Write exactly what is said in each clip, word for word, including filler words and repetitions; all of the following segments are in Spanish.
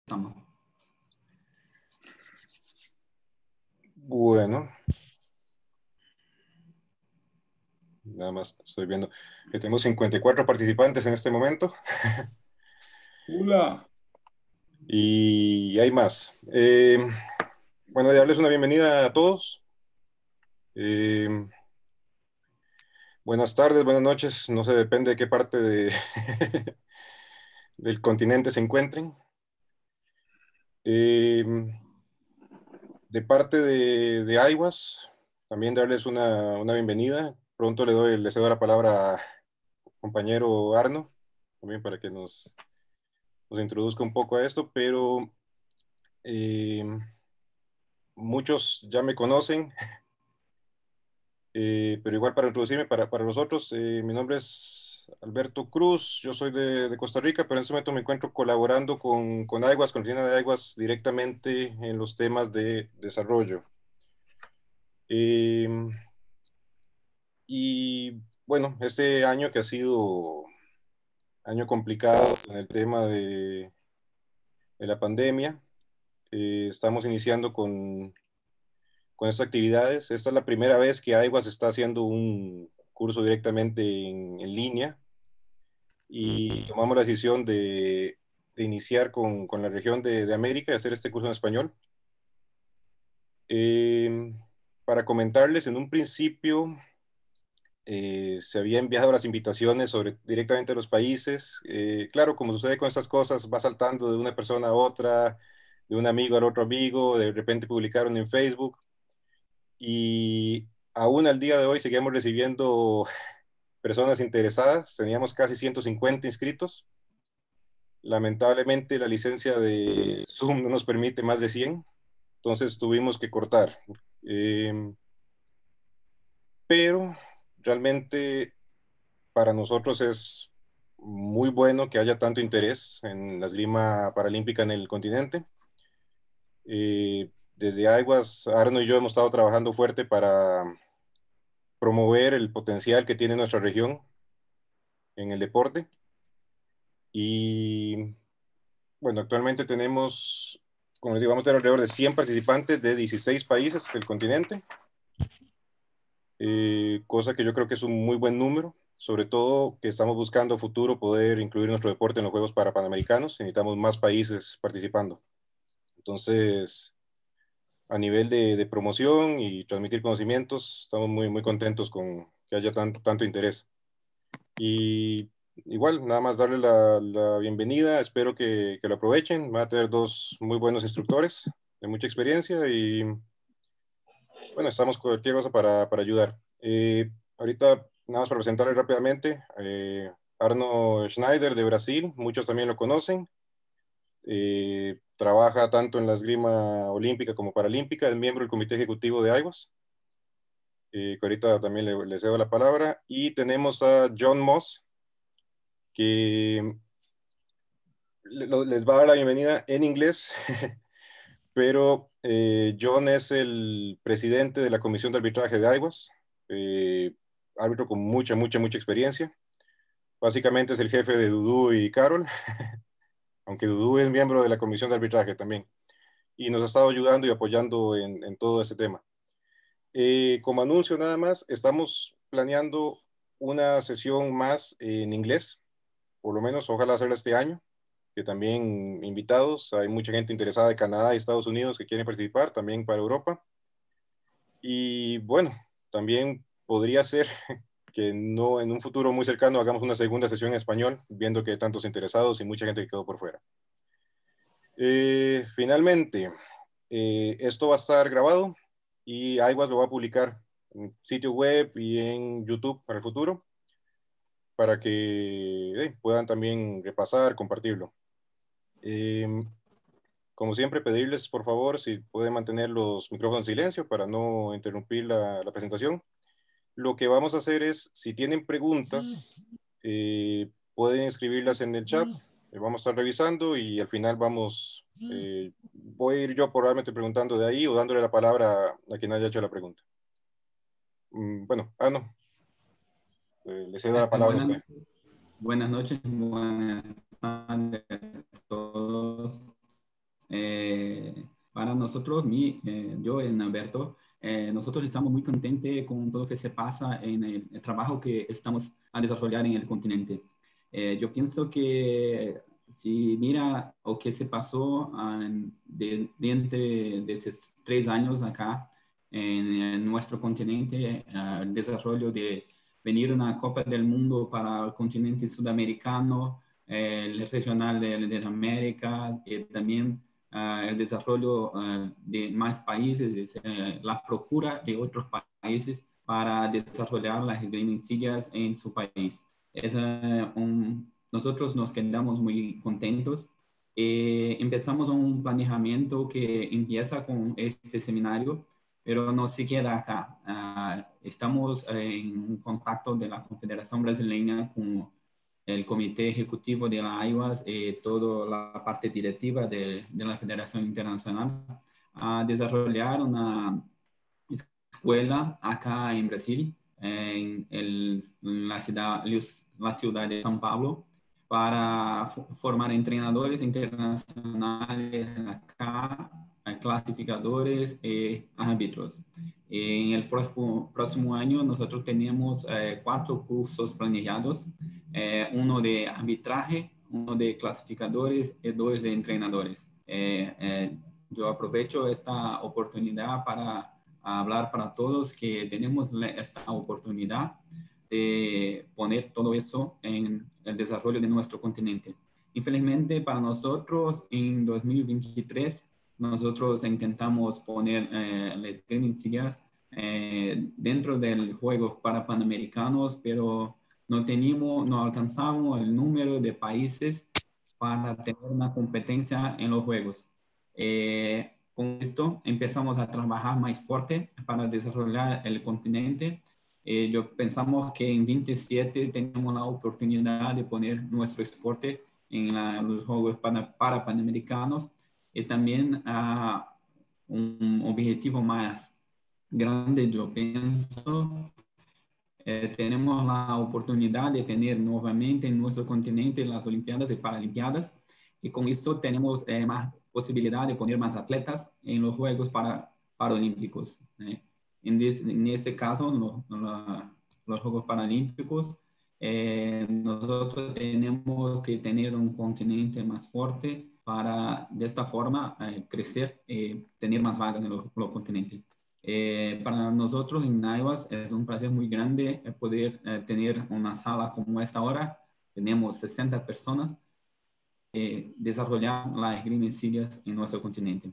Estamos. Bueno, nada más estoy viendo que tenemos cincuenta y cuatro participantes en este momento. Hola. Y hay más. Eh, bueno, darles una bienvenida a todos. Eh, Buenas tardes, buenas noches. No sé, depende de qué parte de, del continente se encuentren. Eh, de parte de, de iWAS, también darles una, una bienvenida. Pronto le doy, le cedo la palabra a compañero Arno, también para que nos, nos introduzca un poco a esto, pero eh, muchos ya me conocen, eh, pero igual para introducirme para, para los otros, eh, mi nombre es Alberto Cruz, yo soy de, de Costa Rica, pero en este momento me encuentro colaborando con, con iWAS, con la oficina de iWAS directamente en los temas de desarrollo. Eh, y bueno, este año que ha sido año complicado con el tema de, de la pandemia, eh, estamos iniciando con con estas actividades. Esta es la primera vez que iWAS está haciendo un curso directamente en, en línea y tomamos la decisión de, de iniciar con, con, la región de, de, América y hacer este curso en español. Eh, para comentarles, en un principio eh, se habían enviado las invitaciones sobre, directamente a los países. Eh, claro, como sucede con estas cosas, va saltando de una persona a otra, de un amigo al otro amigo, de repente publicaron en Facebook. Y aún al día de hoy seguimos recibiendo personas interesadas, teníamos casi ciento cincuenta inscritos. Lamentablemente la licencia de Zoom no nos permite más de cien, entonces tuvimos que cortar. Eh, pero realmente para nosotros es muy bueno que haya tanto interés en la esgrima paralímpica en el continente. Eh, desde iWAS, Arno y yo hemos estado trabajando fuerte para promover el potencial que tiene nuestra región en el deporte. Y bueno, actualmente tenemos, como les digo, vamos a tener alrededor de cien participantes de dieciséis países del continente, eh, cosa que yo creo que es un muy buen número, sobre todo que estamos buscando a futuro poder incluir nuestro deporte en los Juegos para Panamericanos, necesitamos más países participando. Entonces, a nivel de, de promoción y transmitir conocimientos, estamos muy, muy contentos con que haya tanto, tanto interés. Y igual, nada más darle la, la bienvenida, espero que, que, lo aprovechen, van a tener dos muy buenos instructores de mucha experiencia y bueno, estamos cualquier cosa para, para ayudar. Eh, ahorita, nada más para presentarles rápidamente, eh, Arno Schneider de Brasil, muchos también lo conocen, eh, trabaja tanto en la esgrima olímpica como paralímpica, es miembro del comité ejecutivo de iWAS, eh, que ahorita también le, le cedo la palabra, y tenemos a John Moss, que les va a dar la bienvenida en inglés, pero eh, John es el presidente de la comisión de arbitraje de iWAS, eh, árbitro con mucha, mucha, mucha experiencia. Básicamente es el jefe de Dudu y Carol, aunque Dudu es miembro de la comisión de arbitraje también, y nos ha estado ayudando y apoyando en, en todo ese tema. Eh, como anuncio nada más, estamos planeando una sesión más en inglés, por lo menos ojalá hacerla este año, que también invitados, hay mucha gente interesada de Canadá y Estados Unidos que quieren participar, también para Europa. Y bueno, también podría ser que no en un futuro muy cercano hagamos una segunda sesión en español, viendo que hay tantos interesados y mucha gente que quedó por fuera. Eh, finalmente, eh, esto va a estar grabado y iWAS lo va a publicar en sitio web y en YouTube para el futuro, para que eh, puedan también repasar, compartirlo. Eh, Como siempre, pedirles, por favor, si pueden mantener los micrófonos en silencio para no interrumpir la, la presentación. Lo que vamos a hacer es, si tienen preguntas, eh, pueden escribirlas en el chat. Eh, vamos a estar revisando y al final vamos, eh, voy a ir yo probablemente preguntando de ahí o dándole la palabra a quien haya hecho la pregunta. Mm, bueno, ah, no, eh, le cedo la Eh, palabra a buenas, usted. noches, buenas noches, buenas tardes a todos. Eh, para nosotros, mi, eh, yo en Alberto, eh, nosotros estamos muy contentos con todo lo que se pasa en el, el trabajo que estamos a desarrollar en el continente. Eh, yo pienso que si mira lo que se pasó um, de, de entre de esos tres años acá en, en nuestro continente, uh, el desarrollo de venir una Copa del Mundo para el continente sudamericano, eh, el regional de, de América, y también uh, el desarrollo uh, de más países, es, uh, la procura de otros países para desarrollar las grandes en su país. Es uh, un, nosotros nos quedamos muy contentos. Eh, empezamos un planeamiento que empieza con este seminario, pero no se queda acá. Uh, estamos en un contacto de la Confederación Brasileña con el Comité Ejecutivo de la I W A S y eh, toda la parte directiva de, de la Federación Internacional a desarrollar una escuela acá en Brasil, en, el, en la, ciudad, la ciudad de São Paulo, para formar entrenadores internacionales acá, clasificadores y árbitros. En el próximo, próximo año nosotros tenemos eh, cuatro cursos planeados, eh, uno de arbitraje, uno de clasificadores y dos de entrenadores. Eh, eh, yo aprovecho esta oportunidad para hablar para todos que tenemos esta oportunidad de poner todo eso en el desarrollo de nuestro continente. Infelizmente para nosotros en dos mil veintitrés nosotros intentamos poner eh, las credenciales eh, dentro del juego para panamericanos, pero no teníamos, no alcanzamos el número de países para tener una competencia en los juegos. Eh, con esto empezamos a trabajar más fuerte para desarrollar el continente. Eh, yo pensamos que en veintisiete tenemos la oportunidad de poner nuestro esporte en la, los Juegos para, para Panamericanos y también uh, un objetivo más grande, yo pienso, eh, tenemos la oportunidad de tener nuevamente en nuestro continente las Olimpiadas y Paralimpiadas y con eso tenemos eh, más posibilidad de poner más atletas en los Juegos para, Paralímpicos. ¿eh? En, this, en este caso, no, no, los Juegos Paralímpicos, eh, nosotros tenemos que tener un continente más fuerte para de esta forma eh, crecer y tener más vagas en los, los continentes. Eh, para nosotros en I W A S es un placer muy grande poder eh, tener una sala como esta ahora. Tenemos sesenta personas eh, desarrollar las esgrima en sillas en nuestro continente.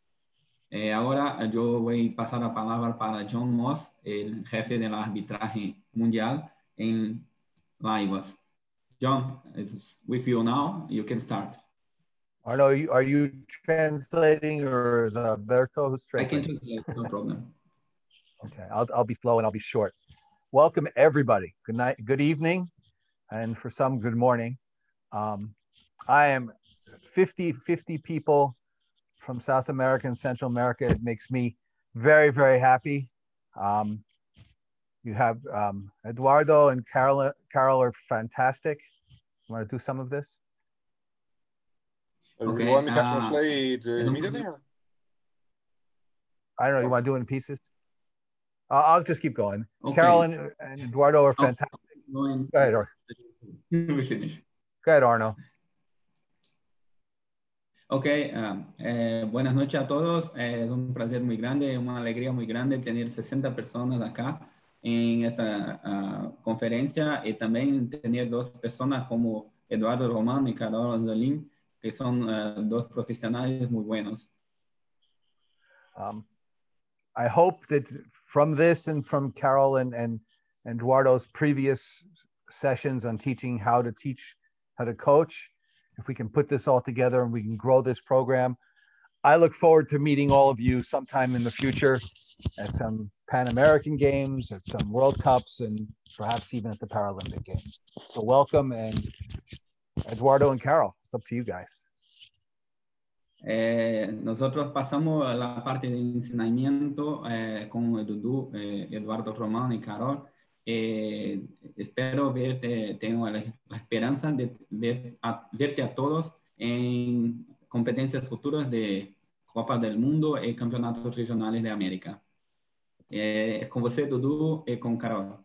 Eh, ahora yo voy a pasar la palabra para John Moss, el jefe del arbitraje mundial en la I W A S. John, it's with you now. You can start. Arno, are you, are you translating or is Alberto who's translating? I can translate, no problem. Okay, I'll, I'll be slow and I'll be short. Welcome everybody. Good night, good evening, and for some, good morning. Um, I am fifty, fifty people from South America and Central America. It makes me very, very happy. Um, you have um, Eduardo and Carol, Carol are fantastic. You want to do some of this? Okay, you want me to uh, translate uh, immediately? Or? I don't know. You want to do it in pieces? Uh, I'll just keep going. Okay. Carol and, and Eduardo are fantastic. Oh. Go ahead, Arno. Go ahead, Arno. Ok, uh, eh, buenas noches a todos. Eh, es un placer muy grande, una alegría muy grande tener sesenta personas acá en esta uh, conferencia y también tener dos personas como Eduardo Román y Carol Anzolín, que son uh, dos profesionales muy buenos. Um, I hope that from this and from Carol and, and, and Eduardo's previous sessions on teaching how to teach, how to coach, if we can put this all together and we can grow this program. I look forward to meeting all of you sometime in the future at some Pan American Games, at some World Cups, and perhaps even at the Paralympic Games. So welcome, and Eduardo and Carol, it's up to you guys. Eh, nosotros pasamos a la parte de enseñamiento eh, con Edu, eh, Eduardo Román y Carol. Eh, espero verte, tengo la, la esperanza de ver a, verte a todos en competencias futuras de Copa del Mundo y campeonatos regionales de América. Eh, es con usted, Dudu, y con Carol.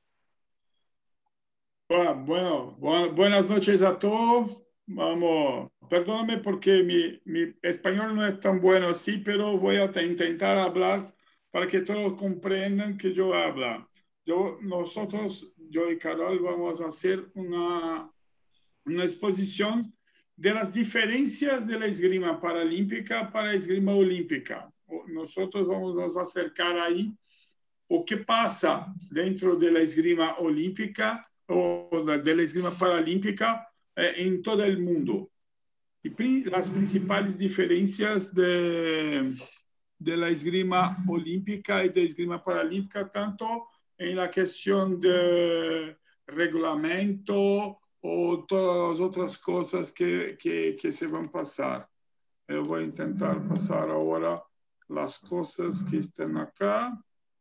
Bueno, bueno, bu buenas noches a todos. Vamos, perdóname porque mi, mi español no es tan bueno así, pero voy a intentar hablar para que todos comprendan que yo hablo. Yo, nosotros, yo y Carol, vamos a hacer una, una exposición de las diferencias de la esgrima paralímpica para la esgrima olímpica. Nosotros vamos a acercar ahí o qué pasa dentro de la esgrima olímpica o de la esgrima paralímpica eh, en todo el mundo. Y pri las principales diferencias de, de la esgrima olímpica y de la esgrima paralímpica, tanto en la cuestión de reglamento o todas las otras cosas que, que, que se van a pasar. Yo voy a intentar pasar ahora las cosas que están acá.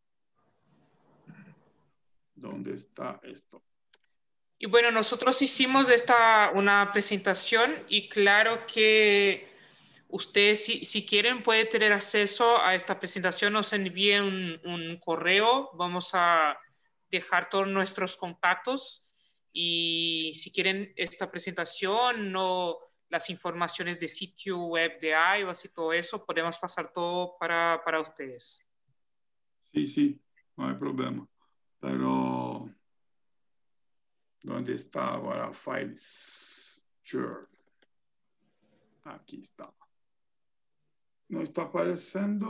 ¿Dónde está esto? Y bueno, nosotros hicimos esta, una presentación y claro que ustedes si, si quieren pueden tener acceso a esta presentación, nos envíen un, un correo, vamos a dejar todos nuestros contactos y si quieren esta presentación o las informaciones de sitio web de I V A S y todo eso, podemos pasar todo para, para ustedes. Sí, sí, no hay problema. Pero, ¿dónde está ahora Files? Sure. Aquí está. No está apareciendo.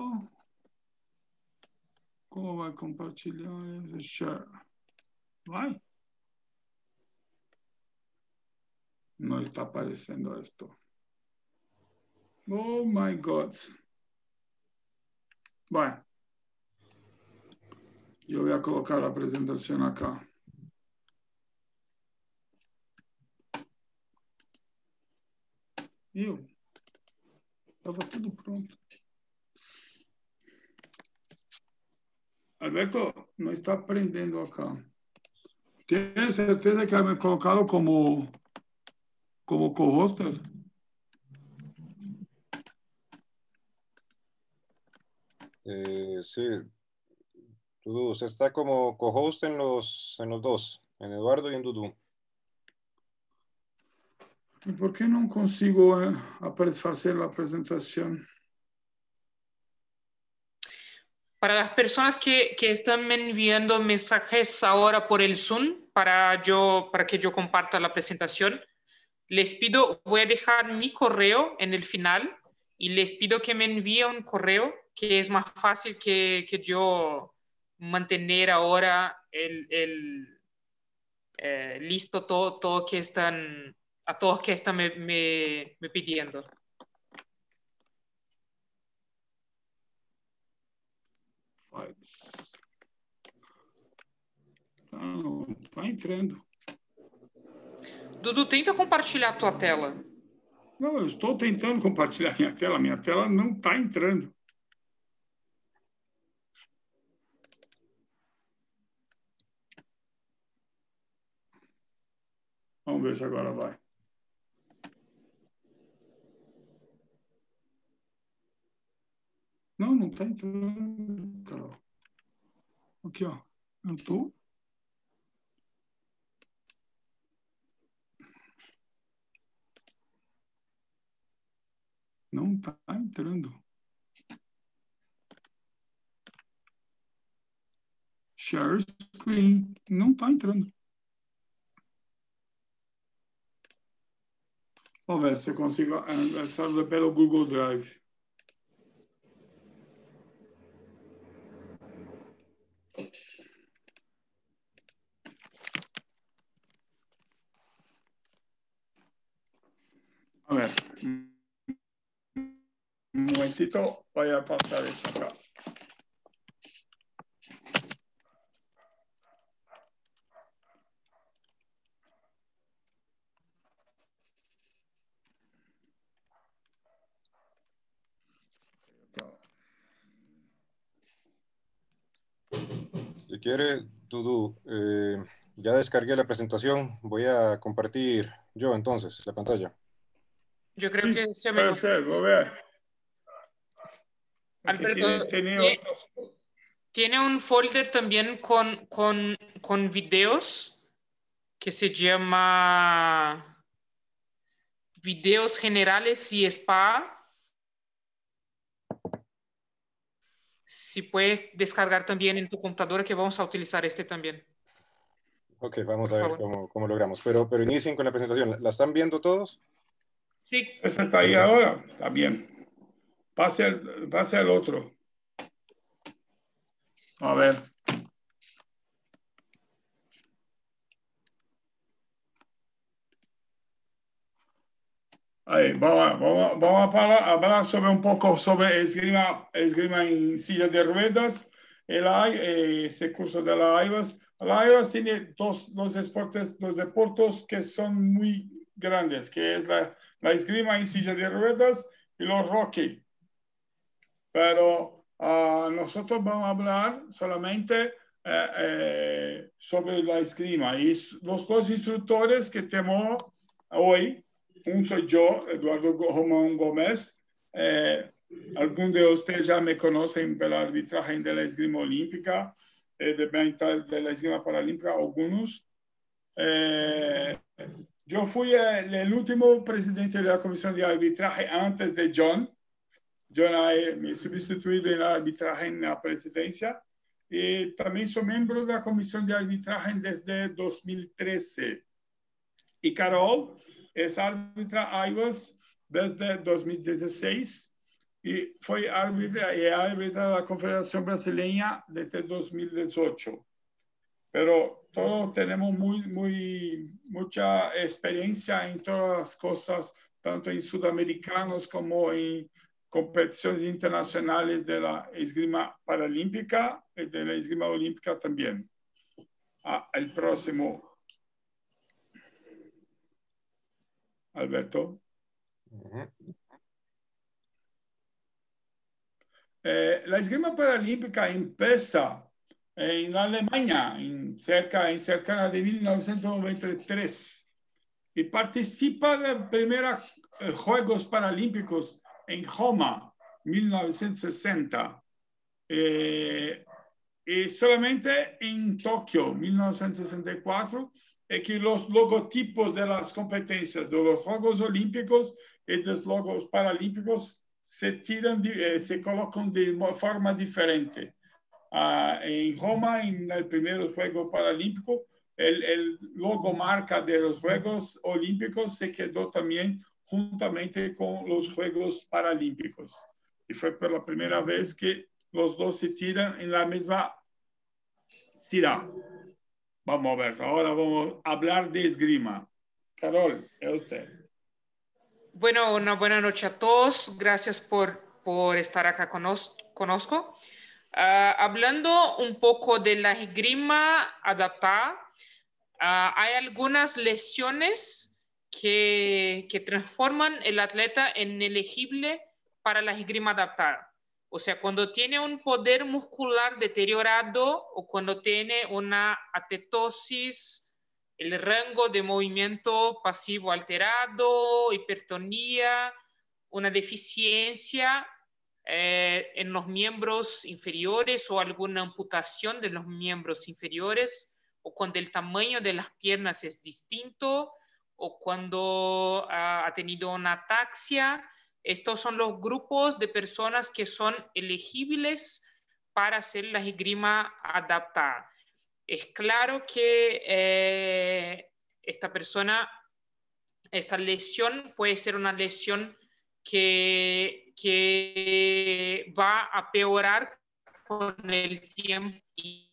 ¿Cómo va a compartilhar ese share? Vai. No está apareciendo esto. Oh my God. Bueno. Yo voy a colocar la presentación acá. Eu. Estava tudo pronto. Alberto, não está aprendendo acá. ¿Tienes certeza que me colocaron como, como co-hoster? Eh, sí. Dudu, usted está como co-host en los, en los dos, en Eduardo y en Dudu. ¿Y por qué no consigo eh, hacer la presentación? Para las personas que, que están enviando mensajes ahora por el Zoom para, yo, para que yo comparta la presentación, les pido, voy a dejar mi correo en el final y les pido que me envíen un correo que es más fácil que, que yo mantener ahora el, el eh, listo todo, todo que están, a todos que están me, me, me pidiendo. Ah, não está entrando. Dudu, tenta compartilhar a tua tela. Não, eu estou tentando compartilhar minha tela. Minha tela não está entrando. Vamos ver se agora vai. Não, não está entrando, Carol. Aqui, ó. Eu estou. Não está entrando. Share screen. Não está entrando. Vamos ver se eu consigo acessar pelo Google Drive. A ver. Un momentito, voy a pasar esto acá. Si quiere, Dudu, eh, ya descargué la presentación. Voy a compartir yo entonces la pantalla. Yo creo Sí, que sea puede mejor. ser, lo veo. Alberto, Tiene, tiene ¿tiene, otro. tiene un folder también con, con, con videos que se llama Videos Generales y Spa. Si puedes descargar también en tu computadora, que vamos a utilizar este también. Ok, vamos Por a ver favor. cómo, cómo logramos. Pero, pero inicien con la presentación. ¿La están viendo todos? Sí. Ese está ahí ahora, está bien. Pase al, pase al otro. A ver. Ahí, vamos, a- vamos, a- vamos a hablar, hablar sobre un poco sobre esgrima, esgrima en silla de ruedas. El, A I, eh, ese curso de la AIBAS. La AIBAS tiene dos, dos deportes, dos deportes que son muy grandes, que es la, la esgrima en silla de ruedas y los hockey. Pero uh, nosotros vamos a hablar solamente eh, eh, sobre la esgrima. Y los dos instructores que tenemos hoy, un soy yo, Eduardo Román Gómez. Eh, algunos de ustedes ya me conocen por el arbitraje de la esgrima olímpica, eh, de, de la esgrima paralímpica, algunos. Eh, yo fui el, el último presidente de la comisión de arbitraje antes de John. Yo me he sustituido en el arbitraje en la presidencia y también soy miembro de la comisión de arbitraje desde dos mil trece. Y Carol es árbitra AIBAS desde dos mil dieciséis y fue árbitra, y árbitra de la Confederación Brasileña desde dos mil dieciocho. Pero todos tenemos muy, muy, mucha experiencia en todas las cosas, tanto en sudamericanos como en competiciones internacionales de la esgrima paralímpica y de la esgrima olímpica también. Ah, el próximo. Alberto. Uh-huh. eh, la esgrima paralímpica empieza en Alemania, en cerca, en cerca de mil novecientos noventa y tres, y participa de los primeros eh, Juegos Paralímpicos en Roma, mil novecientos sesenta. Eh, y solamente en Tokio, mil novecientos sesenta y cuatro, es que los logotipos de las competencias de los Juegos Olímpicos y de los Juegos Paralímpicos se tiran, eh, se colocan de forma diferente. Uh, en Roma, en el primer Juego Paralímpico, el, el logo marca de los Juegos Olímpicos se quedó también juntamente con los Juegos Paralímpicos. Y fue por la primera vez que los dos se tiran en la misma tira. Vamos a ver, ahora vamos a hablar de esgrima. Carol, es usted. Bueno, una buena noche a todos. Gracias por, por estar acá con nos, conozco. Uh, hablando un poco de la esgrima adaptada, uh, hay algunas lesiones que, que transforman el atleta en elegible para la esgrima adaptada. O sea, cuando tiene un poder muscular deteriorado o cuando tiene una atetosis, el rango de movimiento pasivo alterado, hipertonía, una deficiencia eh, en los miembros inferiores o alguna amputación de los miembros inferiores, o cuando el tamaño de las piernas es distinto, o cuando uh, ha tenido una ataxia. Estos son los grupos de personas que son elegibles para hacer la esgrima adaptada. Es claro que eh, esta persona, esta lesión puede ser una lesión que, que va a peorar con el tiempo y,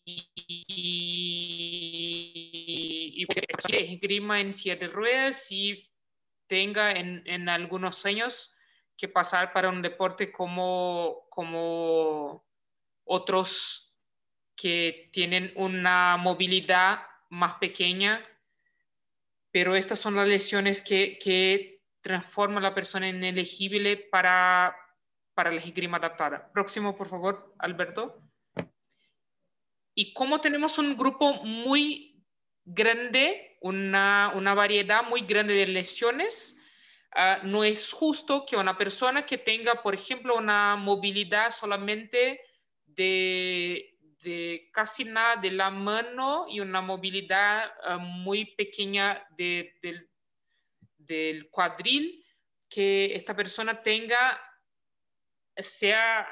y, y esgrima en silla de ruedas y tenga en, en algunos años que pasar para un deporte como, como otros que tienen una movilidad más pequeña, pero estas son las lesiones que, que transforman a la persona en elegible para, para la esgrima adaptada. Próximo, por favor, Alberto. Y como tenemos un grupo muy grande, una, una variedad muy grande de lesiones, uh, no es justo que una persona que tenga, por ejemplo, una movilidad solamente de, de casi nada de la mano y una movilidad uh, muy pequeña de, de, del cuadril, que esta persona tenga, sea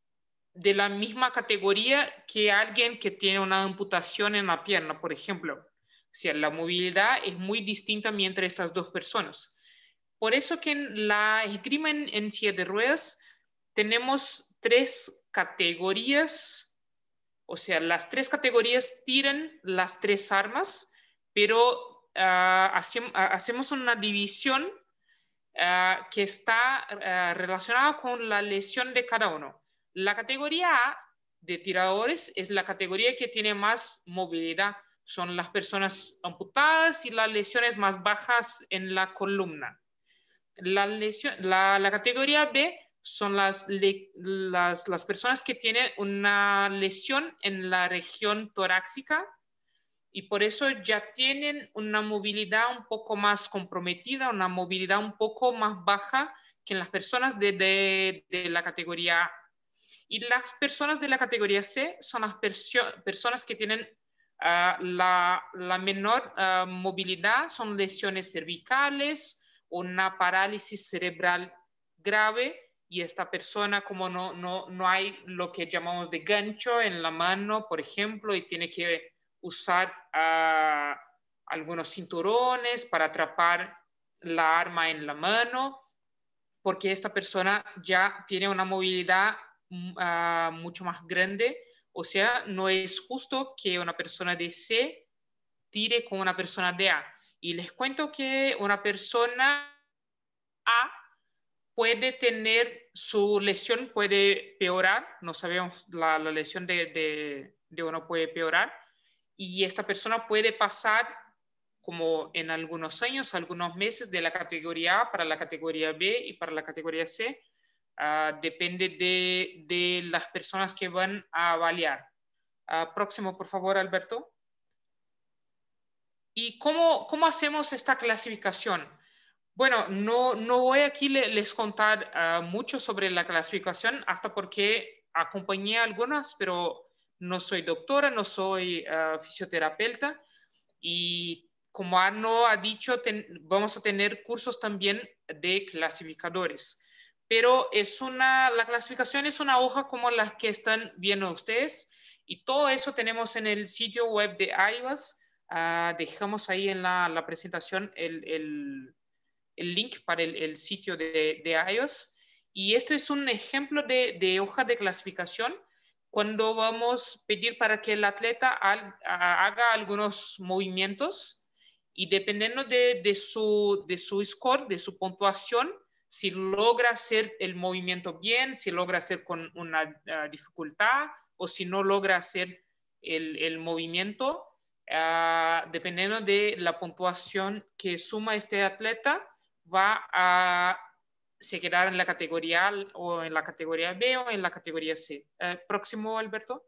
de la misma categoría que alguien que tiene una amputación en la pierna, por ejemplo. O sea, la movilidad es muy distinta entre estas dos personas. Por eso que en la esgrima en, en silla de ruedas tenemos tres categorías, o sea, las tres categorías tiran las tres armas, pero uh, hacemos, hacemos una división uh, que está uh, relacionada con la lesión de cada uno. La categoría A de tiradores es la categoría que tiene más movilidad. Son las personas amputadas y las lesiones más bajas en la columna. La, lesión, la, la categoría B son las, las, las personas que tienen una lesión en la región torácica y por eso ya tienen una movilidad un poco más comprometida, una movilidad un poco más baja que en las personas de, de, de la categoría A. Y las personas de la categoría C son las personas que tienen uh, la, la menor uh, movilidad, son lesiones cervicales, una parálisis cerebral grave, y esta persona, como no, no, no hay lo que llamamos de gancho en la mano, por ejemplo, y tiene que usar uh, algunos cinturones para atrapar la arma en la mano, porque esta persona ya tiene una movilidad Uh, mucho más grande. O sea, no es justo que una persona de C tire con una persona de A. Y les cuento que una persona A puede tener, su lesión puede peorar, no sabemos, la, la lesión de, de, de uno puede peorar, y esta persona puede pasar, como en algunos años, algunos meses, de la categoría A para la categoría B y para la categoría C. Uh, depende de, de las personas que van a avaliar. Uh, próximo, por favor, Alberto. ¿Y cómo, cómo hacemos esta clasificación? Bueno, no, no voy aquí le, les contar uh, mucho sobre la clasificación, hasta porque acompañé a algunas, pero no soy doctora, no soy uh, fisioterapeuta, y como Arno ha dicho, ten, vamos a tener cursos también de clasificadores. Pero es una, la clasificación es una hoja como las que están viendo ustedes, y todo eso tenemos en el sitio web de I V A S. Uh, dejamos ahí en la, la presentación el, el, el link para el, el sitio de, de I V A S. Y esto es un ejemplo de, de hoja de clasificación cuando vamos a pedir para que el atleta al, a, haga algunos movimientos, y dependiendo de, de, su, de su score, de su puntuación, si logra hacer el movimiento bien, si logra hacer con una uh, dificultad, o si no logra hacer el, el movimiento, uh, dependiendo de la puntuación que suma este atleta, va a se quedar en la categoría A o en la categoría B o en la categoría C. Uh, próximo, Alberto.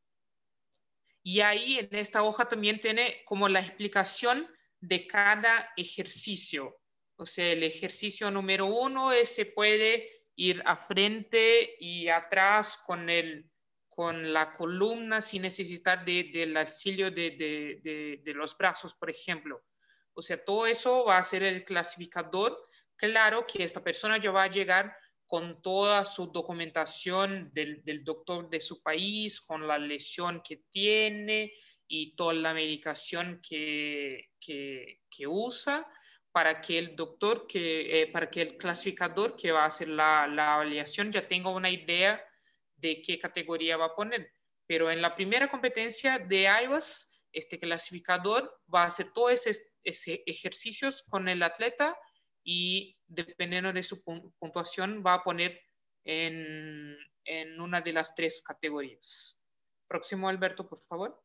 Y ahí en esta hoja también tiene como la explicación de cada ejercicio. O sea, el ejercicio número uno es, se puede ir a frente y atrás con, el, con la columna sin necesitar de, del auxilio de, de, de, de los brazos, por ejemplo. O sea, todo eso va a ser el clasificador. Claro que esta persona ya va a llegar con toda su documentación del, del doctor de su país, con la lesión que tiene y toda la medicación que, que, que usa, para que el doctor, que, eh, para que el clasificador que va a hacer la, la avaliación ya tenga una idea de qué categoría va a poner. Pero en la primera competencia de I V A S, este clasificador va a hacer todos esos, esos ejercicios con el atleta, y dependiendo de su puntuación va a poner en, en una de las tres categorías. Próximo, Alberto, por favor.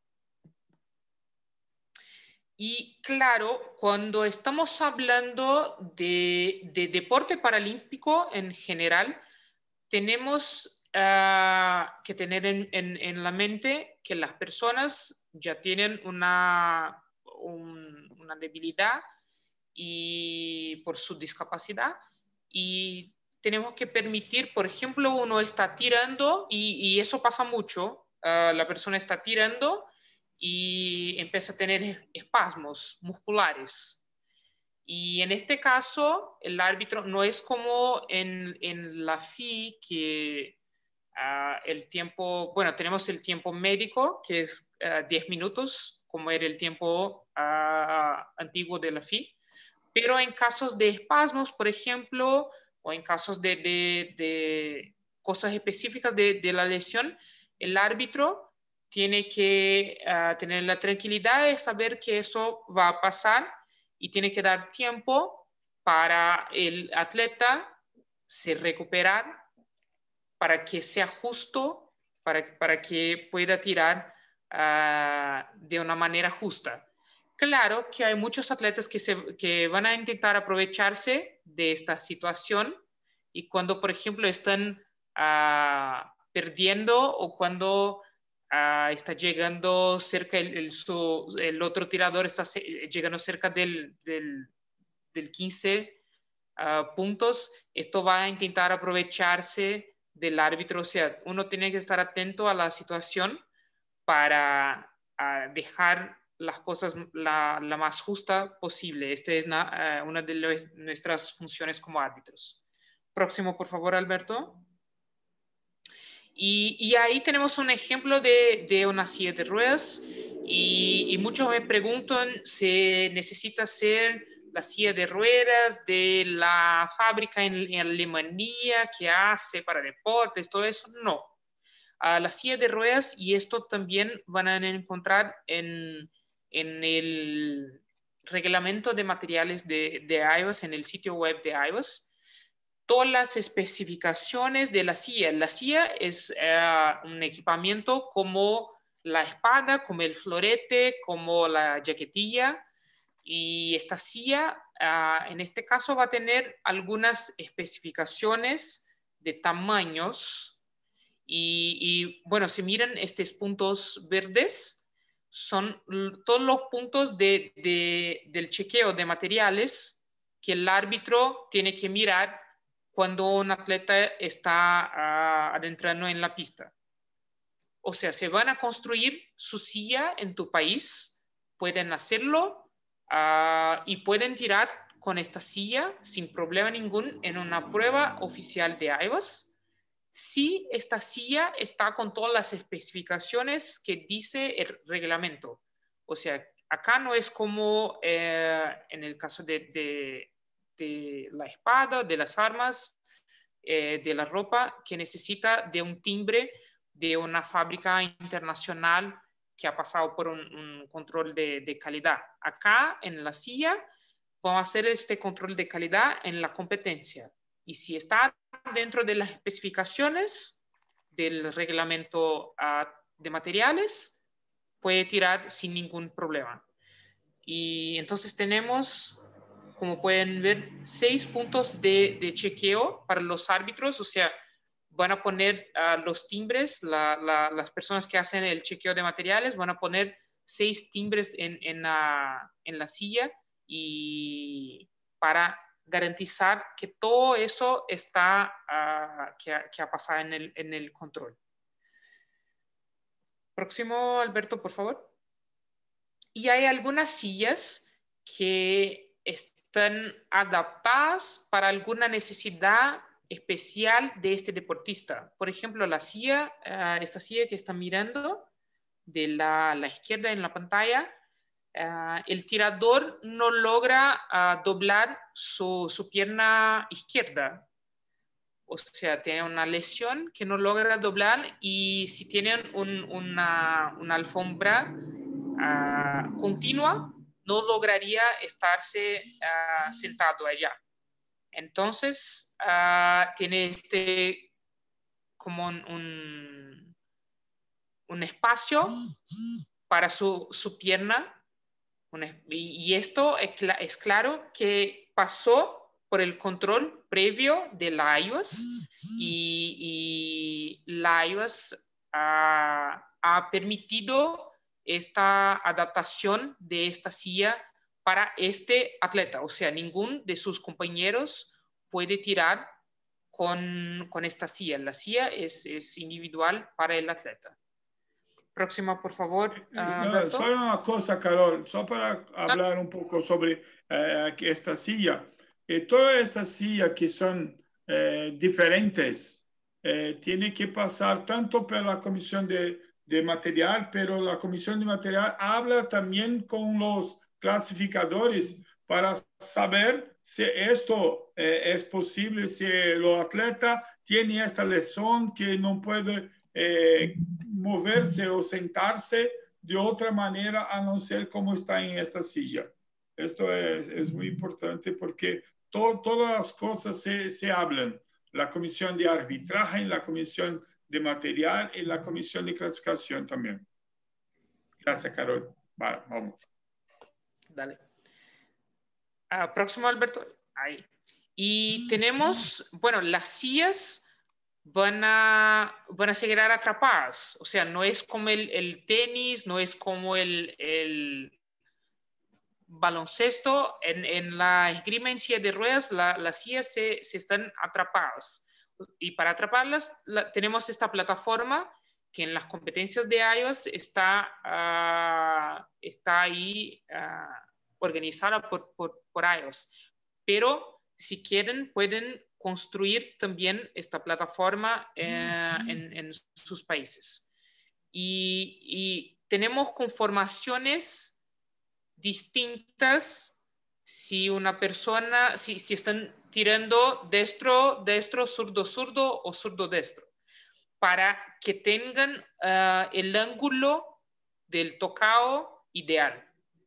Y claro, cuando estamos hablando de, de deporte paralímpico en general, tenemos uh, que tener en, en, en la mente que las personas ya tienen una, un, una debilidad, y por su discapacidad. Y tenemos que permitir, por ejemplo, uno está tirando y, y eso pasa mucho. Uh, la persona está tirando y empieza a tener espasmos musculares. Y en este caso, el árbitro no es como en, en la F I, que uh, el tiempo, bueno, tenemos el tiempo médico, que es uh, diez minutos, como era el tiempo uh, antiguo de la F I. Pero en casos de espasmos, por ejemplo, o en casos de, de, de cosas específicas de, de la lesión, el árbitro tiene que uh, tener la tranquilidad de saber que eso va a pasar y tiene que dar tiempo para el atleta se recuperar, para que sea justo, para, para que pueda tirar uh, de una manera justa. Claro que hay muchos atletas que, se, que van a intentar aprovecharse de esta situación y cuando, por ejemplo, están uh, perdiendo o cuando uh, está llegando cerca, el, el, su, el otro tirador está llegando cerca del, del, del quince uh, puntos, esto va a intentar aprovecharse del árbitro. O sea, uno tiene que estar atento a la situación para uh, dejar las cosas la, la más justa posible. Esta es una, uh, una de los, nuestras funciones como árbitros. Próximo, por favor, Alberto. Y, y ahí tenemos un ejemplo de, de una silla de ruedas y, y muchos me preguntan si necesita ser la silla de ruedas de la fábrica en, en Alemania que hace para deportes, todo eso. No. Uh, la silla de ruedas, y esto también van a encontrar en, en el reglamento de materiales de, de I W A S, en el sitio web de I W A S, todas las especificaciones de la silla. La silla es uh, un equipamiento como la espada, como el florete, como la jaquetilla, y esta silla uh, en este caso va a tener algunas especificaciones de tamaños. Y, y bueno, si miran estos puntos verdes, son todos los puntos de, de, del chequeo de materiales que el árbitro tiene que mirar cuando un atleta está uh, adentrando en la pista. O sea, se van a construir su silla en tu país, pueden hacerlo uh, y pueden tirar con esta silla sin problema ningún en una prueba oficial de I W A S. Si esta silla está con todas las especificaciones que dice el reglamento. O sea, acá no es como eh, en el caso de, de, de la espada, de las armas, eh, de la ropa, que necesita de un timbre de una fábrica internacional que ha pasado por un, un control de, de calidad. Acá en la silla vamos a hacer este control de calidad en la competencia. Y si está dentro de las especificaciones del reglamento uh, de materiales, puede tirar sin ningún problema. Y entonces tenemos, como pueden ver, seis puntos de, de chequeo para los árbitros. O sea, van a poner uh, los timbres, la, la, las personas que hacen el chequeo de materiales van a poner seis timbres en, en, la, en la silla y para garantizar que todo eso está, uh, que, ha, que ha pasado en el, en el control. Próximo, Alberto, por favor. Y hay algunas sillas que están adaptadas para alguna necesidad especial de este deportista. Por ejemplo, la silla, uh, esta silla que están mirando de la, la izquierda en la pantalla, Uh, el tirador no logra uh, doblar su, su pierna izquierda. O sea, tiene una lesión que no logra doblar y si tienen un, una, una alfombra uh, continua, no lograría estarse uh, sentado allá. Entonces, uh, tiene este como un, un, un espacio para su, su pierna. Y esto es claro que pasó por el control previo de la I W A S y, y la I W A S ha, ha permitido esta adaptación de esta silla para este atleta. O sea, ningún de sus compañeros puede tirar con, con esta silla. La silla es, es individual para el atleta. Próxima, por favor. Uh, no, solo una cosa, Carol, solo para hablar un poco sobre eh, esta silla. Eh, todas estas sillas que son eh, diferentes, eh, tiene que pasar tanto por la comisión de, de material, pero la comisión de material habla también con los clasificadores para saber si esto eh, es posible, si el atleta tiene esta lesión que no puede eh, moverse o sentarse de otra manera a no ser como está en esta silla. Esto es, es muy importante porque to, todas las cosas se, se hablan. La comisión de arbitraje, la comisión de material y la comisión de clasificación también. Gracias, Carol. Vale, vamos. Dale. Uh, próximo, Alberto. Ahí. Y tenemos, bueno, las sillas van a, van a seguir atrapadas. O sea, no es como el, el tenis, no es como el, el baloncesto. En, en la esgrima en silla de ruedas, la, las sillas se, se están atrapadas. Y para atraparlas, la, tenemos esta plataforma que en las competencias de iOS está, uh, está ahí uh, organizada por, por, por iOS. Pero si quieren, pueden construir también esta plataforma eh, en, en sus países. Y, y tenemos conformaciones distintas si una persona, si, si están tirando destro, destro, zurdo, zurdo o zurdo, destro, para que tengan uh, el ángulo del tocado ideal.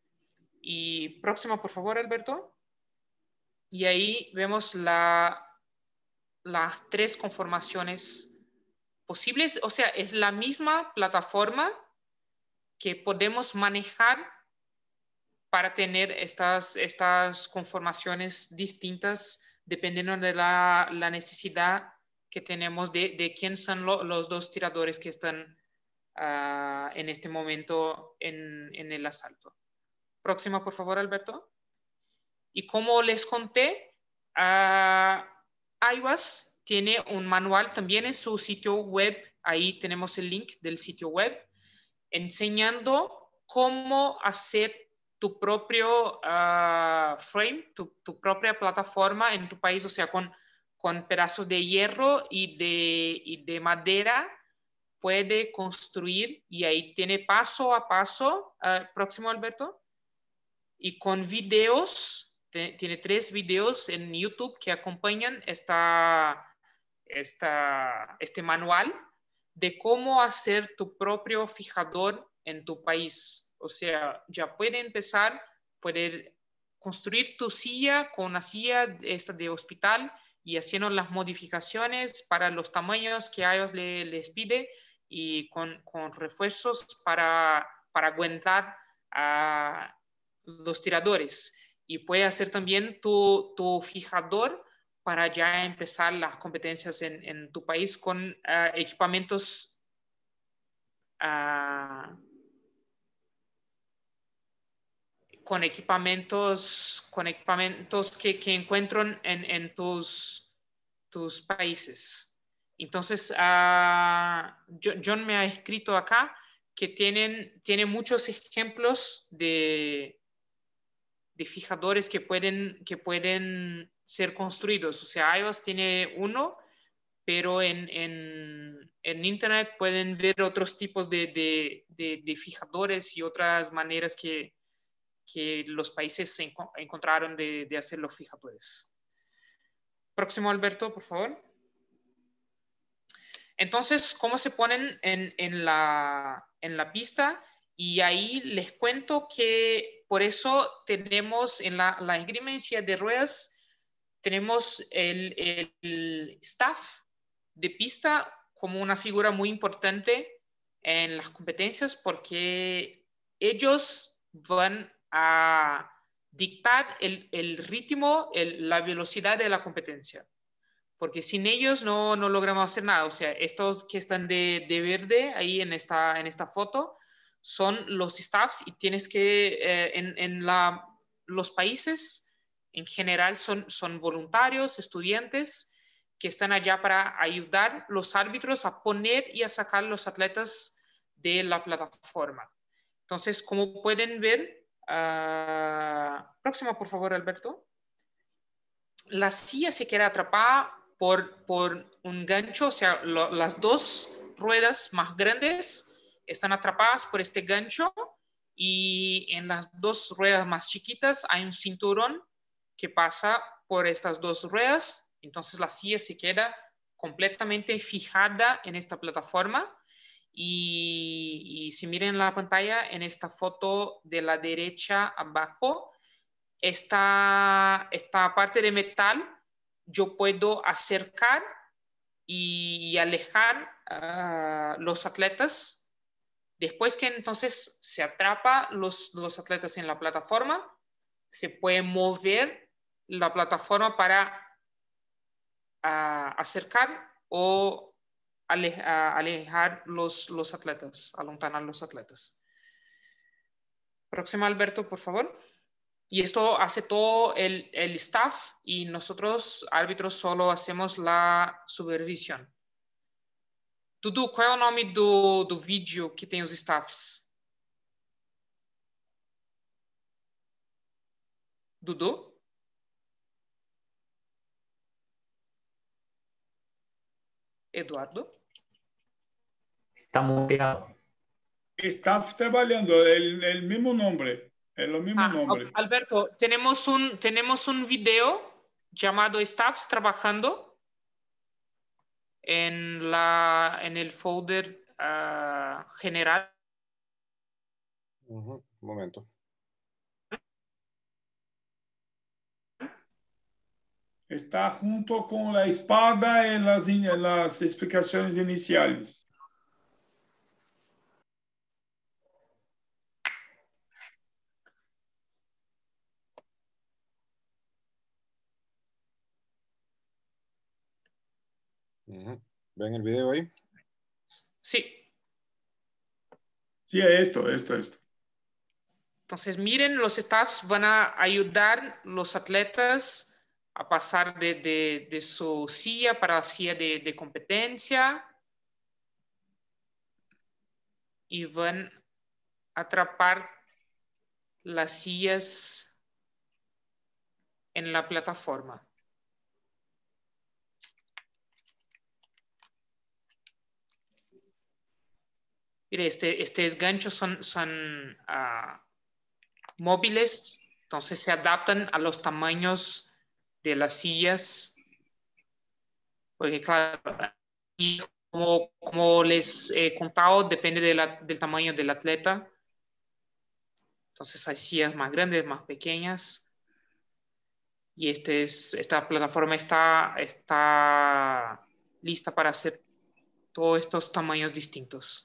Y próximo, por favor, Alberto. Y ahí vemos la, las tres conformaciones posibles. O sea, es la misma plataforma que podemos manejar para tener estas, estas conformaciones distintas dependiendo de la, la necesidad que tenemos de, de quién son lo, los dos tiradores que están uh, en este momento en, en el asalto. Próxima, por favor, Alberto. Y como les conté, uh, iOS tiene un manual también en su sitio web. Ahí tenemos el link del sitio web enseñando cómo hacer tu propio uh, frame, tu, tu propia plataforma en tu país, o sea, con, con pedazos de hierro y de, y de madera puede construir, y ahí tiene paso a paso. Uh, próximo, Alberto. Y con videos, te, tiene tres videos en YouTube que acompañan esta, esta, este manual de cómo hacer tu propio fijador en tu país. O sea, ya puede empezar, puede construir tu silla con una silla esta de hospital y haciendo las modificaciones para los tamaños que iOS le, les pide y con, con refuerzos para, para aguantar a los tiradores. Y puede hacer también tu, tu fijador para ya empezar las competencias en, en tu país con uh, equipamientos uh, con equipamientos con equipamientos que, que encuentran en, en tus, tus países. Entonces, uh, John me ha escrito acá que tienen, tiene muchos ejemplos de, de fijadores que pueden, que pueden ser construidos. O sea, iOS tiene uno, pero en, en, en Internet pueden ver otros tipos de, de, de, de fijadores y otras maneras que, que los países se enco encontraron de, de hacer los fijadores. Próximo, Alberto, por favor. Entonces, ¿cómo se ponen en, en, la, en la pista? Y ahí les cuento que por eso tenemos en la, la esgrima en silla de ruedas, tenemos el, el, el staff de pista como una figura muy importante en las competencias porque ellos van a dictar el, el ritmo, el, la velocidad de la competencia. Porque sin ellos no, no logramos hacer nada. O sea, estos que están de, de verde ahí en esta, en esta foto son los staffs y tienes que, eh, en, en la, los países en general son, son voluntarios, estudiantes que están allá para ayudar a los árbitros a poner y a sacar los atletas de la plataforma. Entonces, como pueden ver, uh, próxima por favor, Alberto. La silla se queda atrapada por, por un gancho, o sea, lo, las dos ruedas más grandes están atrapadas por este gancho y en las dos ruedas más chiquitas hay un cinturón que pasa por estas dos ruedas. Entonces la silla se queda completamente fijada en esta plataforma y, y si miren la pantalla en esta foto de la derecha abajo, esta, esta parte de metal yo puedo acercar y, y alejar uh, los atletas. Después que entonces se atrapa los, los atletas en la plataforma, se puede mover la plataforma para a acercar o ale, a alejar los, los atletas, alontanar los atletas. Próximo, Alberto, por favor. Y esto hace todo el, el staff y nosotros, árbitros, solo hacemos la supervisión. Dudu, qual é o nome do, do vídeo que tem os staffs? Dudu? Eduardo? Está muteado. Staff trabalhando, el, el mismo nombre, el mismo Ah, nombre. Alberto, tenemos un, tenemos un video llamado Staffs Trabajando en, la, en el folder uh, general. Uh-huh. Un momento. Está junto con la espada en las, en las explicaciones iniciales. Uh-huh. ¿Ven el video ahí? Sí. Sí, esto, esto, esto. Entonces, miren, los staffs van a ayudar a los atletas a pasar de, de, de su silla para la silla de, de competencia y van a atrapar las sillas en la plataforma. Mire, este, estos ganchos son, son uh, móviles, entonces se adaptan a los tamaños de las sillas, porque claro, como, como les he contado, depende de la, del tamaño del atleta. Entonces hay sillas más grandes, más pequeñas. Y este es, esta plataforma está, está lista para hacer todos estos tamaños distintos.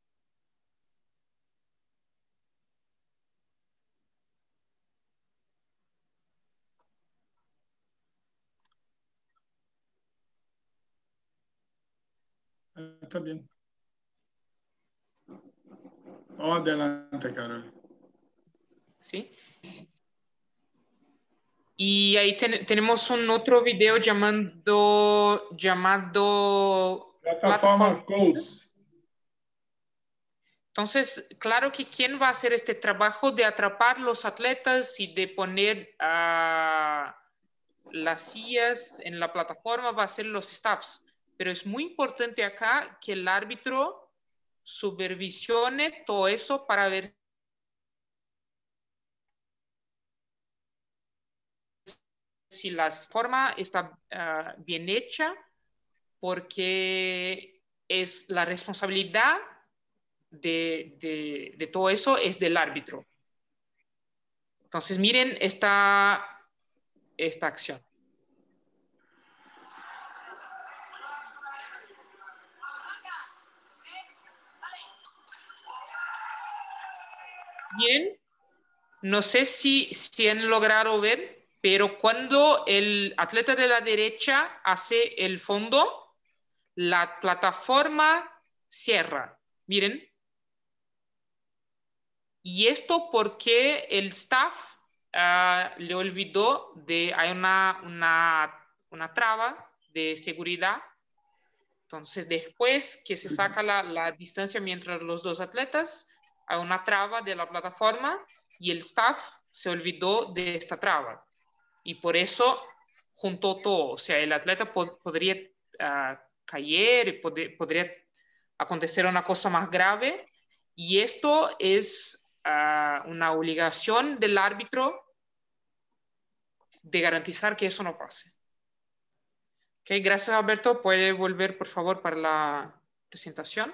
Está bien. Oh, adelante, Carol. Sí. Y ahí ten, tenemos un otro video llamando, llamado Plataforma Codes. Entonces, claro que quién va a hacer este trabajo de atrapar los atletas y de poner uh, las sillas en la plataforma va a ser los staffs. Pero es muy importante acá que el árbitro supervisione todo eso para ver si la forma está uh, bien hecha, porque es la responsabilidad de, de, de todo eso es del árbitro. Entonces, miren esta, esta acción. Bien, no sé si, si han logrado ver, pero cuando el atleta de la derecha hace el fondo, la plataforma cierra. Miren. Y esto porque el staff uh, le olvidó de, hay una, una, una traba de seguridad. Entonces, después que se saca la, la distancia entre los dos atletas, hay una traba de la plataforma y el staff se olvidó de esta traba. Y por eso juntó todo. O sea, el atleta pod podría uh, caer, pod podría acontecer una cosa más grave. Y esto es uh, una obligación del árbitro de garantizar que eso no pase. Okay, gracias, Alberto. ¿Puede volver, por favor, para la presentación?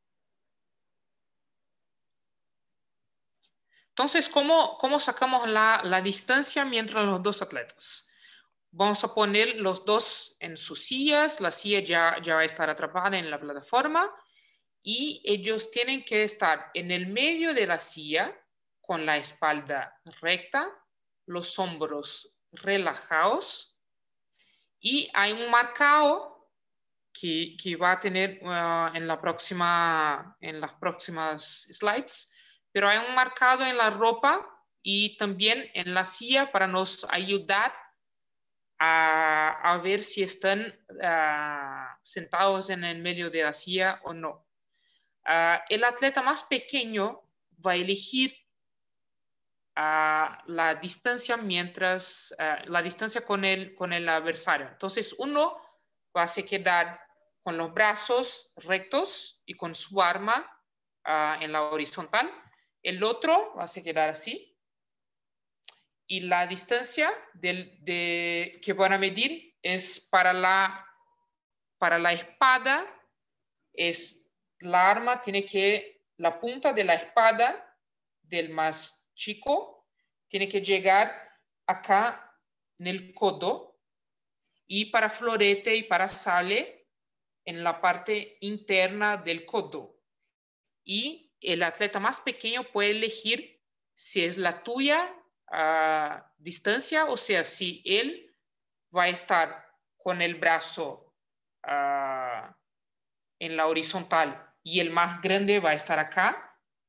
Entonces, ¿cómo, cómo sacamos la, la distancia mientras los dos atletas? Vamos a poner los dos en sus sillas. La silla ya, ya va a estar atrapada en la plataforma y ellos tienen que estar en el medio de la silla con la espalda recta, los hombros relajados. Y hay un marcado que, que va a tener uh, en, la próxima, en las próximas slides, pero hay un marcado en la ropa y también en la silla para nos ayudar a, a ver si están uh, sentados en el medio de la silla o no. Uh, el atleta más pequeño va a elegir Uh, la distancia mientras uh, la distancia con el, con el adversario. Entonces uno va a se quedar con los brazos rectos y con su arma uh, en la horizontal. El otro va a se quedar así. Y la distancia del, de, que van a medir es para la, para la espada, es la arma tiene que, la punta de la espada del más chico tiene que llegar acá en el codo y para florete y para sale en la parte interna del codo. Y el atleta más pequeño puede elegir si es la tuya a distancia, o sea, si él va a estar con el brazo uh, en la horizontal y el más grande va a estar acá.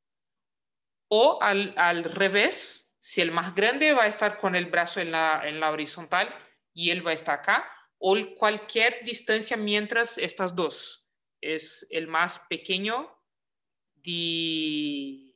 O al, al revés, si el más grande va a estar con el brazo en la, en la horizontal y él va a estar acá, o cualquier distancia mientras estas dos. Es el más pequeño de,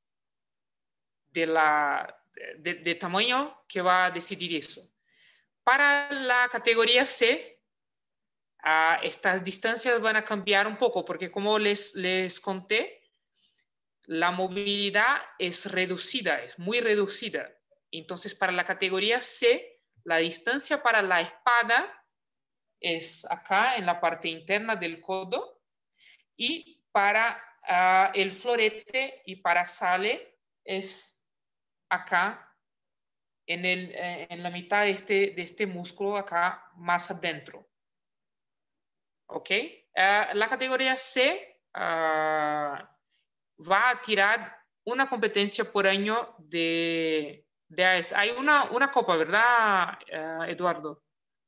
de, la, de, de tamaño que va a decidir eso. Para la categoría C, uh, estas distancias van a cambiar un poco, porque como les, les conté, la movilidad es reducida, es muy reducida. Entonces, para la categoría C, la distancia para la espada es acá en la parte interna del codo y para uh, el florete y para sale es acá en, el, eh, en la mitad de este, de este músculo acá más adentro. ¿Ok? Uh, la categoría C uh, va a tirar una competencia por año de, de A E S. Hay una, una copa, ¿verdad, uh, Eduardo?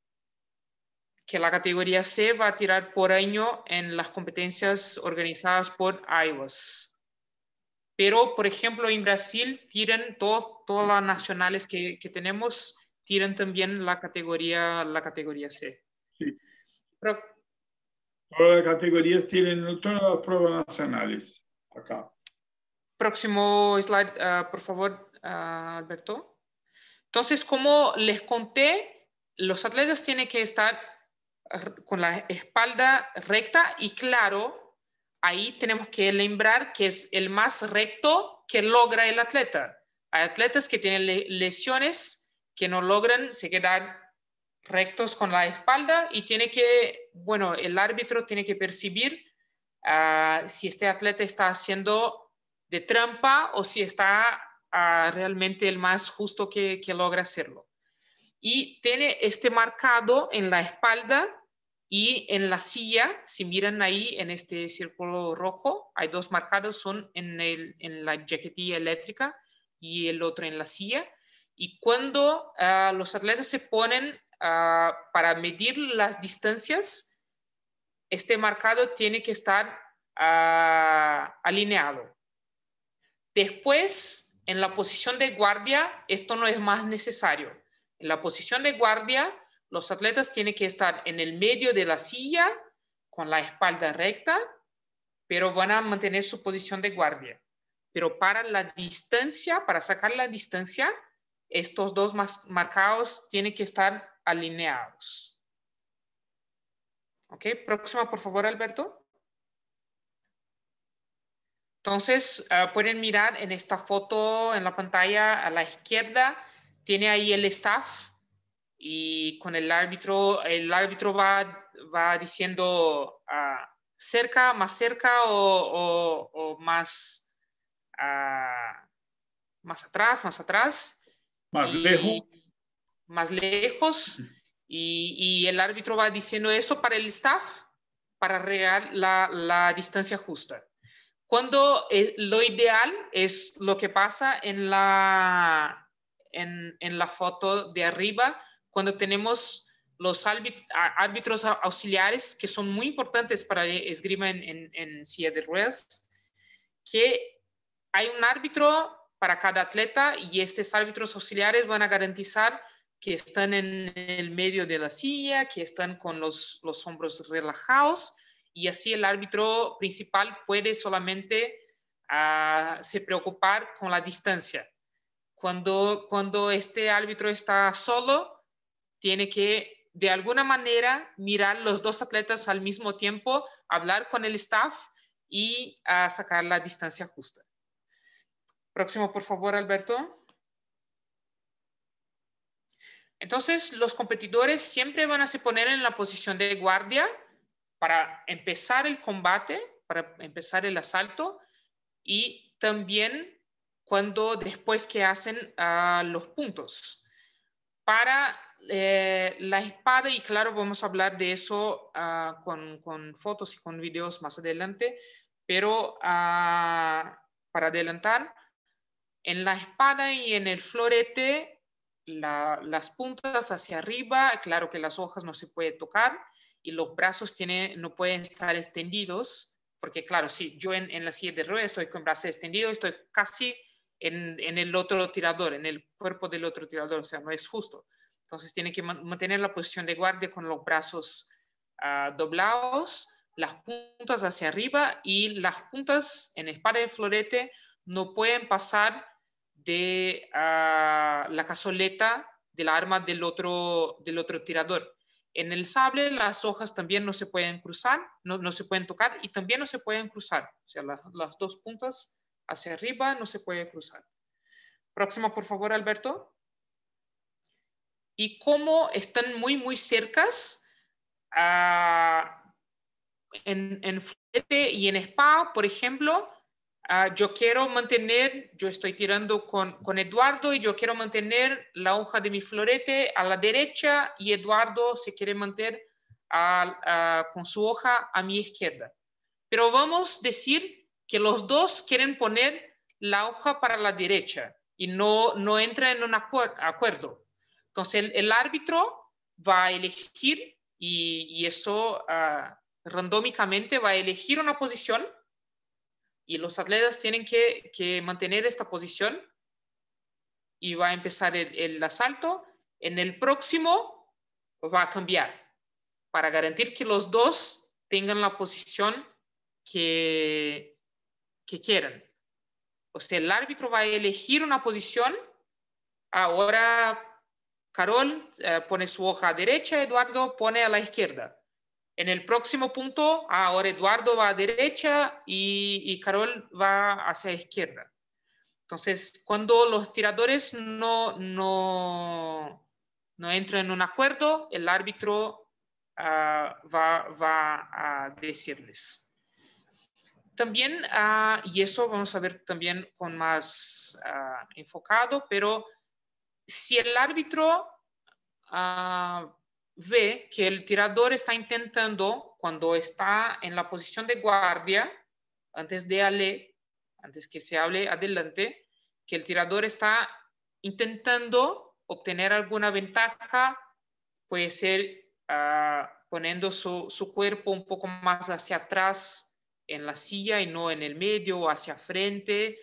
Que la categoría C va a tirar por año en las competencias organizadas por I W A S. Pero, por ejemplo, en Brasil tiran todo, todas las nacionales que, que tenemos, tiran también la categoría, la categoría C. Sí. Pero, todas las categorías tienen todas las pruebas nacionales acá. Próximo slide, uh, por favor, uh, Alberto. Entonces, como les conté, los atletas tienen que estar con la espalda recta y claro, ahí tenemos que lembrar que es el más recto que logra el atleta. Hay atletas que tienen lesiones que no logran se quedar rectos con la espalda y tiene que, bueno, el árbitro tiene que percibir uh, si este atleta está haciendo de trampa o si está uh, realmente el más justo que, que logra hacerlo. Y tiene este marcado en la espalda y en la silla. Si miran ahí en este círculo rojo, hay dos marcados, son en, el, en la jaquetilla eléctrica y el otro en la silla. Y cuando uh, los atletas se ponen uh, para medir las distancias, este marcado tiene que estar uh, alineado. Después en la posición de guardia, esto no es más necesario. En la posición de guardia, los atletas tienen que estar en el medio de la silla, con la espalda recta, pero van a mantener su posición de guardia. Pero para la distancia, para sacar la distancia, estos dos marcados tienen que estar alineados. Ok, próxima, por favor, Alberto. Entonces, uh, pueden mirar en esta foto en la pantalla a la izquierda, tiene ahí el staff y con el árbitro, el árbitro va, va diciendo uh, cerca, más cerca o, o, o más, uh, más atrás, más atrás. Más y, lejos. Más lejos. Y, y el árbitro va diciendo eso para el staff, para regar la, la distancia justa. Cuando eh, lo ideal es lo que pasa en la, en, en la foto de arriba, cuando tenemos los árbitros auxiliares, que son muy importantes para el esgrima en, en, en silla de ruedas, que hay un árbitro para cada atleta y estos árbitros auxiliares van a garantizar que están en el medio de la silla, que están con los, los hombros relajados, y así el árbitro principal puede solamente uh, se preocupar con la distancia. Cuando, cuando este árbitro está solo, tiene que de alguna manera mirar los dos atletas al mismo tiempo, hablar con el staff y uh, sacar la distancia justa. Próximo, por favor, Alberto. Entonces, los competidores siempre van a se poner en la posición de guardia para empezar el combate, para empezar el asalto, y también cuando después que hacen uh, los puntos. Para eh, la espada, y claro, vamos a hablar de eso uh, con, con fotos y con videos más adelante, pero uh, para adelantar, en la espada y en el florete, la, las puntas hacia arriba, claro que las hojas no se pueden tocar, y los brazos tiene, no pueden estar extendidos, porque claro, si yo en, en la silla de ruedas estoy con brazos extendidos, estoy casi en, en el otro tirador, en el cuerpo del otro tirador, o sea, no es justo. Entonces tiene que mantener la posición de guardia con los brazos uh, doblados, las puntas hacia arriba, y las puntas en espada y florete no pueden pasar de uh, la cazoleta del arma del otro, del otro tirador. En el sable las hojas también no se pueden cruzar, no, no se pueden tocar y también no se pueden cruzar. O sea, la, las dos puntas hacia arriba no se puede cruzar. Próximo, por favor, Alberto. Y como están muy, muy cercas, uh, en, en florete y en espada, por ejemplo, Uh, yo quiero mantener, yo estoy tirando con, con Eduardo y yo quiero mantener la hoja de mi florete a la derecha y Eduardo se quiere mantener a, a, con su hoja a mi izquierda. Pero vamos a decir que los dos quieren poner la hoja para la derecha y no, no entran en un acuer acuerdo. Entonces el, el árbitro va a elegir y, y eso uh, randómicamente va a elegir una posición. Y los atletas tienen que, que mantener esta posición y va a empezar el, el asalto. En el próximo va a cambiar para garantizar que los dos tengan la posición que, que quieran. O sea, el árbitro va a elegir una posición. Ahora Carol eh, pone su hoja a derecha, Eduardo pone a la izquierda. En el próximo punto, ahora Eduardo va a derecha y, y Carol va hacia la izquierda. Entonces, cuando los tiradores no, no, no entran en un acuerdo, el árbitro uh, va, va a decirles. También, uh, y eso vamos a ver también con más uh, enfocado, pero si el árbitro Uh, ve que el tirador está intentando, cuando está en la posición de guardia, antes de ale, antes que se hable adelante, que el tirador está intentando obtener alguna ventaja, puede ser uh, poniendo su, su cuerpo un poco más hacia atrás en la silla y no en el medio o hacia frente,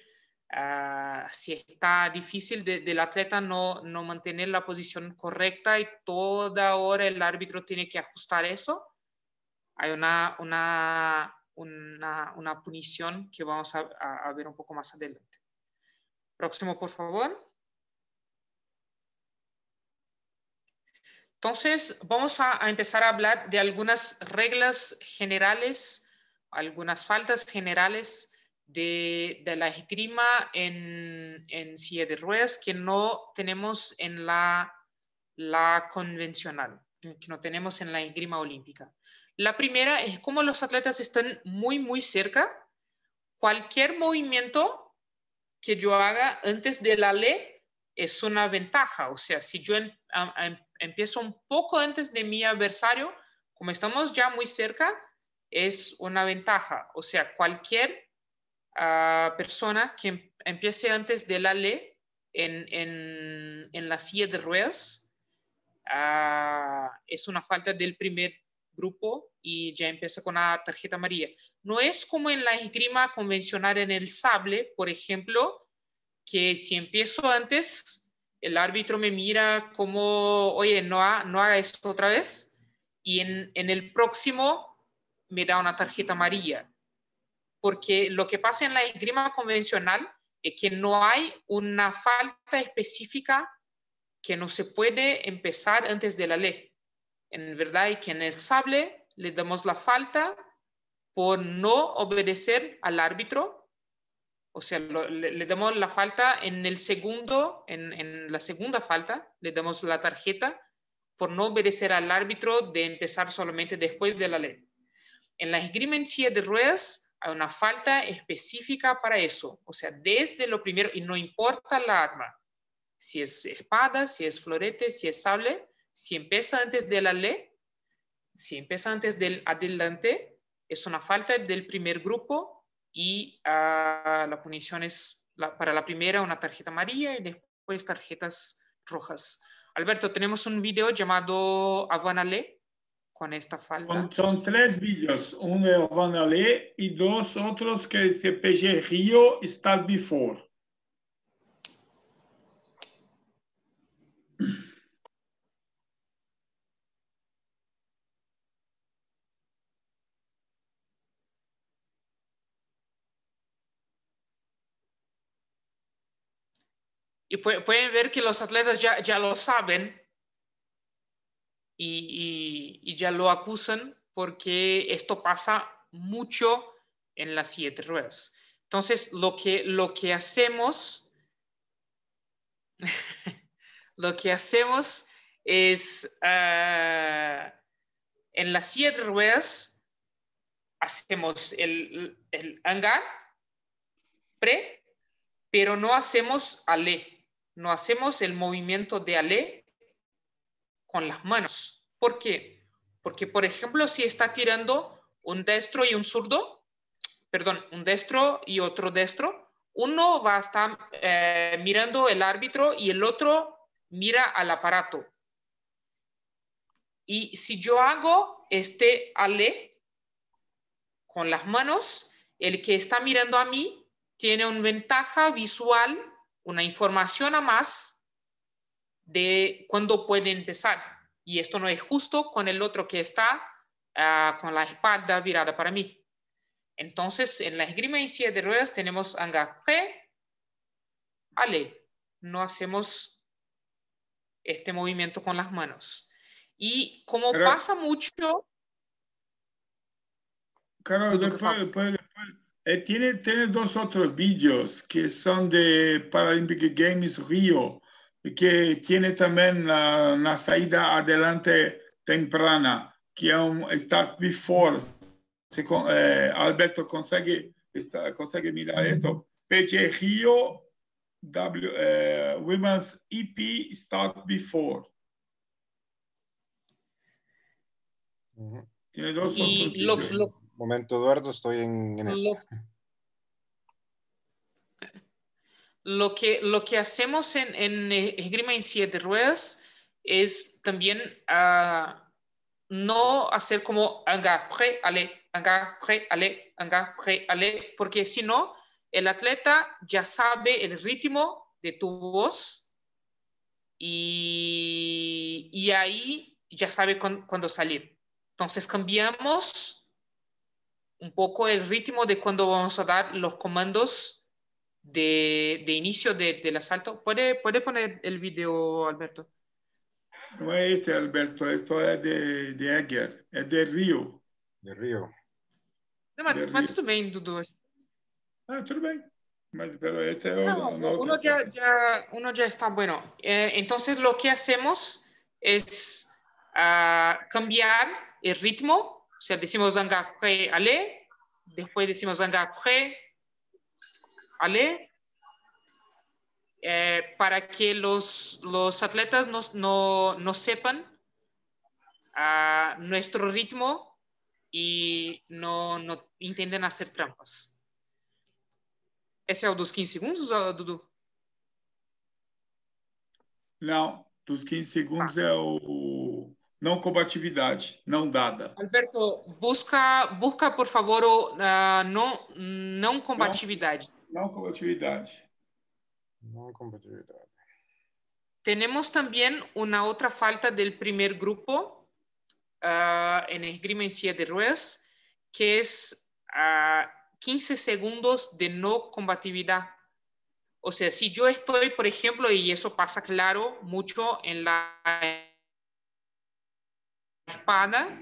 uh, si está difícil de, del atleta no, no mantener la posición correcta y toda hora el árbitro tiene que ajustar eso, hay una, una, una, una punición que vamos a, a, a ver un poco más adelante. Próximo, por favor. Entonces, vamos a, a empezar a hablar de algunas reglas generales, algunas faltas generales de, de la esgrima en, en silla de ruedas que no tenemos en la, la convencional, que no tenemos en la esgrima olímpica. La primera es como los atletas están muy, muy cerca, cualquier movimiento que yo haga antes de la ley es una ventaja. O sea, si yo em, em, empiezo un poco antes de mi adversario, como estamos ya muy cerca, es una ventaja. O sea, cualquier uh, persona que em, empiece antes de la ley en, en, en la silla de ruedas uh, es una falta del primer grupo y ya empieza con la tarjeta amarilla. No es como en la esgrima convencional en el sable, por ejemplo, que si empiezo antes, el árbitro me mira como, oye, no, ha, no haga esto otra vez, y en, en el próximo me da una tarjeta amarilla. Porque lo que pasa en la esgrima convencional es que no hay una falta específica que no se puede empezar antes de la ley. En verdad, es que en el sable le damos la falta por no obedecer al árbitro. O sea, lo, le, le damos la falta en el segundo, en, en la segunda falta, le damos la tarjeta por no obedecer al árbitro de empezar solamente después de la ley. En la esgrima en silla de ruedas hay una falta específica para eso. O sea, desde lo primero, y no importa la arma, si es espada, si es florete, si es sable, si empieza antes de la ley, si empieza antes del adelante, es una falta del primer grupo. Y uh, la punición es la, para la primera una tarjeta amarilla y después tarjetas rojas. Alberto, tenemos un video llamado Avant Aller con esta falta. Son, son tres vídeos, uno de Avant Aller y dos otros que dice P G Rio Start Before. Y pueden ver que los atletas ya, ya lo saben y, y, y ya lo acusan porque esto pasa mucho en las siete ruedas. Entonces, lo que, lo que hacemos, lo que hacemos es, uh, en las siete ruedas, hacemos el, el hangar, pre, pero no hacemos ale. No hacemos el movimiento de ale con las manos. ¿Por qué? Porque, por ejemplo, si está tirando un destro y un zurdo, perdón, un destro y otro destro, uno va a estar eh, mirando el árbitro y el otro mira al aparato. Y si yo hago este ale con las manos, el que está mirando a mí tiene una ventaja visual, una información a más de cuándo puede empezar. Y esto no es justo con el otro que está uh, con la espalda virada para mí. Entonces, en la esgrima en silla de ruedas tenemos engagé, ale. No hacemos este movimiento con las manos. Y como Pero, pasa mucho... Claro, después, después, después, eh, tiene, tiene dos otros vídeos que son de Paralympic Games Rio, que tiene también la, una salida adelante temprana, que es un start before. Se, eh, Alberto consigue, está, consigue mirar esto. P G Rio W, eh, Women's E P Start Before. Uh-huh. Tiene dos y otros lo, vídeos. lo, Momento, Eduardo, estoy en, en eso. Lo, lo, que, lo que hacemos en, en esgrima en silla de ruedas es también uh, no hacer como agarré, ale, agarré, ale, agarré, ale, porque si no, el atleta ya sabe el ritmo de tu voz y, y ahí ya sabe cuándo, cuándo salir. Entonces cambiamos un poco el ritmo de cuando vamos a dar los comandos de, de inicio de, del asalto. ¿Puede, ¿Puede poner el video, Alberto? No é este, Alberto, esto é de, de Egger, é de Rio. De Río. Não, mas, De mas Rio. tudo bem, Dudu. Ah, tudo bem. Mas, pero este é No, una uno, otra ya, cosa. ya, uno ya está bueno. Eh, entonces lo que hacemos es uh, cambiar el ritmo. O sea, decimos zanga pre ale, después decimos zanga pre ale, eh, para que los, los atletas no, no, no sepan uh, nuestro ritmo y no, no intenten hacer trampas. Esse é o dos quinze segundos, Dudu? Não, dos quinze segundos ah. é o não combatividade, não dada. Alberto, busca, busca por favor, o, uh, não, não combatividade. Não, não combatividade. No compatibilidad. Tenemos también una otra falta del primer grupo uh, en esgrima en silla de ruedas, que es uh, quince segundos de no combatividad. O sea, si yo estoy, por ejemplo, y eso pasa claro mucho en la espada,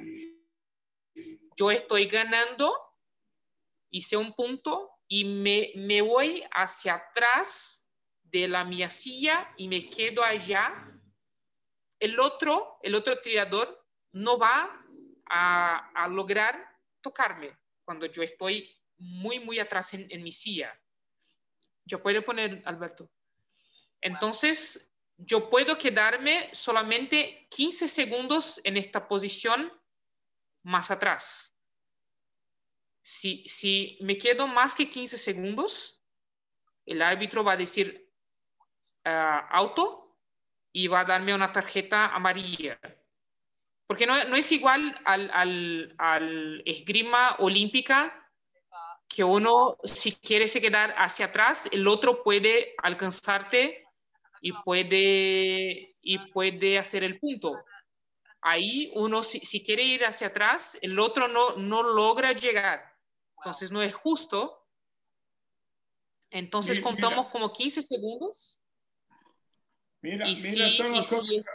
yo estoy ganando, hice un punto y me, me voy hacia atrás de la mía silla y me quedo allá. El otro, el otro tirador no va a, a lograr tocarme cuando yo estoy muy, muy atrás en, en mi silla. Yo puedo poner, Alberto. Entonces, yo puedo quedarme solamente quince segundos en esta posición más atrás. Si, si me quedo más que quince segundos, el árbitro va a decir uh, auto y va a darme una tarjeta amarilla. Porque no, no es igual al, al, al esgrima olímpica, que uno, si quiere se quedar hacia atrás, el otro puede alcanzarte y puede, y puede hacer el punto. Ahí uno, si, si quiere ir hacia atrás, el otro no, no logra llegar. Entonces no es justo. Entonces mira, contamos mira. como quince segundos. Mira, y mira, si, só uma y coisa, si es...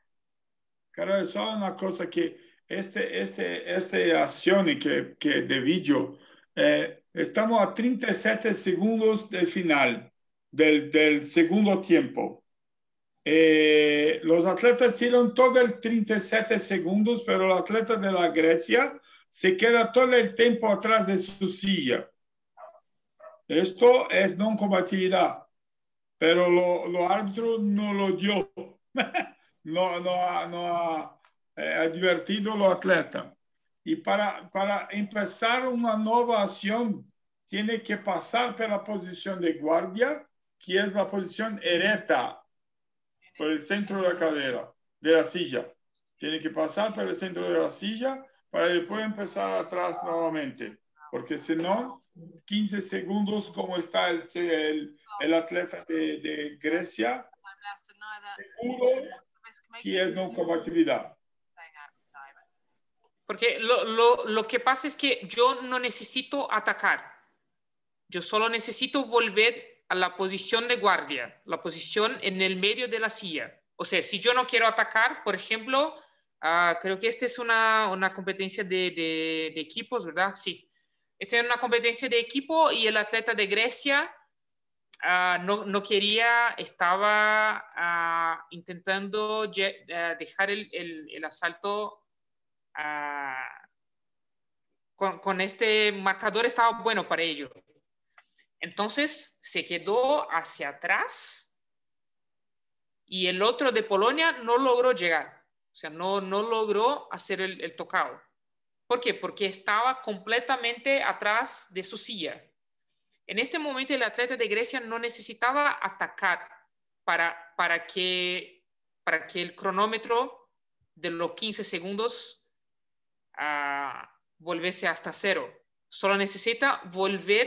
cara, só uma coisa que este, este, este ação que, que de vídeo, eh, estamos a trinta y siete segundos del final, del, del segundo tiempo. Eh, los atletas hicieron todo el treinta y siete segundos, pero el atleta de la Grecia se queda todo el tiempo atrás de su silla. Esto es no combatividad, pero lo, lo árbitro no lo dio. no, no, ha, no ha eh, divertido los atletas. Y para, para empezar una nueva acción, tiene que pasar por la posición de guardia, que es la posición erecta, por el centro de la cadera, de la silla. Tiene que pasar por el centro de la silla para después empezar atrás nuevamente. Porque si no, quince segundos, como está el, el, el atleta de, de Grecia, seguro que es no combatividad. Porque lo, lo, lo que pasa es que yo no necesito atacar. Yo solo necesito volver a la posición de guardia, la posición en el medio de la silla. O sea, si yo no quiero atacar, por ejemplo, uh, creo que esta es una, una competencia de, de, de equipos, ¿verdad? Sí. Esta es una competencia de equipo y el atleta de Grecia uh, no, no quería, estaba uh, intentando uh, dejar el, el, el asalto uh, con, con este marcador, estaba bueno para ello. Entonces se quedó hacia atrás y el otro de Polonia no logró llegar. O sea, no, no logró hacer el, el tocado. ¿Por qué? Porque estaba completamente atrás de su silla. En este momento el atleta de Grecia no necesitaba atacar para, para, que, para que el cronómetro de los quince segundos uh, volviese hasta cero. Solo necesita volver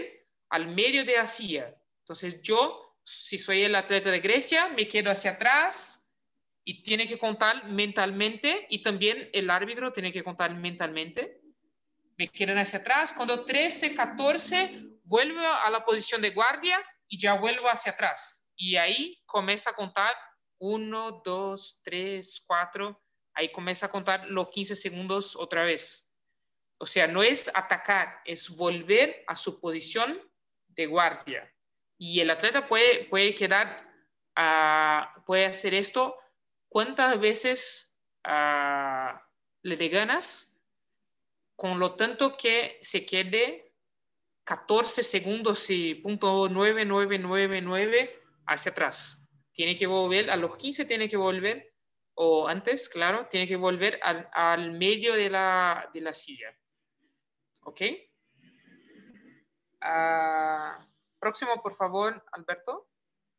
al medio de la silla. Entonces yo, si soy el atleta de Grecia, me quedo hacia atrás y tiene que contar mentalmente, y también el árbitro tiene que contar mentalmente. Me quedan hacia atrás. Cuando trece, catorce, vuelvo a la posición de guardia y ya vuelvo hacia atrás. Y ahí comienza a contar uno, dos, tres, cuatro. Ahí comienza a contar los quince segundos otra vez. O sea, no es atacar, es volver a su posición de guardia. Y el atleta puede, puede quedar, uh, puede hacer esto cuántas veces uh, le dé ganas, con lo tanto que se quede catorce segundos y punto nueve nueve nueve nueve hacia atrás. Tiene que volver, a los quince tiene que volver, o antes, claro, tiene que volver al, al medio de la, de la silla. ¿Ok? Uh, próximo, por favor, Alberto.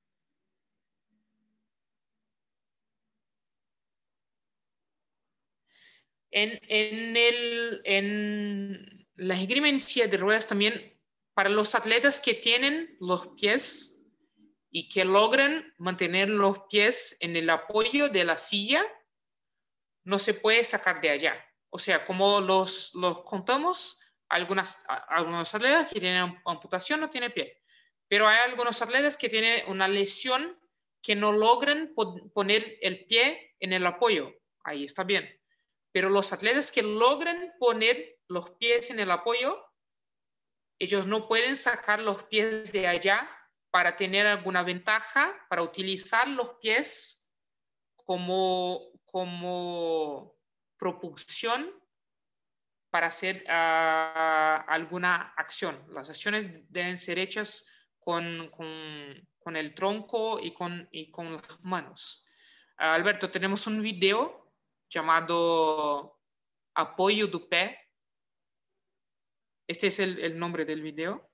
En, en, el, en la esgrima en silla de ruedas también, para los atletas que tienen los pies y que logran mantener los pies en el apoyo de la silla, no se puede sacar de allá. O sea, como los, los contamos, algunas, algunos atletas que tienen amputación no tienen pie, pero hay algunos atletas que tienen una lesión que no logran poner el pie en el apoyo. Ahí está bien. Pero los atletas que logran poner los pies en el apoyo, ellos no pueden sacar los pies de allá para tener alguna ventaja, para utilizar los pies como, como propulsión para hacer uh, alguna acción. Las acciones deben ser hechas con, con, con el tronco y con, y con las manos. Uh, Alberto, tenemos un video llamado Apoyo do Pé. Este es el, el nombre del video.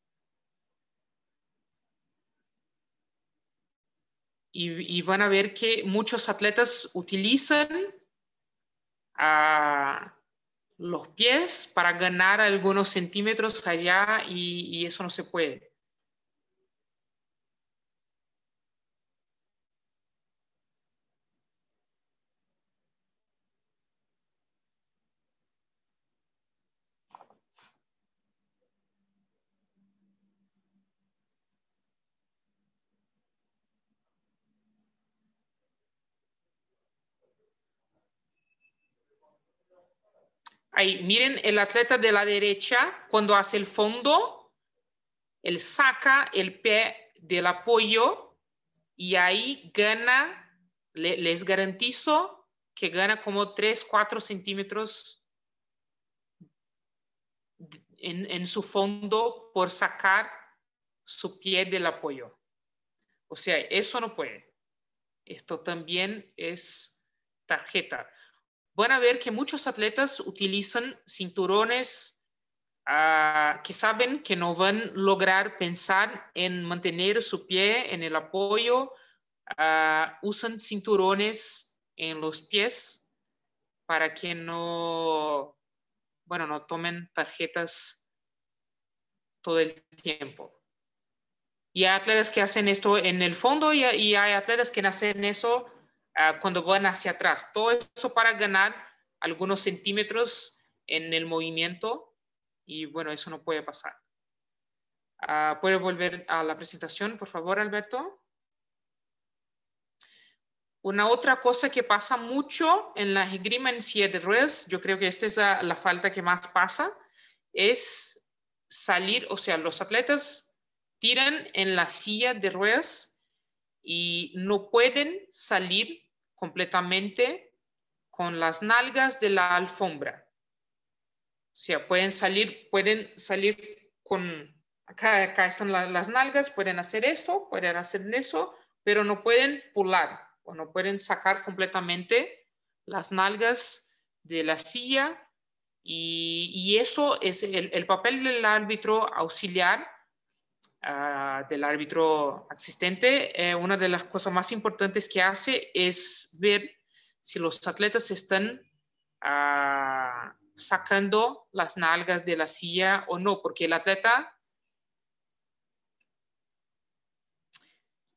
Y, y van a ver que muchos atletas utilizan uh, los pies para ganar algunos centímetros allá, y, y eso no se puede. Ahí, miren el atleta de la derecha, cuando hace el fondo, él saca el pie del apoyo y ahí gana, le, les garantizo que gana como tres, cuatro centímetros en, en su fondo por sacar su pie del apoyo. O sea, eso no puede. Esto también es tarjeta. Van a ver que muchos atletas utilizan cinturones uh, que saben que no van a lograr pensar en mantener su pie en el apoyo. Uh, usan cinturones en los pies para que no, bueno, no tomen tarjetas todo el tiempo. Y hay atletas que hacen esto en el fondo, y, y hay atletas que hacen eso Uh, cuando van hacia atrás. Todo eso para ganar algunos centímetros en el movimiento, y bueno, eso no puede pasar. Uh, ¿Puede volver a la presentación, por favor, Alberto? Una otra cosa que pasa mucho en la esgrima en silla de ruedas, yo creo que esta es la, la falta que más pasa, es salir, o sea, los atletas tiran en la silla de ruedas y no pueden salir completamente con las nalgas de la alfombra. O sea, pueden salir, pueden salir con, acá, acá están la, las nalgas, pueden hacer eso, pueden hacer eso, pero no pueden pular o no pueden sacar completamente las nalgas de la silla, y, y eso es el, el papel del árbitro auxiliar. Uh, del árbitro asistente. Eh, una de las cosas más importantes que hace es ver si los atletas están uh, sacando las nalgas de la silla o no, porque el atleta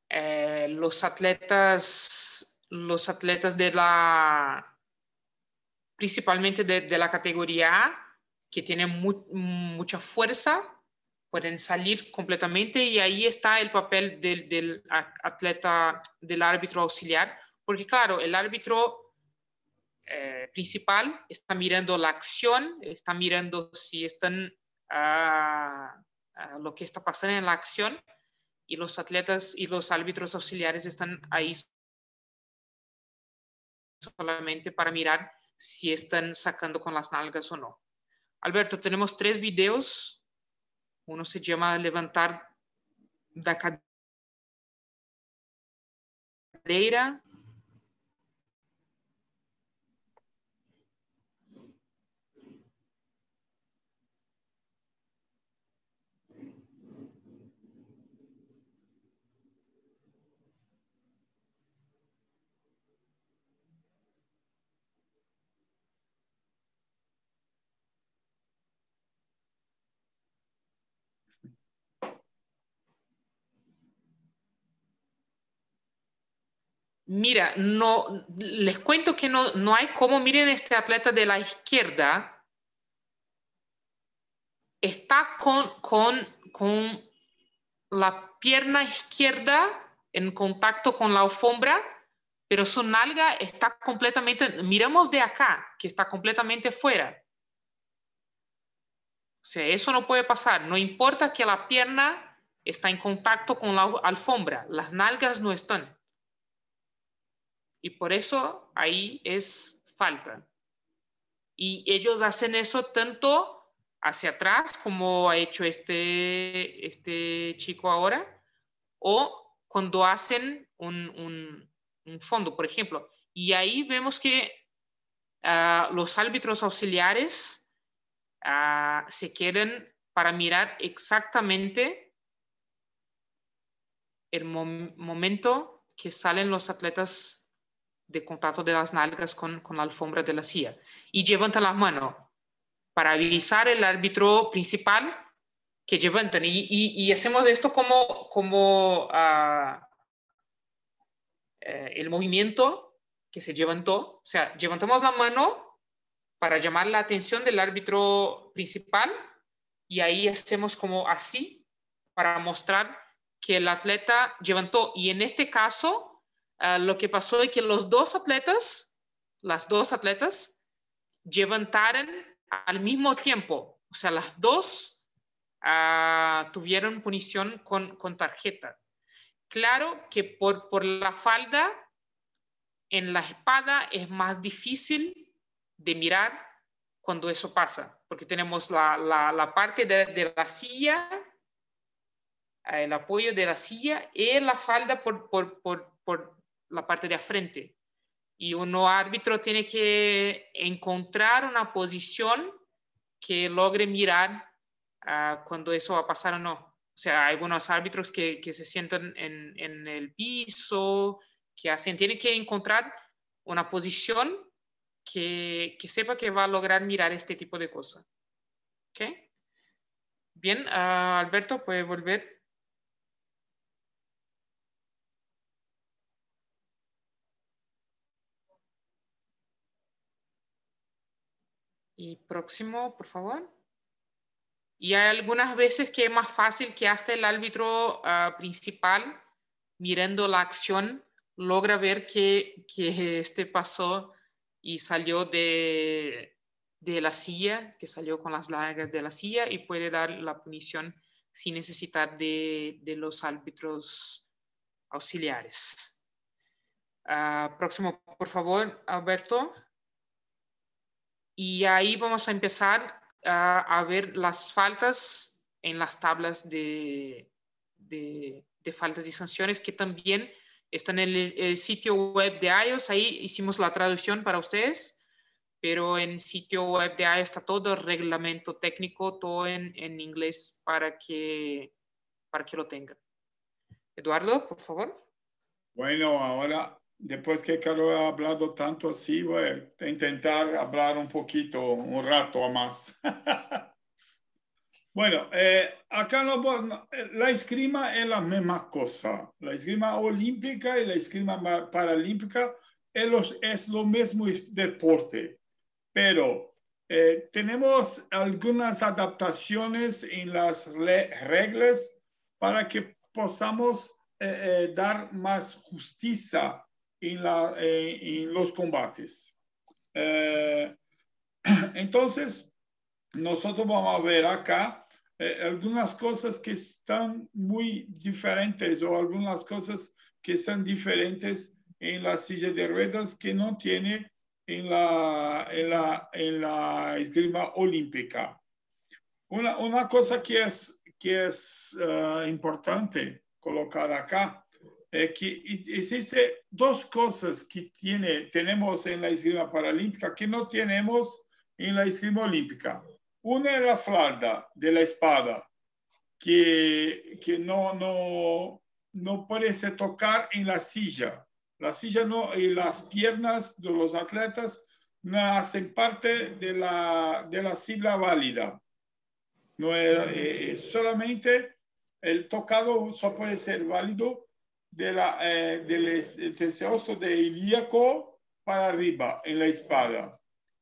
eh, los atletas, los atletas de la, principalmente de, de la categoría A, que tienen mu mucha fuerza, pueden salir completamente, y ahí está el papel del, del atleta, del árbitro auxiliar, porque claro, el árbitro eh, principal está mirando la acción, está mirando si están uh, uh, lo que está pasando en la acción, y los atletas y los árbitros auxiliares están ahí solamente para mirar si están sacando con las nalgas o no. Alberto, tenemos tres videos. Uno se llama levantar da cadeira. Mira, no, les cuento que no, no hay como, miren este atleta de la izquierda, está con, con, con la pierna izquierda en contacto con la alfombra, pero su nalga está completamente, miramos de acá, que está completamente fuera. O sea, eso no puede pasar, no importa que la pierna está en contacto con la alfombra, las nalgas no están. Y por eso ahí es falta. Y ellos hacen eso tanto hacia atrás, como ha hecho este, este chico ahora, o cuando hacen un, un, un fondo, por ejemplo. Y ahí vemos que uh, los árbitros auxiliares uh, se quedan para mirar exactamente el mom momento que salen los atletas de contacto de las nalgas con, con la alfombra de la silla, y levantan la mano para avisar al árbitro principal que levantan, y, y, y hacemos esto como, como uh, eh, el movimiento que se levantó, o sea, levantamos la mano para llamar la atención del árbitro principal, y ahí hacemos como así para mostrar que el atleta levantó. Y en este caso, Uh, lo que pasó es que los dos atletas, las dos atletas, levantaron al mismo tiempo. O sea, las dos uh, tuvieron punición con, con tarjeta. Claro que por, por la falda en la espada es más difícil de mirar cuando eso pasa, porque tenemos la, la, la parte de, de la silla, el apoyo de la silla, y la falda por, por, por, por la parte de frente, y uno árbitro tiene que encontrar una posición que logre mirar uh, cuando eso va a pasar o no. O sea, hay algunos árbitros que, que se sientan en, en el piso, que hacen, tienen que encontrar una posición que, que sepa que va a lograr mirar este tipo de cosas. ¿Ok? Bien, uh, Alberto, puede volver. Y próximo, por favor. Y hay algunas veces que es más fácil que hasta el árbitro uh, principal, mirando la acción, logra ver que, que este pasó y salió de, de la silla, que salió con las largas de la silla, y puede dar la punición sin necesitar de, de los árbitros auxiliares. Uh, próximo, por favor, Alberto. Y ahí vamos a empezar uh, a ver las faltas en las tablas de, de, de faltas y sanciones, que también están en el, el sitio web de I O S. Ahí hicimos la traducción para ustedes, pero en el sitio web de I O S está todo el reglamento técnico, todo en, en inglés, para que, para que lo tengan. Eduardo, por favor. Bueno, ahora, después que Carol ha hablado tanto así, voy a intentar hablar un poquito, un rato más. Bueno, eh, acá no, no, la esgrima es la misma cosa. La esgrima olímpica y la esgrima paralímpica es, los, es lo mismo deporte, pero eh, tenemos algunas adaptaciones en las reglas para que podamos eh, eh, dar más justicia en, la, eh, en los combates. Eh, entonces, nosotros vamos a ver acá eh, algunas cosas que están muy diferentes o algunas cosas que son diferentes en la silla de ruedas que no tiene en la, en la, en la esgrima olímpica. Una, una cosa que es, que es uh, importante colocar acá es que existen dos cosas que tiene, tenemos en la esgrima paralímpica que no tenemos en la esgrima olímpica. Una es la falda de la espada, que, que no, no, no puede se tocar en la silla. La silla no, y las piernas de los atletas no hacen parte de la, de la silla válida. No es, es solamente el tocado solo puede ser válido de la, eh, del tercioso de ilíaco para arriba en la espada.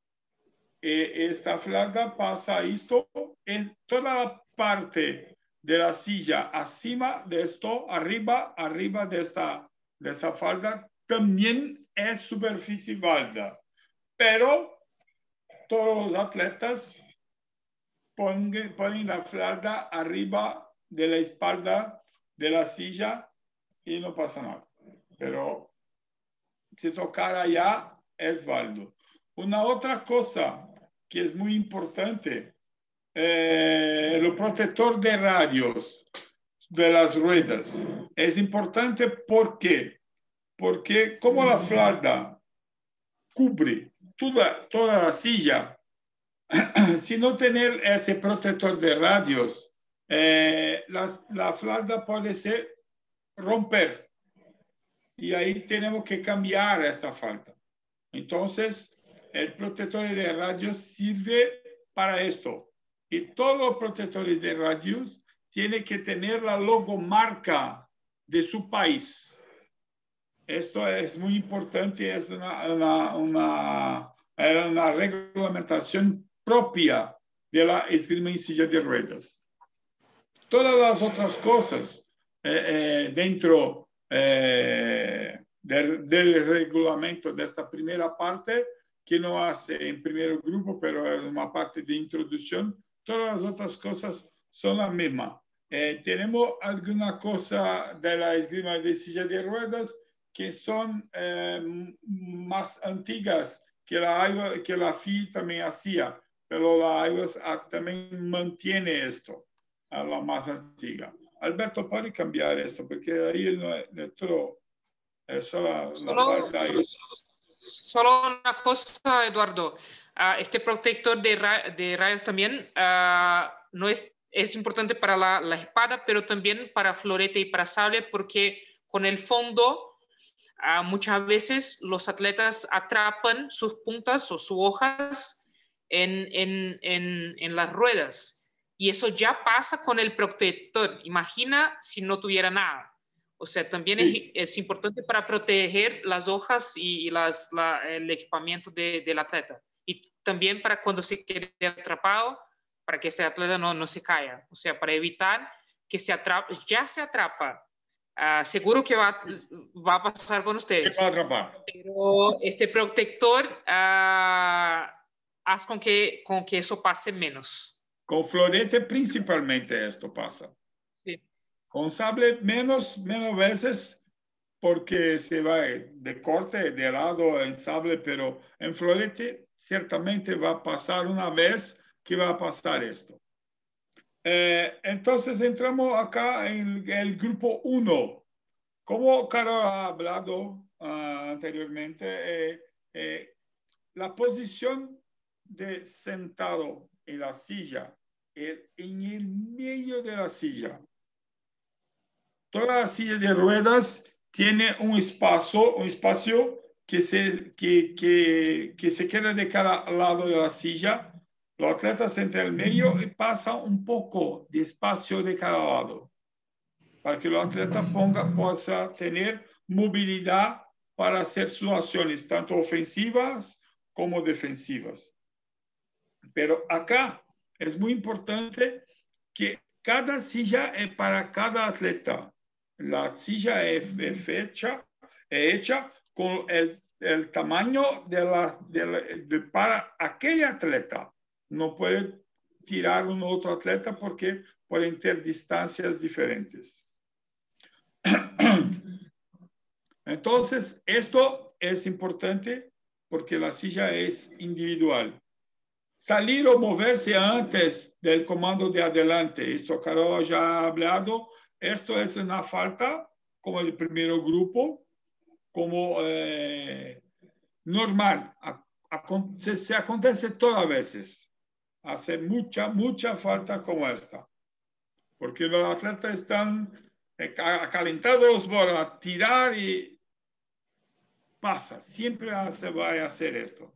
Esta falda pasa esto en toda la parte de la silla, acima de esto, arriba, arriba de esta, de esta falda, también es superficie válida. Pero todos los atletas ponen, ponen la falda arriba de la espalda de la silla y no pasa nada. Pero si tocar allá, es válido. Una otra cosa que es muy importante, eh, el protector de radios de las ruedas. Es importante porque, porque como la falda cubre toda, toda la silla, si no tener ese protector de radios, eh, la, la falda puede ser romper. Y ahí tenemos que cambiar esta falda. Entonces, el protector de radios sirve para esto. Y todos los protectores de radios tienen que tener la logomarca de su país. Esto es muy importante, es una, una, una, una reglamentación propia de la esgrima en silla de ruedas. Todas las otras cosas eh, eh, dentro eh, del, del reglamento de esta primera parte, que no hace en primer grupo, pero es una parte de introducción, todas las otras cosas son las mismas. Eh, tenemos alguna cosa de la esgrima de silla de ruedas que son eh, más antiguas que la, que la F I también hacía, pero la I W A S también mantiene esto, a la más antigua. Alberto, ¿puede cambiar esto? Porque ahí no es nuestro, es solo, solo, la parte solo una cosa, Eduardo. Uh, este protector de, ra de rayos también uh, no es, es importante para la, la espada, pero también para florete y para sable, porque con el fondo uh, muchas veces los atletas atrapan sus puntas o sus hojas en, en, en, en las ruedas. Y eso ya pasa con el protector. Imagina si no tuviera nada. O sea, también sí. es, es importante para proteger las hojas y las, la, el equipamiento de, del atleta. Y también para cuando se quede atrapado, para que este atleta no, no se caiga. O sea, para evitar que se atrape, ya se atrapa. Uh, seguro que va, va a pasar con ustedes. Va a atrapar. Pero este protector uh, hace con que, con que eso pase menos. Con florete principalmente esto pasa. Sí. Con sable menos, menos veces porque se va de corte, de lado el sable, pero en florete ciertamente va a pasar una vez que va a pasar esto. Eh, entonces entramos acá en el grupo uno. Como Carol ha hablado uh, anteriormente, eh, eh, la posición de sentado en la silla, eh, en el medio de la silla. Toda la silla de ruedas tiene un espacio, un espacio que se, que, que, que se queda de cada lado de la silla Los atletas entre el medio y pasa un poco de espacio de cada lado, para que los atletas ponga, puedan tener movilidad para hacer sus acciones, tanto ofensivas como defensivas. Pero acá es muy importante que cada silla es para cada atleta. La silla es, es, hecha, es hecha con el, el tamaño de la, de la, de, para aquel atleta. No puede tirar un otro atleta porque pueden tener distancias diferentes. Entonces, esto es importante porque la silla es individual. Salir o moverse antes del comando de adelante. Esto Carol ya ha hablado. Esto es una falta, como el primer grupo, como eh, normal. Se acontece todas las veces. Hace mucha, mucha falta como esta. Porque los atletas están acalentados para tirar y pasa. Siempre se va a hacer esto.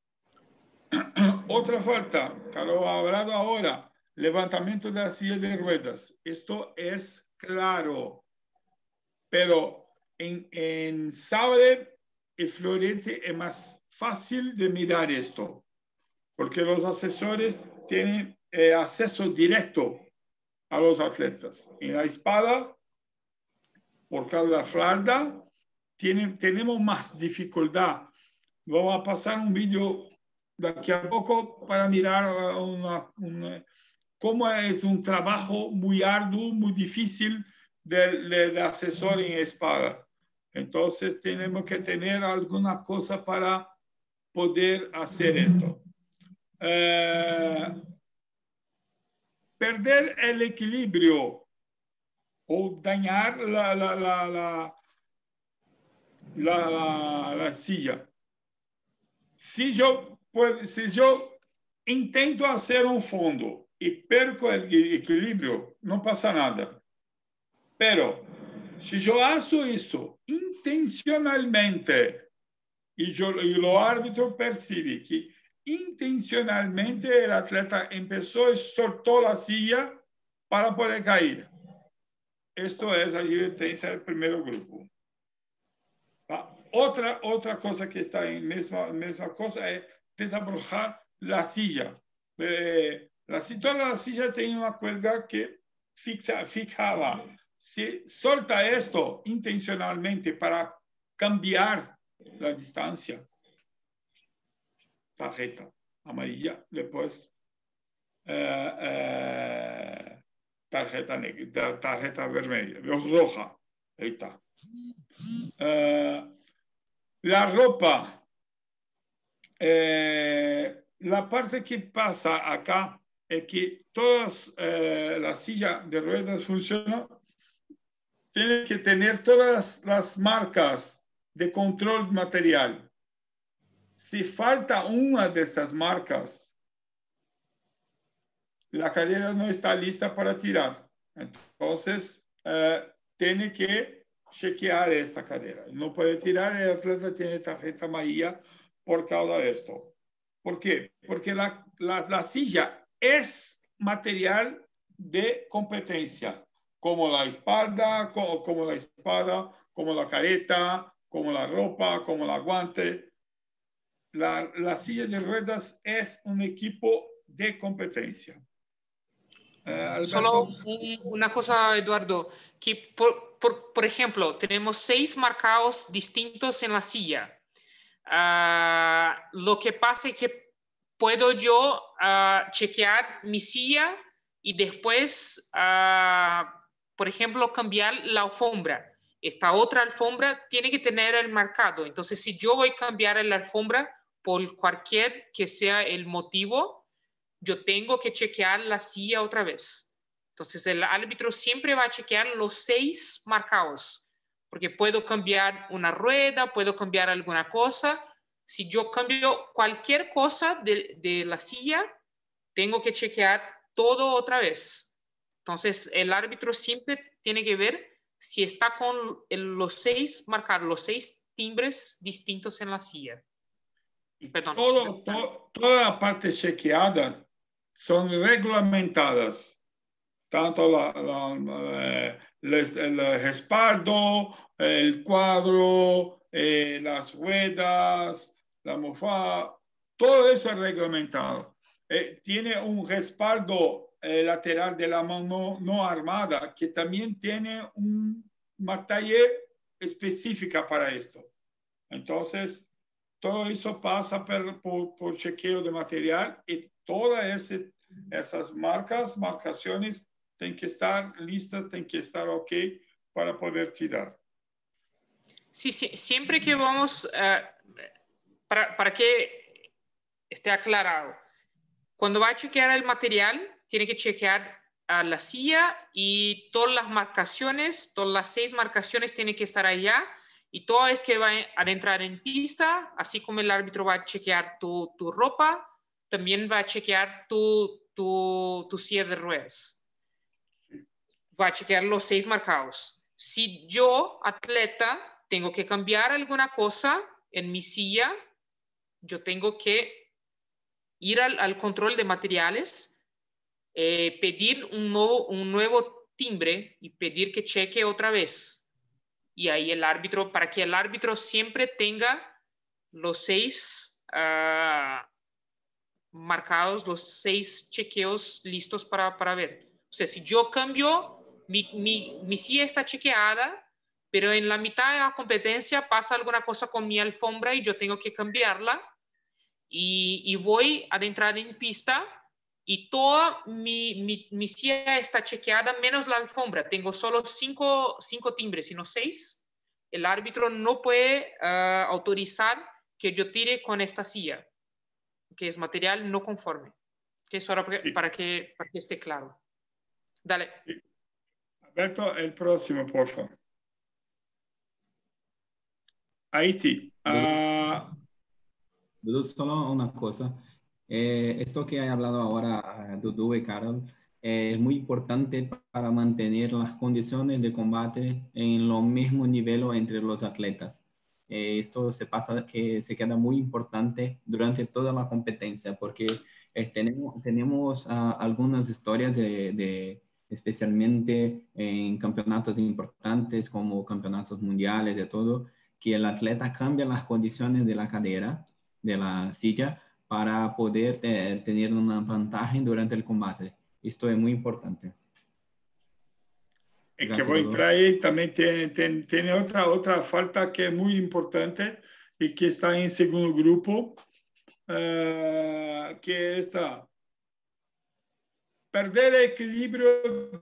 Otra falta, Carlos ha hablado ahora, levantamiento de la silla de ruedas. Esto es claro, pero en, en sable y florete es más fácil de mirar esto, porque los asesores tienen eh, acceso directo a los atletas. En la espada, por cada falda, tiene, tenemos más dificultad. Vamos a pasar un vídeo de aquí a poco para mirar una, una, cómo es un trabajo muy arduo, muy difícil del, del asesor en espada. Entonces tenemos que tener alguna cosa para poder hacer esto. Eh, perder el equilibrio o dañar la, la, la, la, la, la, la silla. Si yo, pues, si yo intento hacer un fondo y perco el equilibrio, no pasa nada. Pero si yo hago eso intencionalmente y, yo, y los árbitros perciben que intencionalmente el atleta empezó y soltó la silla para poder caer, esto es la advertencia del primer grupo. ¿Va? Otra, otra cosa que está en la misma, misma cosa es desabrojar la silla. Eh, la, toda la silla tiene una cuerda que fixa, fijaba. Si solta esto intencionalmente para cambiar la distancia, tarjeta amarilla, después eh, eh, tarjeta negra, tarjeta vermelha, roja. Ahí está. Uh, la ropa, eh, la parte que pasa acá es que todas eh, las sillas de ruedas funcionan, tienen que tener todas las marcas de control material. Si falta una de estas marcas, la cadera no está lista para tirar. Entonces, eh, tiene que chequear esta cadera. No puede tirar, el atleta tiene tarjeta amarilla por causa de esto. ¿Por qué? Porque la, la, la silla es material de competencia, como la espalda, como, como la espada, como la careta, como la ropa, como la guante. La, la silla de ruedas es un equipo de competencia. Uh, Solo un, una cosa, Eduardo, que por, por, por ejemplo, tenemos seis marcados distintos en la silla. Uh, lo que pasa es que puedo yo uh, chequear mi silla y después, uh, por ejemplo, cambiar la alfombra. Esta otra alfombra tiene que tener el marcado. Entonces, si yo voy a cambiar la alfombra por cualquier que sea el motivo, yo tengo que chequear la silla otra vez. Entonces, el árbitro siempre va a chequear los seis marcados, porque puedo cambiar una rueda, puedo cambiar alguna cosa. Si yo cambio cualquier cosa de, de la silla, tengo que chequear todo otra vez. Entonces, el árbitro siempre tiene que ver si está con el, los seis marcados, los seis timbres distintos en la silla. Perdón. Todo, todo, toda la parte chequeada son reglamentadas. Tanto la, la, la, el, el respaldo, el cuadro, eh, las ruedas, la almohada, todo eso es reglamentado. Eh, tiene un respaldo eh, lateral de la mano no armada que también tiene un, una talla específica para esto. Entonces, todo eso pasa por, por, por chequeo de material y todas ese, esas marcas, marcaciones, tienen que estar listas, tienen que estar ok para poder tirar. Sí, sí, siempre que vamos, uh, para, para que esté aclarado, cuando va a chequear el material, tiene que chequear uh, la silla y todas las marcaciones, todas las seis marcaciones tienen que estar allá. Y toda vez que va a entrar en pista, así como el árbitro va a chequear tu, tu ropa, también va a chequear tu, tu, tu silla de ruedas. Va a chequear los seis marcados. Si yo, atleta, tengo que cambiar alguna cosa en mi silla, yo tengo que ir al, al control de materiales, eh, pedir un nuevo, un nuevo timbre y pedir que cheque otra vez. Y ahí el árbitro, para que el árbitro siempre tenga los seis uh, marcados, los seis chequeos listos para, para ver. O sea, si yo cambio, mi, mi, mi silla está chequeada, pero en la mitad de la competencia pasa alguna cosa con mi alfombra y yo tengo que cambiarla. Y, y voy a entrar en pista y toda mi, mi, mi silla está chequeada menos la alfombra. Tengo solo cinco, cinco timbres, sino seis. El árbitro no puede uh, autorizar que yo tire con esta silla, que es material no conforme. Que solo para, para, que, para que esté claro. Dale. Alberto, el próximo, por favor. Ahí sí. Uh... Dudu, solo una cosa. Eh, esto que ha hablado ahora uh, Dudu y Carol eh, es muy importante para mantener las condiciones de combate en lo mismo nivel entre los atletas. Eh, esto se pasa que se queda muy importante durante toda la competencia porque eh, tenemos, tenemos uh, algunas historias de, de, especialmente en campeonatos importantes como campeonatos mundiales de todo, que el atleta cambia las condiciones de la cadera, de la silla, para poder eh, tener una ventaja durante el combate. Esto es muy importante. Es Gracias, que voy Dudu. para ahí, también tiene, tiene, tiene otra, otra falta que es muy importante y que está en segundo grupo, uh, que está perder el equilibrio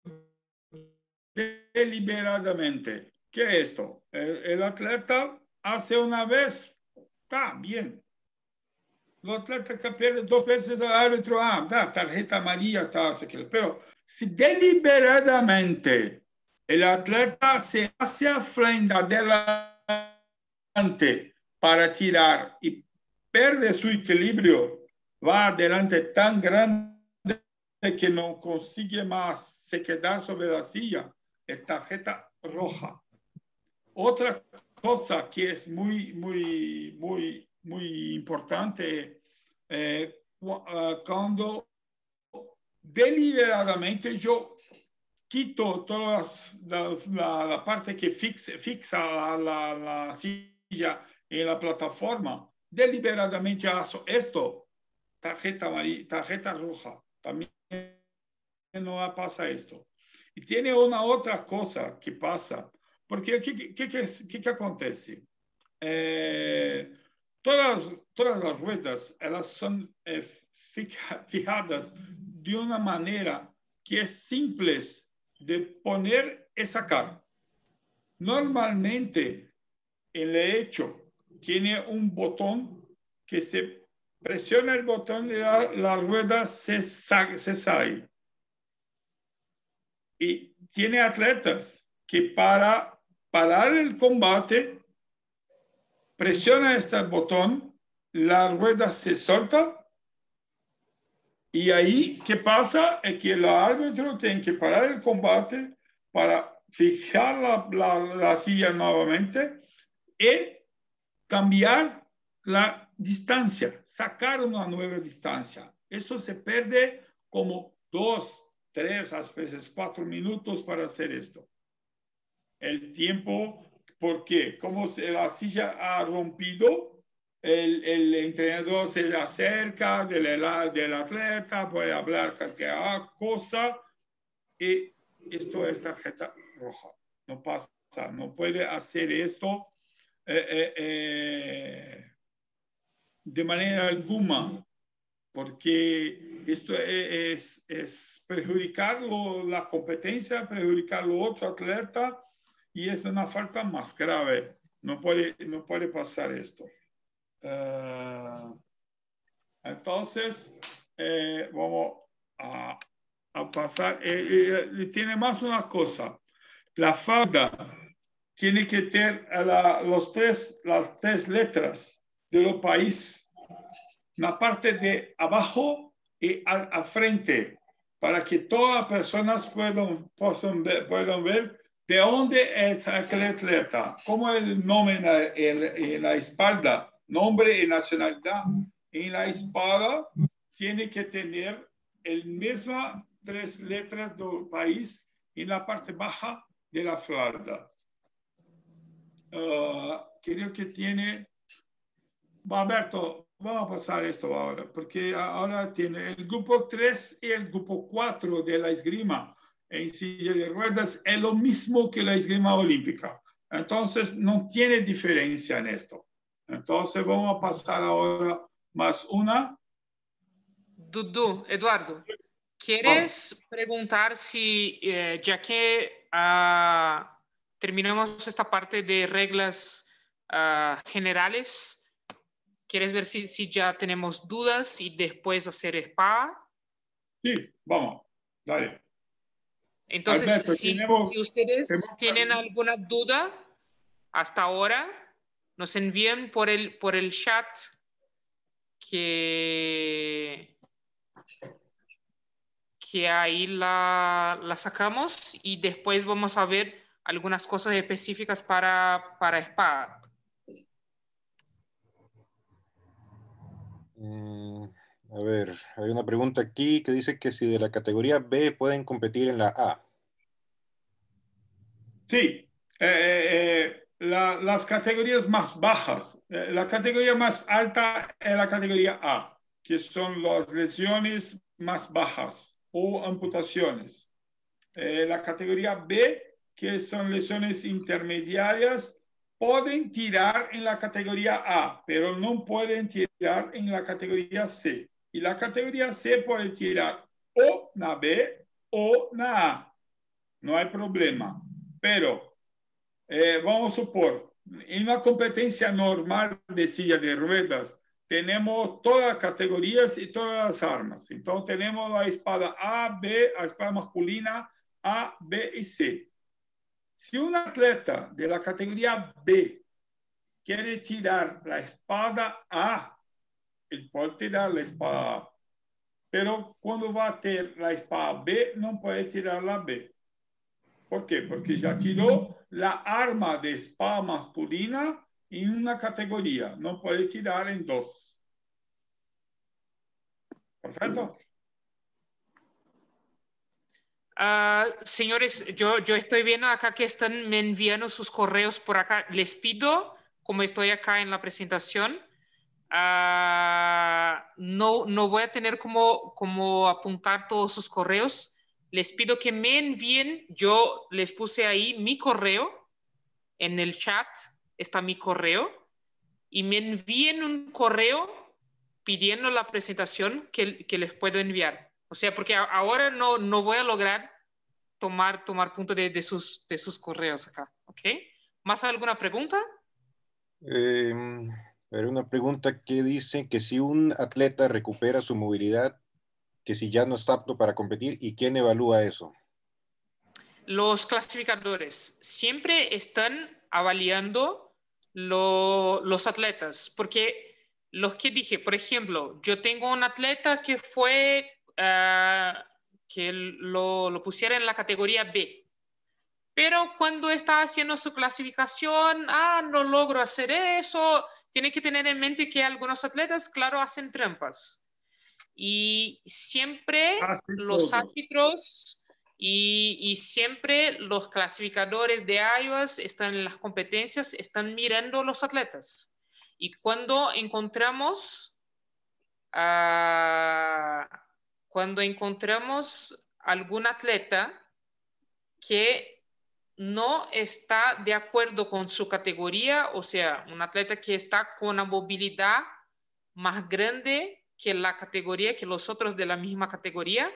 deliberadamente. ¿Qué es esto? El, el atleta hace una vez, está bien. El atleta que pierde dos veces al árbitro, ah, da, tarjeta amarilla, tal, pero si deliberadamente el atleta se hace frente adelante para tirar y pierde su equilibrio, va adelante tan grande que no consigue más se quedar sobre la silla, es tarjeta roja. Otra cosa que es muy, muy, muy, muy importante, eh, cuando deliberadamente yo quito toda la, la, la parte que fixa, fixa la, la, la silla en la plataforma, deliberadamente hago esto, tarjeta amarilla, tarjeta roja, también no pasa esto. Y tiene una otra cosa que pasa, porque ¿qué, qué, qué, qué, qué acontece? Eh, todas, todas las ruedas, elas son eh, fija, fijadas de una manera que es simple de poner y sacar. Normalmente, el hecho tiene un botón que se presiona el botón y la, la rueda se, se sale. Y tiene atletas que para parar el combate presiona este botón, la rueda se solta y ahí ¿qué pasa? Es que el árbitro tiene que parar el combate para fijar la, la, la silla nuevamente y cambiar la distancia, sacar una nueva distancia. Eso se pierde como dos, tres, a veces cuatro minutos para hacer esto. El tiempo, ¿por qué? Como la silla ha rompido, el, el entrenador se acerca del, del atleta, puede hablar cualquier cosa y esto es tarjeta roja. No pasa, no puede hacer esto eh, eh, eh, de manera alguna, porque esto es, es perjudicar lo, la competencia, perjudicar lo otro atleta y es una falta más grave. No puede, no puede pasar esto. Uh, entonces, eh, vamos a, a pasar. Eh, eh, tiene más una cosa. La falda tiene que tener la, los tres, las tres letras de los países. La parte de abajo y al, al frente, para que todas las personas puedan, puedan, ver, puedan ver de dónde es aquel atleta, cómo es el nombre en la, en, en la espalda, nombre y nacionalidad. En la espalda tiene que tener el mismo tres letras del país en la parte baja de la falda. Uh, creo que tiene... Alberto, vamos a pasar esto ahora, porque ahora tiene el grupo tres y el grupo cuatro de la esgrima en silla de ruedas, es lo mismo que la esgrima olímpica. Entonces, no tiene diferencia en esto. Entonces, vamos a pasar ahora más una. Dudu, Eduardo, ¿quieres vamos. preguntar si, eh, ya que uh, terminamos esta parte de reglas uh, generales, ¿quieres ver si, si ya tenemos dudas y después hacer espada? Sí, vamos, dale. Entonces, Alberto, si, tenemos, si ustedes tenemos... tienen alguna duda hasta ahora, nos envíen por el, por el chat que, que ahí la, la sacamos y después vamos a ver algunas cosas específicas para, para espada. Mm, a ver, hay una pregunta aquí que dice que si de la categoría B pueden competir en la A. Sí, eh, eh, la, las categorías más bajas. Eh, la categoría más alta es la categoría A, que son las lesiones más bajas o amputaciones. Eh, la categoría B, que son lesiones intermediarias, pueden tirar en la categoría A, pero no pueden tirar en la categoría C. Y la categoría C puede tirar o en la B o en la A. No hay problema. Pero eh, vamos a supor, en una competencia normal de silla de ruedas, tenemos todas las categorías y todas las armas. Entonces tenemos la espada A, B, la espada masculina A, B y C. Si un atleta de la categoría B quiere tirar la espada A, él puede tirar la espada A. Pero cuando va a tener la espada B, no puede tirar la B. ¿Por qué? Porque ya tiró la arma de espada masculina en una categoría. No puede tirar en dos. ¿Perfecto? Uh, señores, yo, yo estoy viendo acá que están me enviando sus correos por acá. Les pido, como estoy acá en la presentación, uh, no, no voy a tener como, como apuntar todos sus correos. Les pido que me envíen, yo les puse ahí mi correo, en el chat está mi correo, y me envíen un correo pidiendo la presentación que, que les puedo enviar. O sea, porque ahora no, no voy a lograr tomar, tomar punto de, de, sus, de sus correos acá, ¿ok? ¿Más alguna pregunta? Eh, pero una pregunta que dice que si un atleta recupera su movilidad, que si ya no es apto para competir, ¿y quién evalúa eso? Los clasificadores siempre están avaliando lo, los atletas, porque los que dije, por ejemplo, yo tengo un atleta que fue, uh, que lo, lo pusiera en la categoría B, pero cuando está haciendo su clasificación, ah, no logro hacer eso, tiene que tener en mente que algunos atletas, claro, hacen trampas. y siempre Casi los todo. árbitros y, y siempre los clasificadores de I V A S están en las competencias, están mirando los atletas. Y cuando encontramos, uh, cuando encontramos algún atleta que no está de acuerdo con su categoría, o sea, un atleta que está con una movilidad más grande que la categoría, que los otros de la misma categoría,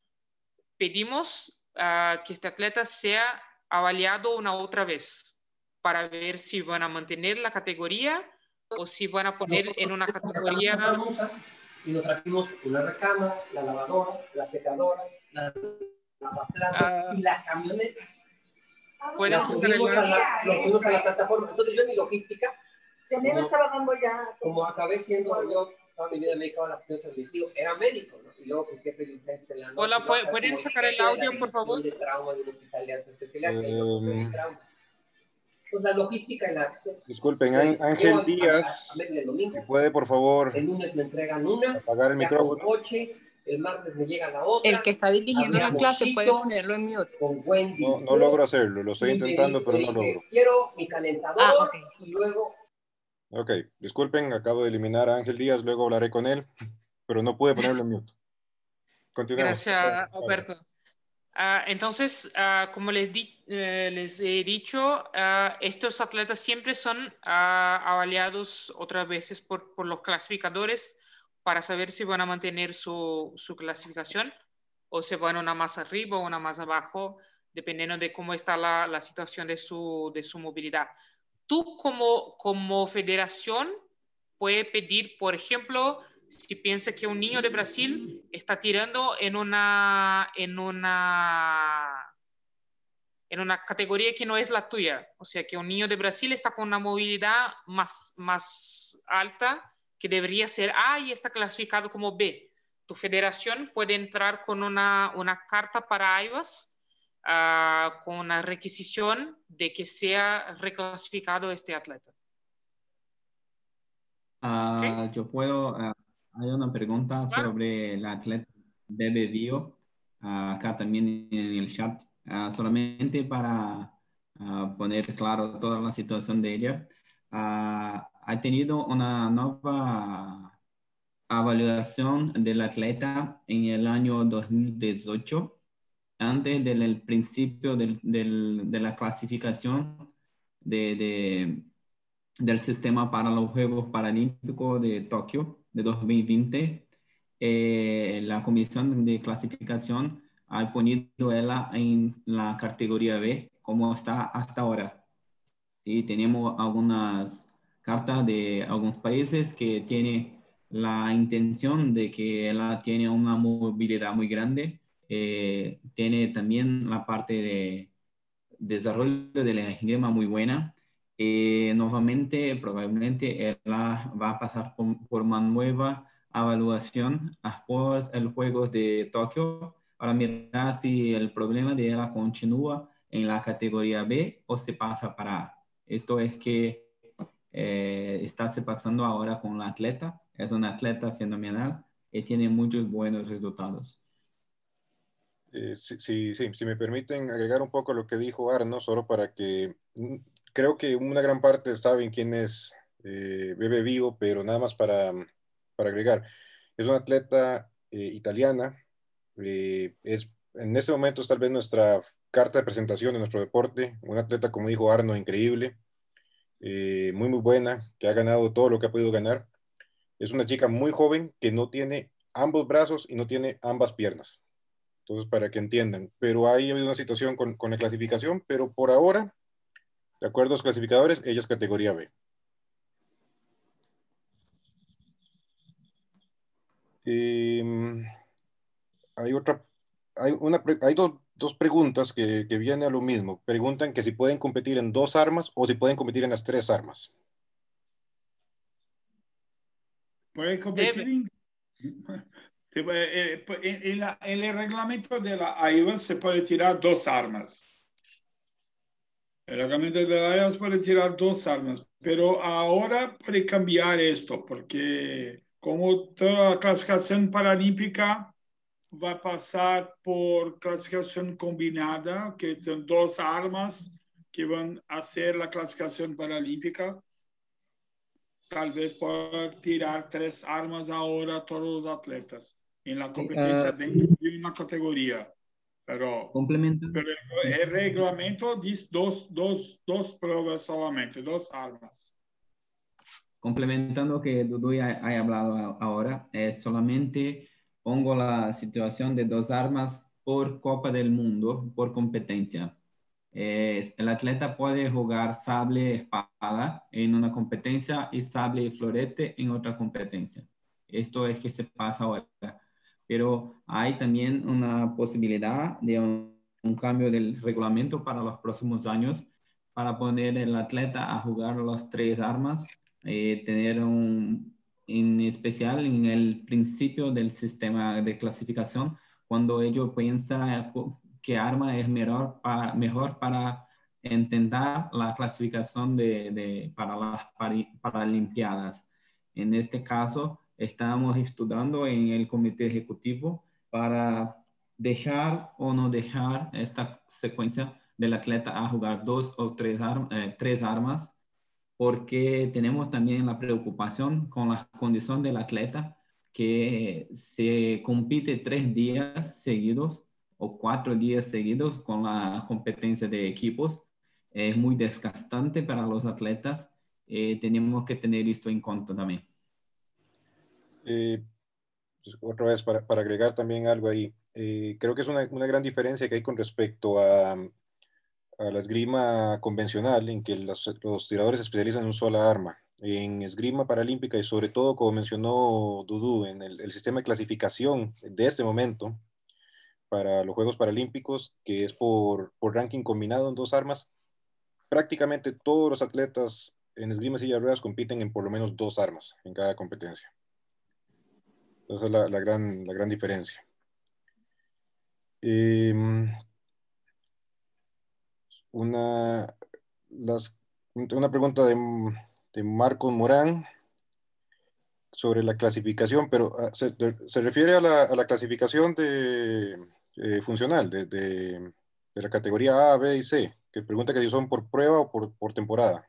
pedimos uh, que este atleta sea avaliado una otra vez para ver si van a mantener la categoría o si van a poner en una categoría. Y nos trajimos una recámara, la lavadora, la secadora, la lavaplatos uh, y la camioneta. Pueden sacar el a la, Lo fuimos a la plataforma. Entonces yo en mi logística, se me estaba dando ya. Como acabé siendo yo, toda mi vida me dedicaba a la cuestión servicio, era médico, ¿no? Y luego fui jefe de urgencia en la noche. Hola, ¿pueden, ¿pueden sacar el audio, por favor? De trauma de un hospital de alta especialidad, que um, trauma. Pues la logística y la... Disculpen, pues, Ángel Díaz, a, a, a domingo, ¿puede por favor el lunes me entregan una, apagar el micrófono? Coche, el martes me llega la otra. El que está dirigiendo la clase puede ponerlo en mute. Con Wendy. No, no logro hacerlo, lo estoy intentando, pero no logro. Quiero mi calentador ah, okay. y luego... Ok, disculpen, acabo de eliminar a Ángel Díaz, luego hablaré con él, pero no pude ponerlo en mute. Continuemos. Gracias, Alberto. Uh, entonces, uh, como les, di, uh, les he dicho, uh, estos atletas siempre son uh, avaliados otras veces por, por los clasificadores para saber si van a mantener su, su clasificación o si van una más arriba o una más abajo, dependiendo de cómo está la, la situación de su, de su movilidad. Tú como, como federación puedes pedir, por ejemplo, si piensa que un niño de Brasil está tirando en una, en una, en una categoría que no es la tuya, o sea, que un niño de Brasil está con una movilidad más, más alta que debería ser A y está clasificado como B. Tu federación puede entrar con una, una carta para I V A S uh, con una requisición de que sea reclasificado este atleta. Uh, ¿Okay? Yo puedo... Uh... Hay una pregunta claro. sobre el atleta Bebe Bio, uh, acá también en el chat, uh, solamente para uh, poner claro toda la situación de ella. Uh, ha tenido una nueva evaluación del atleta en el año dos mil dieciocho, antes del principio del, del, de la clasificación de, de, del sistema para los Juegos Paralímpicos de Tokio de dos mil veinte, eh, la comisión de clasificación ha ponido ella en la categoría B, como está hasta ahora. Sí, tenemos algunas cartas de algunos países que tienen la intención de que ella tiene una movilidad muy grande, eh, tiene también la parte de desarrollo de la esgrima muy buena. Eh, nuevamente, probablemente ella va a pasar por, por una nueva evaluación después de los Juegos de Tokio para mirar si el problema de ella continúa en la categoría B o se pasa para A. Esto es que eh, está se pasando ahora con la atleta. Es una atleta fenomenal y tiene muchos buenos resultados. Eh, sí, sí, sí, si me permiten agregar un poco lo que dijo Arno, solo para que... Creo que una gran parte saben quién es eh, Bebe Bio, pero nada más para, para agregar. Es una atleta eh, italiana. Eh, es, en este momento es tal vez nuestra carta de presentación de nuestro deporte. Una atleta, como dijo Arno, increíble. Eh, muy, muy buena, que ha ganado todo lo que ha podido ganar. Es una chica muy joven que no tiene ambos brazos y no tiene ambas piernas. Entonces, para que entiendan. Pero ahí ha habido una situación con, con la clasificación, pero por ahora... De acuerdo a los clasificadores, ella es categoría B. Eh, hay otra, hay una, hay dos, dos preguntas que, que vienen a lo mismo. Preguntan que si pueden competir en dos armas o si pueden competir en las tres armas. Pueden competir en, en, en, la, en el reglamento de la I V A S se puede tirar dos armas. El reglamento de la I V A S puede tirar dos armas, pero ahora puede cambiar esto porque como toda la clasificación paralímpica va a pasar por clasificación combinada, que son dos armas que van a hacer la clasificación paralímpica. Tal vez pueda tirar tres armas ahora todos los atletas en la competencia Uh, dentro de una categoría. Pero, complementando, pero el reglamento dice dos, dos, dos pruebas solamente, dos armas. complementando lo que Dudu ha, ha hablado a- ahora, eh, solamente pongo la situación de dos armas por Copa del Mundo, por competencia. Eh, el atleta puede jugar sable espada en una competencia y sable y florete en otra competencia. Esto es que se pasa ahora. Pero hay también una posibilidad de un, un cambio del reglamento para los próximos años para poner el atleta a jugar las tres armas, eh, tener un, en especial en el principio del sistema de clasificación, cuando ellos piensan qué arma es mejor para, mejor para intentar la clasificación de, de, para las Paralimpiadas. En este caso, estamos estudiando en el comité ejecutivo para dejar o no dejar esta secuencia del atleta a jugar dos o tres, arm eh, tres armas, porque tenemos también la preocupación con la condición del atleta que se compite tres días seguidos o cuatro días seguidos con la competencia de equipos. Es muy desgastante para los atletas. Eh, tenemos que tener esto en cuenta también. Eh, pues, otra vez, para, para agregar también algo ahí, eh, creo que es una, una gran diferencia que hay con respecto a, a la esgrima convencional, en que los, los tiradores se especializan en una sola arma. En esgrima paralímpica y sobre todo, como mencionó Dudu, en el, el sistema de clasificación de este momento para los Juegos Paralímpicos, que es por, por ranking combinado en dos armas, prácticamente todos los atletas en esgrima y silla de ruedas compiten en por lo menos dos armas en cada competencia. Esa es la, la, gran, la gran diferencia. Eh, una, las, una pregunta de, de Marcos Morán sobre la clasificación, pero uh, se, se, refiere a la, a la clasificación de, eh, funcional de, de, de la categoría A, B y C, que pregunta que si son por prueba o por, por temporada.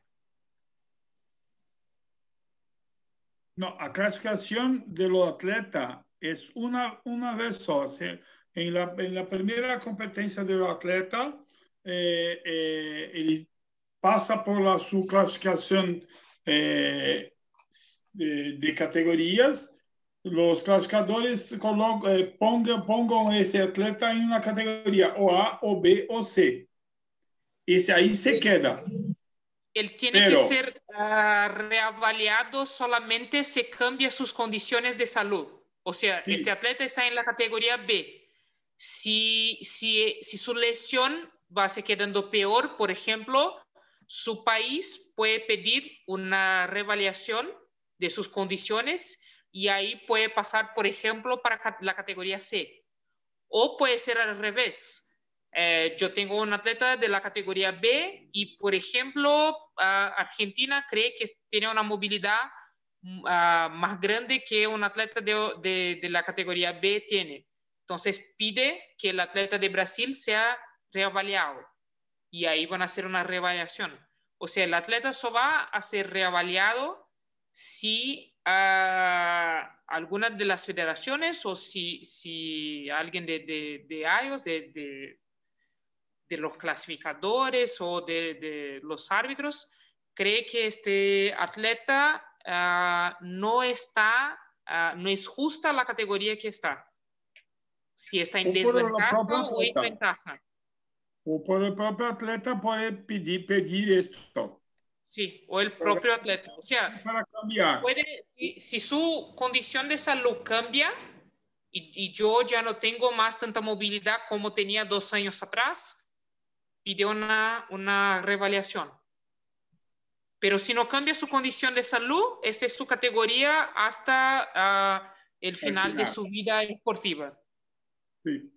No, la clasificación de los atletas es una, una vez solo. O sea, en, la, en la primera competencia del atleta, eh, eh, él pasa por la, su clasificación eh, de, de, categorías. Los clasificadores colocan, eh, pongan, pongan este atleta en una categoría o A, o B, o C. Ese ahí se queda. Él tiene Pero, que ser uh, reavaliado solamente si cambia sus condiciones de salud. O sea, sí. Este atleta está en la categoría B. Si, si, si su lesión va se quedando peor, por ejemplo, su país puede pedir una reavaliación de sus condiciones y ahí puede pasar, por ejemplo, para la categoría C. O puede ser al revés. Eh, yo tengo un atleta de la categoría B y, por ejemplo, uh, Argentina cree que tiene una movilidad uh, más grande que un atleta de, de, de la categoría B tiene. Entonces pide que el atleta de Brasil sea reavaliado y ahí van a hacer una reavaliación. O sea, el atleta solo va a ser reavaliado si uh, alguna de las federaciones o si, si alguien de, de, de I O S, de, de de los clasificadores o de, de los árbitros, cree que este atleta uh, no está, uh, no es justa la categoría que está. Si está en desventaja o en ventaja. O por el propio atleta puede pedir, pedir esto. Sí, o el propio para, atleta. O sea, para cambiar. Puede, si, si su condición de salud cambia y, y yo ya no tengo más tanta movilidad como tenía dos años atrás, pide una, una reavaliación. Pero si no cambia su condición de salud, esta es su categoría hasta uh, el, final el final de su vida esportiva. Sí.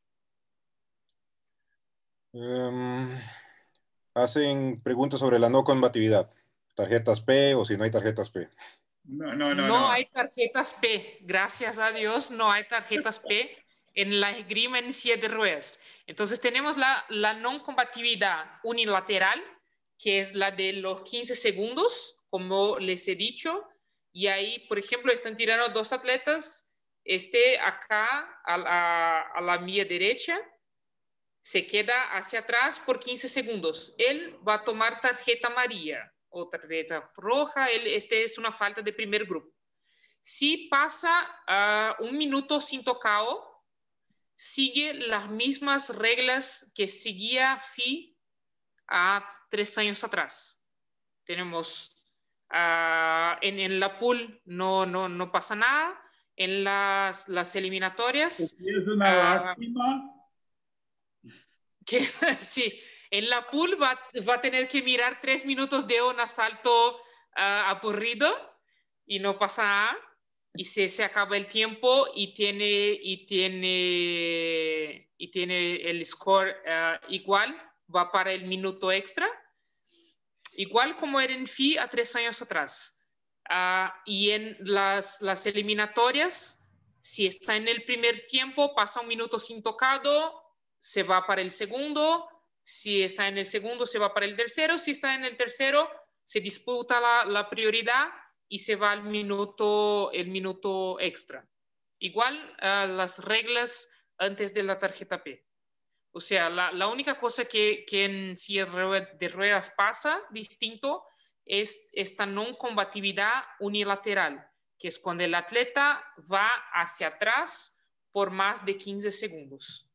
Um, hacen preguntas sobre la no combatividad. Tarjetas P o si no hay tarjetas P. No, no, no, No no. hay tarjetas P. Gracias a Dios no hay tarjetas P en la esgrima en silla de ruedas. Entonces tenemos la, la no combatividad unilateral, que es la de los quince segundos, como les he dicho. Y ahí, por ejemplo, están tirando dos atletas. Este acá a la, a la mía derecha se queda hacia atrás por quince segundos. Él va a tomar tarjeta amarilla o tarjeta roja. Él, este es una falta de primer grupo. Si pasa uh, un minuto sin tocado, sigue las mismas reglas que seguía F I a tres años atrás. Tenemos uh, en, en la pool no, no, no pasa nada. En las, las eliminatorias. Es una uh, lástima. Que, sí, en la pool va, va a tener que mirar tres minutos de un asalto uh, aburrido y no pasa nada. Y se, se acaba el tiempo y tiene, y tiene, y tiene el score uh, igual, va para el minuto extra. Igual como era en F I a tres años atrás. Uh, y en las, las eliminatorias, si está en el primer tiempo, pasa un minuto sin tocado, se va para el segundo. Si está en el segundo, se va para el tercero. Si está en el tercero, se disputa la, la prioridad y se va al minuto, el minuto extra. Igual uh, las reglas antes de la tarjeta P. O sea, la, la única cosa que, que en silla de ruedas pasa distinto es esta no combatividad unilateral, que es cuando el atleta va hacia atrás por más de quince segundos.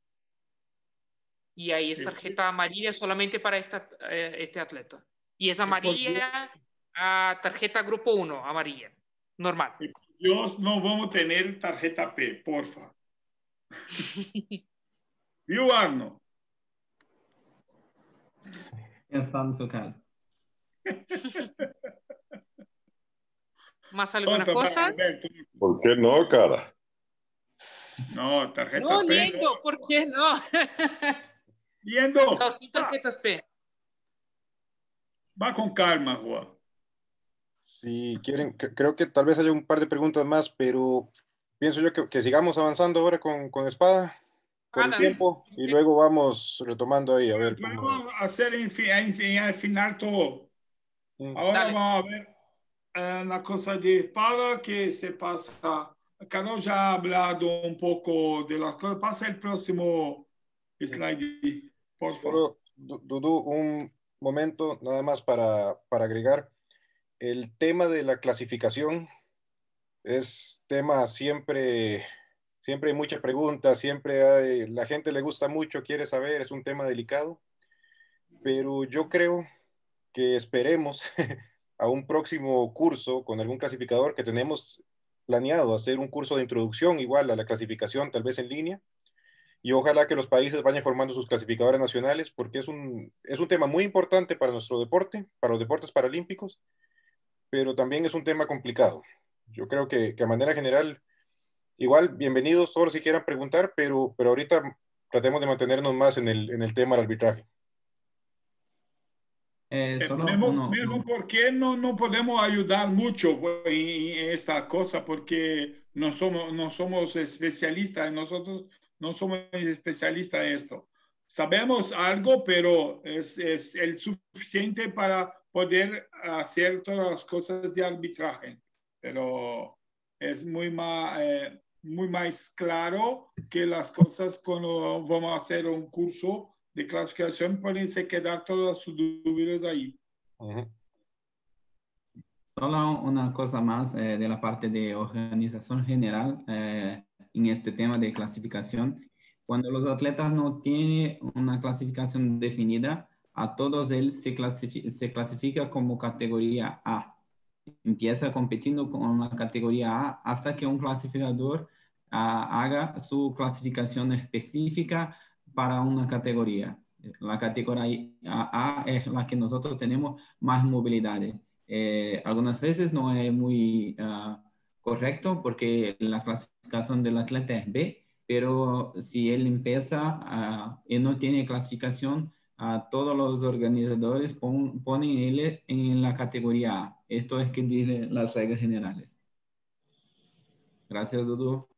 Y ahí es tarjeta amarilla solamente para esta, eh, este atleta. Y es amarilla a tarjeta grupo uno, amarilla, normal. Dios, no vamos a tener tarjeta P, porfa. ¿Viu, Arno? Pensando en su caso. ¿Más alguna Otra, cosa? Alberto. ¿Por qué no, cara? No, tarjeta no, P. Liendo, No, ¿por qué no? Liendo. No, sin tarjetas P. Va con calma, Juan. Si quieren, creo que tal vez haya un par de preguntas más, pero pienso yo que, que sigamos avanzando ahora con, con espada por ah, el tiempo y luego vamos retomando ahí a ver cómo... Podemos hacer en, en, en, al final todo. Mm. Ahora Dale. Vamos a ver eh, la cosa de espada que se pasa. Carol ya ha hablado un poco de las cosas. Pasa el próximo slide, por favor. Solo, Dudu, un momento nada más para, para agregar. El tema de la clasificación es tema siempre, siempre hay muchas preguntas, siempre hay, la gente le gusta mucho, quiere saber, es un tema delicado, pero yo creo que esperemos a un próximo curso con algún clasificador que tenemos planeado hacer un curso de introducción igual a la clasificación, tal vez en línea, y ojalá que los países vayan formando sus clasificadores nacionales, porque es un, es un tema muy importante para nuestro deporte, para los deportes paralímpicos, pero también es un tema complicado. Yo creo que, que a manera general, igual, bienvenidos todos los que quieran preguntar, pero, pero ahorita tratemos de mantenernos más en el, en el tema del arbitraje. Eh, solo mismo, uno, mismo porque no, no podemos ayudar mucho en esta cosa, porque no somos, no somos especialistas, nosotros no somos especialistas en esto. Sabemos algo, pero es, es el suficiente para poder hacer todas las cosas de arbitraje, pero es muy más, eh, muy más claro que las cosas cuando vamos a hacer un curso de clasificación pueden se quedar todas sus dudas ahí. Uh-huh. Solo una cosa más eh, de la parte de organización general eh, en este tema de clasificación. Cuando los atletas no tienen una clasificación definida, a todos ellos se clasifica, se clasifica como categoría A. Empieza compitiendo con la categoría A hasta que un clasificador uh, haga su clasificación específica para una categoría. La categoría A es la que nosotros tenemos más movilidad. Eh, algunas veces no es muy uh, correcto porque la clasificación del atleta es B, pero si él empieza uh, y no tiene clasificación, A todos los organizadores pon, ponen él en la categoría A. Esto es que dice las reglas generales. Gracias, Dudu.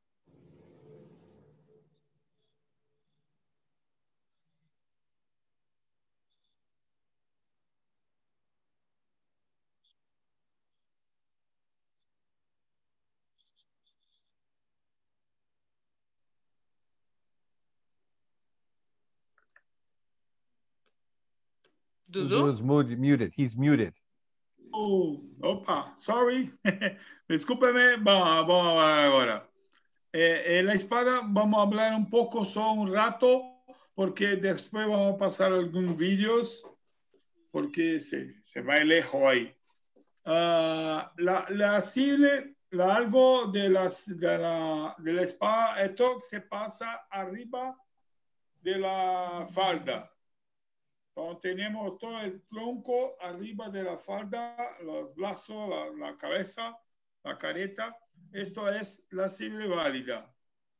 Dudu is muted. He's muted. Oh, opa, sorry. Discúlpeme, vamos, vamos a ver ahora. Eh, eh, la espada, vamos a hablar un poco solo un rato, porque después vamos a pasar algunos vídeos, porque se, se va lejos ahí. Uh, la, la cible, la algo de, las, de, la, de la espada, esto se pasa arriba de la falda. Entonces, tenemos todo el tronco arriba de la falda, los brazos, la, la cabeza, la careta. Esto es la cible válida.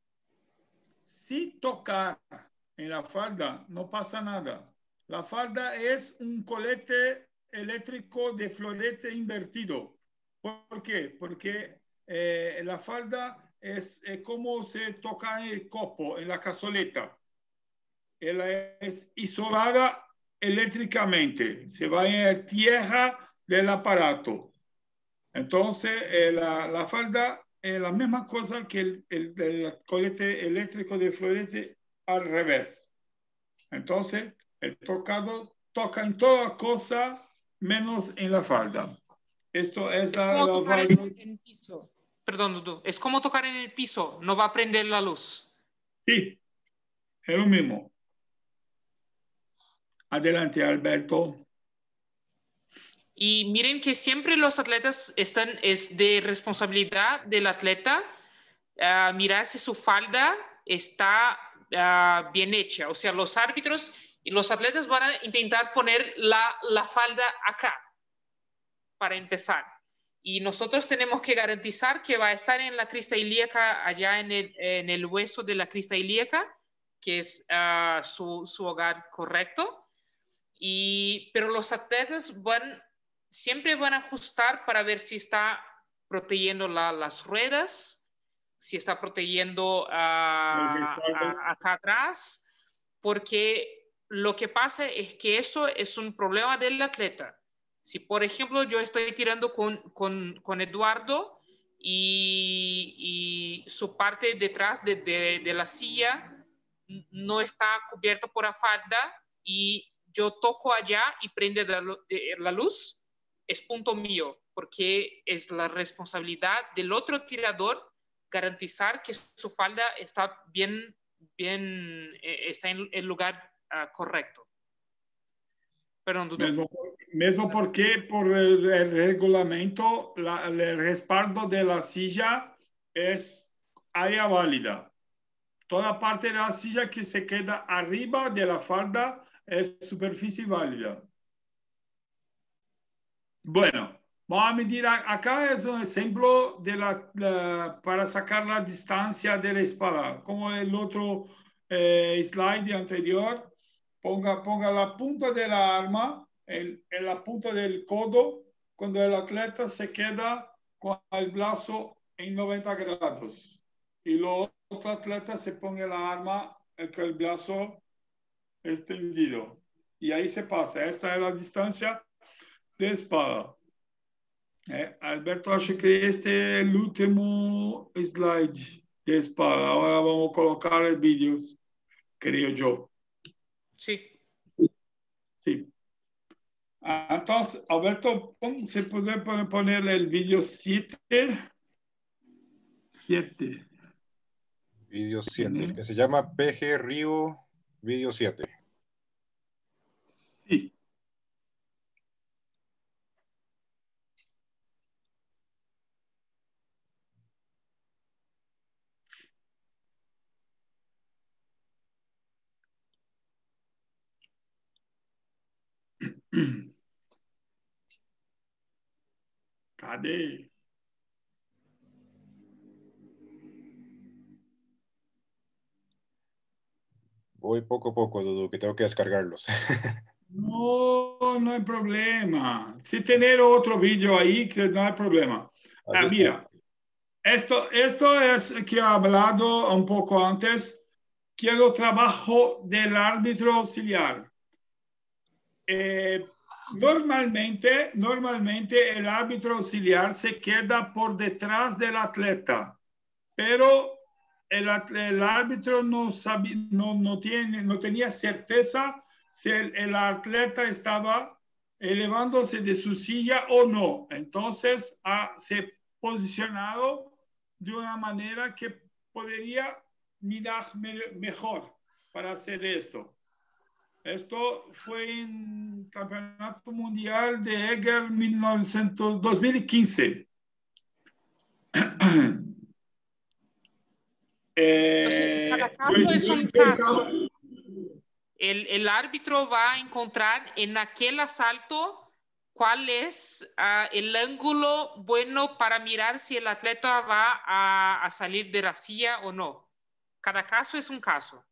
Si tocar en la falda, no pasa nada. La falda es un colete eléctrico de florete invertido. ¿Por qué? Porque eh, la falda es, es como se toca en el copo, en la cazoleta. Ella es isolada eléctricamente. Se va en tierra del aparato. Entonces, eh, la, la falda es la misma cosa que el, el, el colete eléctrico de florete al revés. Entonces, el tocado toca en toda cosa menos en la falda. Esto es, es la, como la tocar falda. en, en el piso. Perdón, Dudu. Es como tocar en el piso. No va a prender la luz. Sí, es lo mismo. Adelante, Alberto. Y miren que siempre los atletas están, es de responsabilidad del atleta uh, mirar si su falda está uh, bien hecha. O sea, los árbitros y los atletas van a intentar poner la, la falda acá para empezar. Y nosotros tenemos que garantizar que va a estar en la crista ilíaca, allá en el, en el hueso de la crista ilíaca, que es uh, su, su hogar correcto. Y, pero los atletas van, siempre van a ajustar para ver si está protegiendo la, las ruedas, si está protegiendo uh, a, acá atrás, porque lo que pasa es que eso es un problema del atleta. Si, por ejemplo, yo estoy tirando con, con, con Eduardo y, y su parte detrás de, de, de la silla no está cubierta por la falda y yo toco allá y prende la, la luz, es punto mío, porque es la responsabilidad del otro tirador garantizar que su falda está bien, bien eh, está en el lugar uh, correcto. Perdón, Dudu. Mesmo, mesmo porque por el, el reglamento, la, el respaldo de la silla es área válida. Toda parte de la silla que se queda arriba de la falda es superficie válida. Bueno, vamos a medir. Acá es un ejemplo de la, la, para sacar la distancia de la espada. Como el otro eh, slide anterior, ponga, ponga la punta de la arma en, en la punta del codo cuando el atleta se queda con el brazo en noventa grados. Y los otros atletas se pone la arma con el brazo extendido. Y ahí se pasa. Esta es la distancia de espada. Eh, Alberto, acho que este es el último slide de espada. Ahora vamos a colocar los vídeos, creo yo. Sí. Sí. Ah, entonces, Alberto, ¿se puede poner el vídeo siete? siete. Vídeo siete, que se llama P G Río Vídeo siete. Sí. ¿Cadê? Voy poco a poco, Dudu, que tengo que descargarlos. No, no hay problema. Si tener otro vídeo ahí, que no hay problema. Ah, mira, esto, esto es que he hablado un poco antes, que es el trabajo del árbitro auxiliar. Eh, normalmente, normalmente el árbitro auxiliar se queda por detrás del atleta, pero el, el árbitro no, sabía, no, no, tiene, no tenía certeza si el, el atleta estaba elevándose de su silla o no. Entonces ha, se posicionado de una manera que podría mirar me, mejor para hacer esto. Esto fue en el Campeonato Mundial de Eger mil novecientos, dos mil quince. Eh, cada caso es un caso. El, el árbitro va a encontrar en aquel asalto cuál es uh, el ángulo bueno para mirar si el atleta va a, a salir de la silla o no. Cada caso es un caso.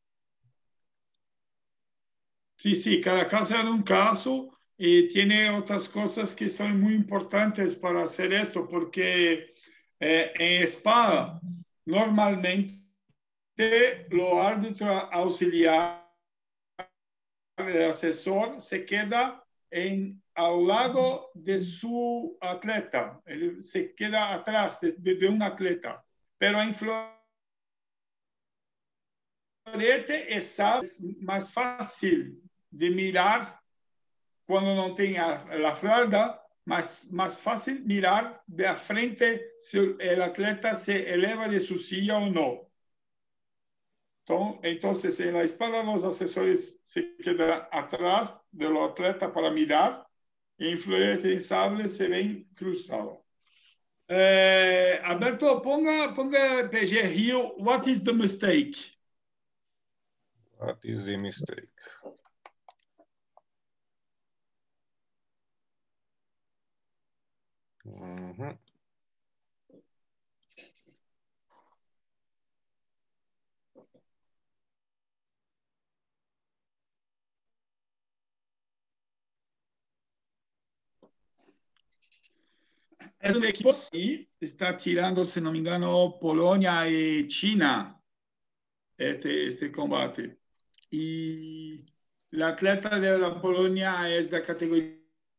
Sí, sí, cada caso es un caso y tiene otras cosas que son muy importantes para hacer esto, porque eh, en espada normalmente los árbitros auxiliares, el asesor, se queda en, al lado de su atleta, él se queda atrás de, de, de un atleta, pero en florete es más fácil de mirar cuando no tenga la fralda, más, más fácil mirar de frente si el atleta se eleva de su silla o no. Entonces, en la espada los asesores se quedan atrás de los atletas para mirar, y en florete y sable se ven cruzados. Eh, Alberto, ponga, ponga P G Rio, what is the mistake? What is the mistake? Uh-huh. Es un equipo sí, está tirando, si no me engano, Polonia y China este, este combate. Y la atleta de la Polonia es de categoría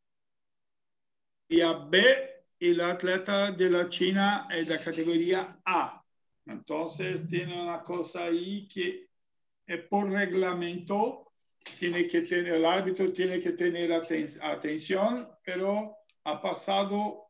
B y la atleta de la China es de categoría A. Entonces tiene una cosa ahí que eh, por reglamento tiene que tener, el árbitro tiene que tener aten atención, pero ha pasado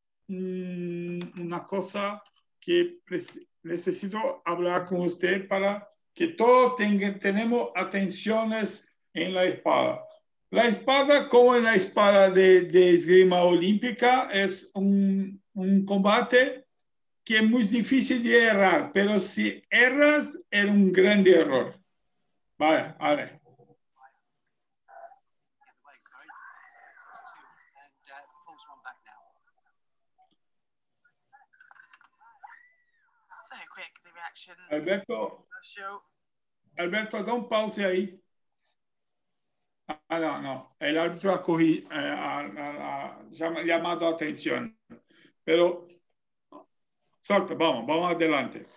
una cosa que necesito hablar con usted para que todos tengan, tenemos atenciones en la espada. La espada, como en la espada de, de esgrima olímpica, es un, un combate que es muy difícil de errar, pero si erras, es un grande error. Vale, vale. Alberto, Alberto, da un pause ahí. Ah, no, no. El árbitro ha, cogido, eh, ha, ha, ha llamado atención. Pero, salta, vamos, vamos adelante.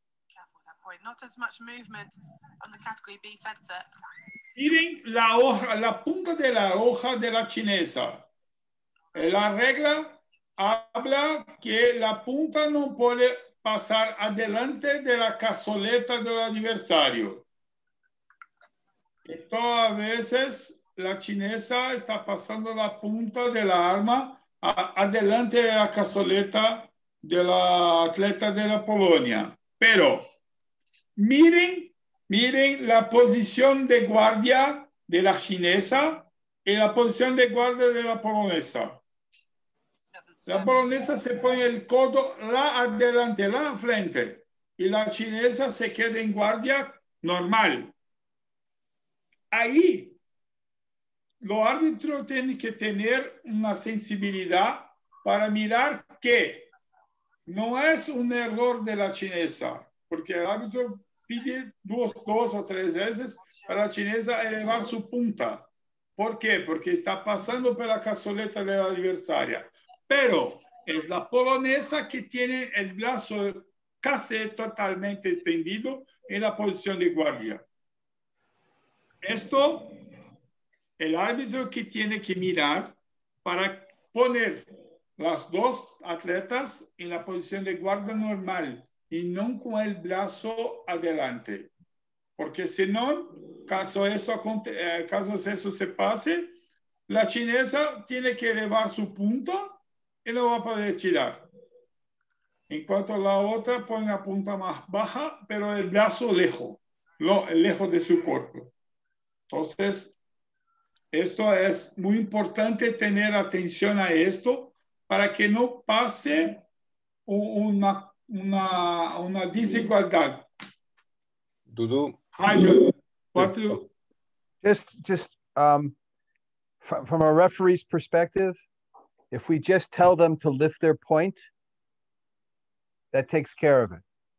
Miren la, hoja, la punta de la hoja de la chinesa. La regla habla que la punta no puede pasar adelante de la cazoleta del adversario. Y todas veces la chinesa está pasando la punta de la arma a, adelante de la cazoleta de la atleta de la Polonia. Pero miren, miren la posición de guardia de la chinesa y la posición de guardia de la polonesa. La polonesa se pone el codo la adelante, la frente, y la chinesa se queda en guardia normal. Ahí, los árbitros tienen que tener una sensibilidad para mirar que no es un error de la chinesa, porque el árbitro pide dos, dos o tres veces para la chinesa elevar su punta. ¿Por qué? Porque está pasando por la cazoleta de la adversaria. Pero es la polonesa que tiene el brazo casi totalmente extendido en la posición de guardia. Esto, el árbitro que tiene que mirar para poner las dos atletas en la posición de guardia normal y no con el brazo adelante. Porque si no, caso, esto, caso eso se pase, la chinesa tiene que elevar su punta y no va a poder tirar. En cuanto a la otra, pone la punta más baja, pero el brazo lejos, lo, lejos de su cuerpo. Entonces, esto es muy importante tener atención a esto para que no pase una, una, una desigualdad. Dudu. Hi, John. What to... Just, just um, from, from a referee's perspective, if we just tell them to lift their point, that takes care of it.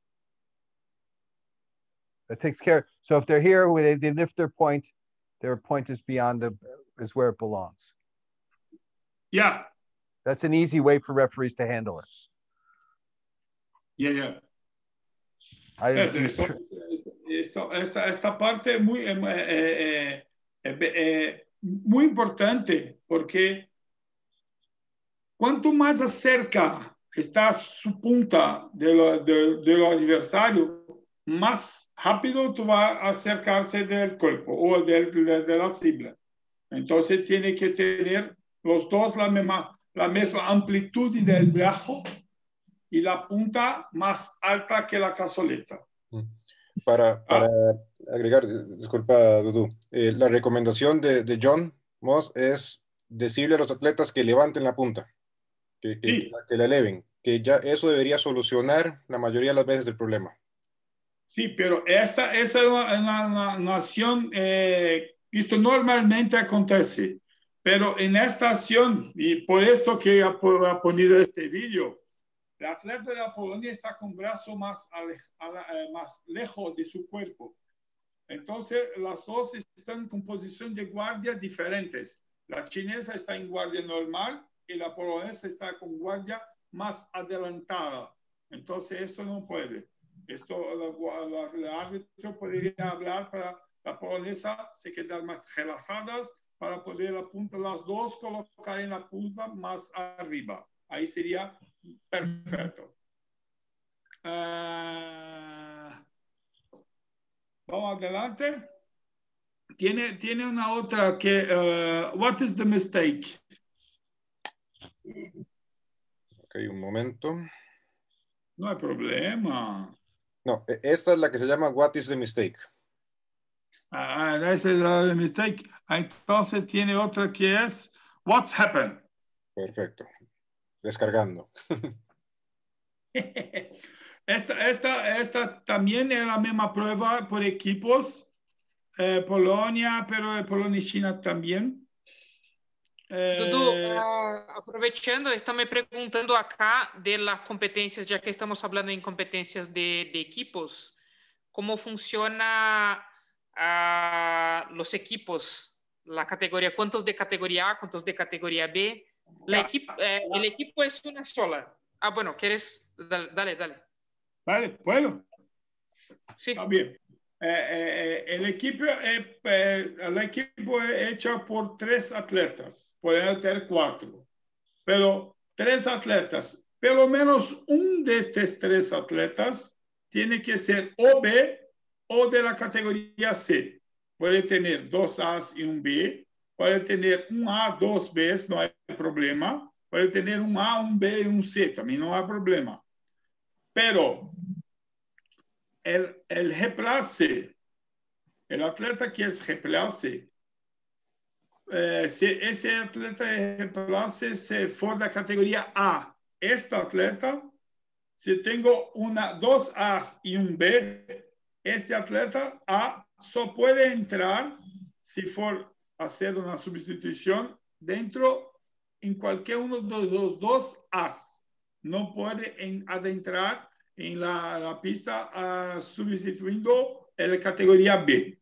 That takes care. So if they're here, they, they lift their point, their point is beyond the, is where it belongs. Yeah. That's an easy way for referees to handle it. Yeah, yeah. I, esto, esto, esta, esta parte es muy, eh, eh, eh, eh, muy importante porque cuanto más cerca está su punta de lo, de, de lo adversario, más rápido tú vas a acercarse del cuerpo o del, de, de la cibla. Entonces tiene que tener los dos la misma, la misma amplitud del brazo y la punta más alta que la cazoleta. Para, para ah. agregar, disculpa, Dudu, eh, la recomendación de, de John Moss es decirle a los atletas que levanten la punta, que, que, sí. que la eleven, que ya eso debería solucionar la mayoría de las veces el problema. Sí, pero esta, esa es una, una, una nación, eh, esto normalmente acontece, pero en esta acción, y por esto que he ponido este vídeo, el atleta de la Polonia está con brazo más, ale, ale, más lejos de su cuerpo. Entonces, las dos están con posición de guardia diferentes. La chinesa está en guardia normal y la polonesa está con guardia más adelantada. Entonces, esto no puede. Esto, la, la, el árbitro podría hablar para la polonesa se quedar más relajadas para poder la punta, las dos colocar en la punta más arriba. Ahí sería perfecto. Uh, vamos adelante. Tiene, tiene una otra que, uh, what is the mistake? Ok, un momento. No hay problema. No, esta es la que se llama what is the mistake. Ah, esa es la de mistake. Entonces tiene otra que es what's happened. Perfecto. Descargando. esta, esta, esta también es la misma prueba por equipos. Eh, Polonia, pero Polonia y China también. Eh... Dudu, uh, aprovechando, está me preguntando acá de las competencias, ya que estamos hablando en competencias de, de equipos, ¿cómo funciona uh, los equipos? La categoría, ¿cuántos de categoría A, cuántos de categoría B? La equipo, eh, el equipo es una sola. Ah, bueno, ¿quieres? Dale, dale. Dale, vale, bueno. Sí. Está bien. Eh, eh, el, equipo, eh, eh, el equipo es hecho por tres atletas. Pueden tener cuatro. Pero tres atletas. Pelo menos un de estos tres atletas tiene que ser o B o de la categoría C. Puede tener dos A's y un B. Puede tener un A, dos B's, no hay problema. Puede tener un A, un B y un C, también no hay problema. Pero el, el reemplace, el atleta que es reemplace, eh, si ese atleta de reemplace se for da categoría A, este atleta, si tengo una, dos A's y un B, este atleta A solo puede entrar si for hacer una sustitución dentro en cualquier uno de los dos A's. No puede en, adentrar en la, la pista uh, sustituyendo la categoría B.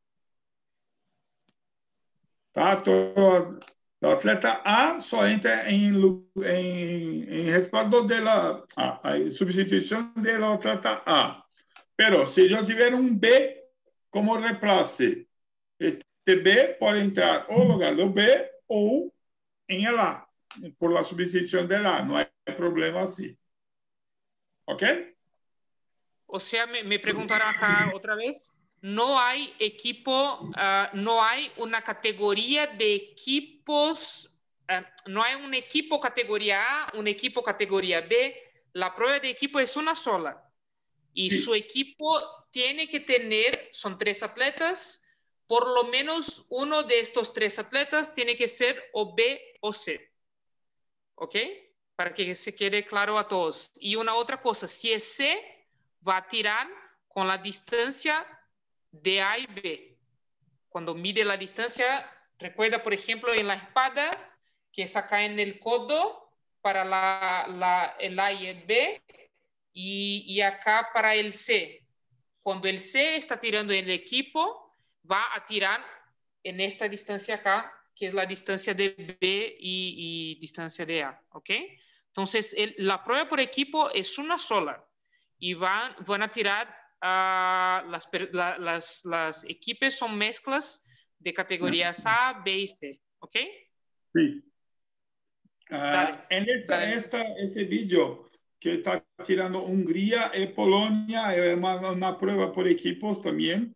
Tá? Todo, el atleta A só entra en, en, en respaldo de la a, a sustitución del atleta A. Pero si yo tuviera un B como reemplace, este B puede entrar o en lugar del B o en el A, por la sustitución del A. No hay problema así. ¿Ok? O sea, me, me preguntaron acá otra vez. No hay equipo, uh, no hay una categoría de equipos, uh, no hay un equipo categoría A, un equipo categoría B. La prueba de equipo es una sola. Y sí. Su equipo tiene que tener, son tres atletas, por lo menos uno de estos tres atletas tiene que ser o B o C. ¿Ok? Para que se quede claro a todos. Y una otra cosa, si es C, va a tirar con la distancia de A y B. Cuando mide la distancia, recuerda, por ejemplo, en la espada, que es acá en el codo para la, la, el A y el B, y, y acá para el C. Cuando el C está tirando en el equipo, va a tirar en esta distancia acá, que es la distancia de B y, y distancia de A. ¿Ok? Entonces, el, la prueba por equipo es una sola, y van, van a tirar Uh, las, la, las, las equipos son mezclas de categorías A, B y C, ¿ok? Sí. Uh, en esta, esta, este vídeo que está tirando Hungría y Polonia, es una, una prueba por equipos también.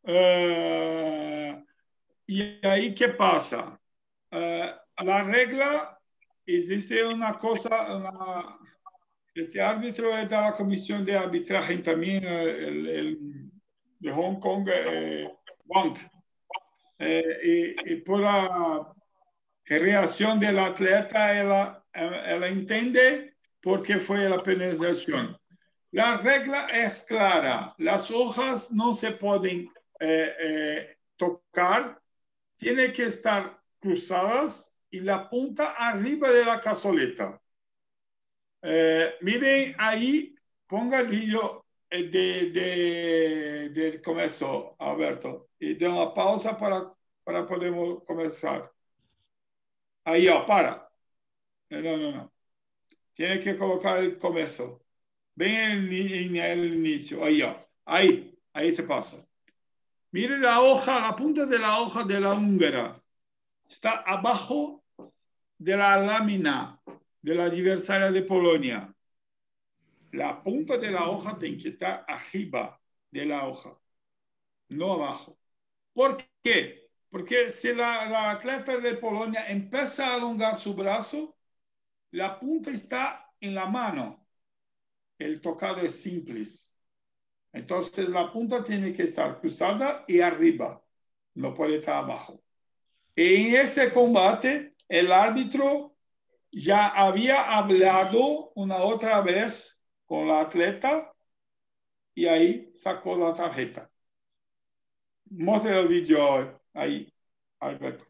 Uh, y ahí, ¿qué pasa? Uh, la regla, existe una cosa, una, este árbitro es de la comisión de arbitraje también, el, el de Hong Kong, eh, Wang. Eh, y, y por la reacción del atleta, ella, ella entiende por qué fue la penalización. La regla es clara. Las hojas no se pueden eh, eh, tocar, tienen que estar cruzadas y la punta arriba de la cazoleta. Eh, miren ahí, ponga el vídeo de, de, del comienzo, Alberto, y de una pausa para, para poder comenzar. Ahí, ó, para. No, no, no. Tiene que colocar el comienzo. Ven en el inicio. Ahí, ó. Ahí, ahí se pasa. Miren la hoja, la punta de la hoja de la húngara. Está abajo de la lámina de la adversaria de Polonia. La punta de la hoja tiene que estar arriba de la hoja, no abajo. ¿Por qué? Porque si la, la atleta de Polonia empieza a alongar su brazo, la punta está en la mano. El tocado es simple. Entonces la punta tiene que estar cruzada y arriba, no puede estar abajo. En este combate, el árbitro ya había hablado una otra vez con la atleta y ahí sacó la tarjeta. Muestra el vídeo ahí, Alberto.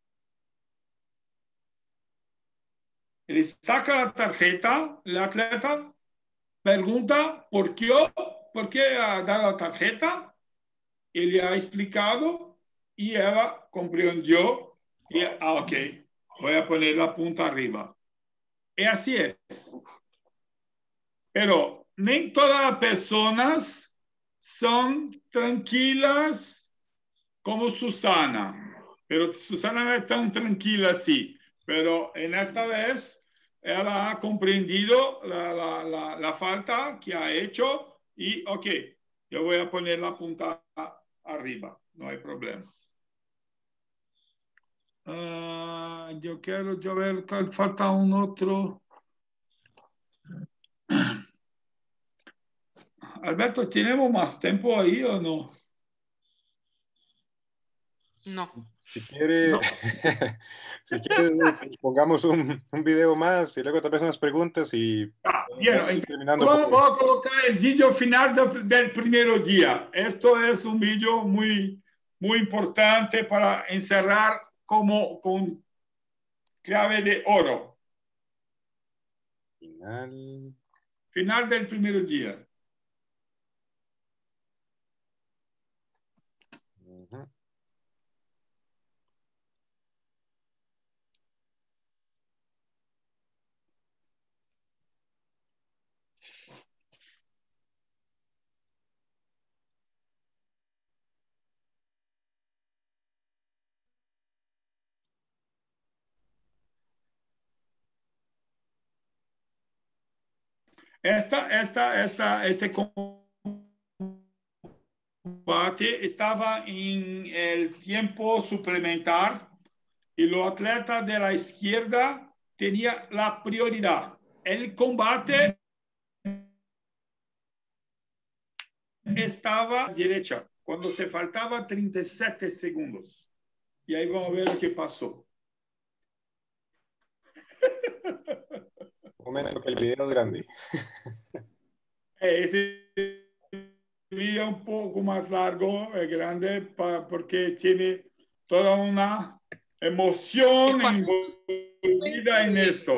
Él saca la tarjeta, la atleta pregunta por qué, por qué ha dado la tarjeta. Él le ha explicado y ella comprendió y, ah, ok, voy a poner la punta arriba. Y así es. Pero no todas las personas son tranquilas como Susana. Pero Susana no es tan tranquila así. Pero en esta vez, ella ha comprendido la, la, la, la falta que ha hecho y, ok, yo voy a poner la punta arriba. No hay problema. Uh, yo quiero yo ver que falta un otro. Alberto, ¿tenemos más tiempo ahí o no? No. Si quiere, no. si quiere pongamos un, un video más y luego tal vez unas preguntas y... Ah, bien, terminando vamos, vamos a colocar el video final de, del primer día. Esto es un video muy, muy importante para encerrar como con clave de oro. Final. Final del primer día. esta, esta, esta, este combate estaba en el tiempo suplementar y los atletas de la izquierda tenían la prioridad. El combate estaba a la derecha, cuando se faltaba treinta y siete segundos. Y ahí vamos a ver lo que pasó. Un momento que el video es grande. Ese video un poco más largo, es grande, para, porque tiene toda una emoción envolvida en esto.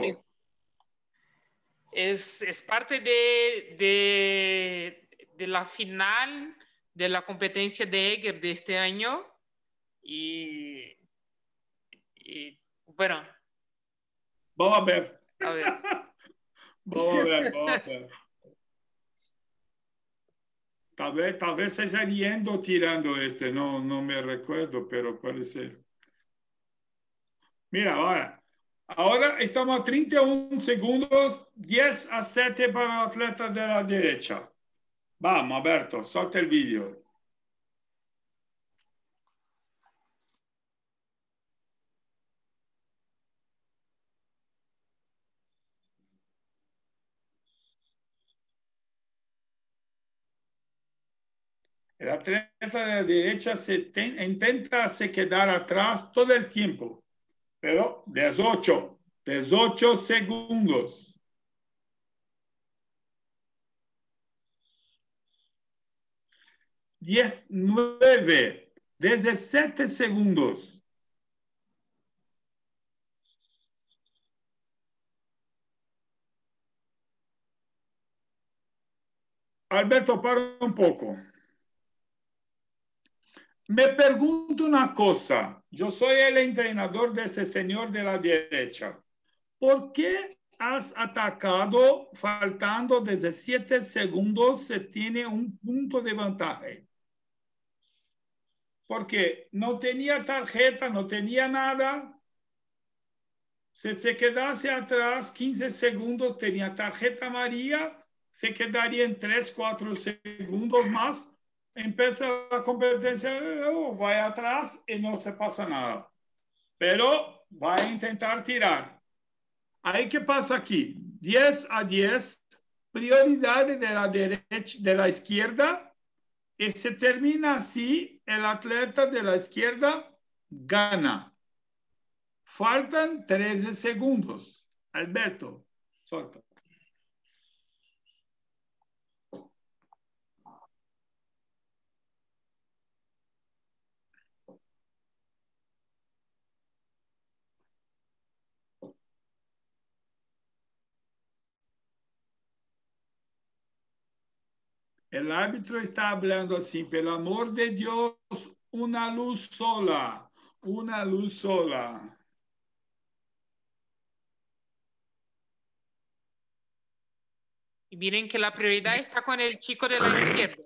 Es, es parte de, de, de la final de la competencia de Eger de este año. Y, y bueno. Vamos a ver. A ver. Vamos a ver, vamos a ver. Tal vez, tal vez sea yendo tirando este, no, no me recuerdo, pero puede ser. Mira, ahora. Ahora estamos a treinta y uno segundos, diez a siete para el atleta de la derecha. Vamos, Alberto, solta el vídeo. El atleta de la derecha se ten, intenta se quedar atrás todo el tiempo, pero dieciocho, dieciocho segundos. diecinueve, diecisiete segundos. Alberto, para un poco. Me pregunto una cosa. Yo soy el entrenador de este señor de la derecha. ¿Por qué has atacado faltando diecisiete segundos? Se tiene un punto de ventaja. Porque no tenía tarjeta, no tenía nada. Si se quedase atrás quince segundos, tenía tarjeta amarilla, se quedaría en tres, cuatro segundos más. Empieza la competencia, oh, va atrás y no se pasa nada. Pero va a intentar tirar. Ahí, ¿qué pasa aquí? diez a diez, prioridad de la derecha, de la izquierda, y se termina así, el atleta de la izquierda gana. Faltan trece segundos. Alberto, solta. El árbitro está hablando así, por amor de Dios, una luz sola, una luz sola. Y miren que la prioridad está con el chico de la izquierda.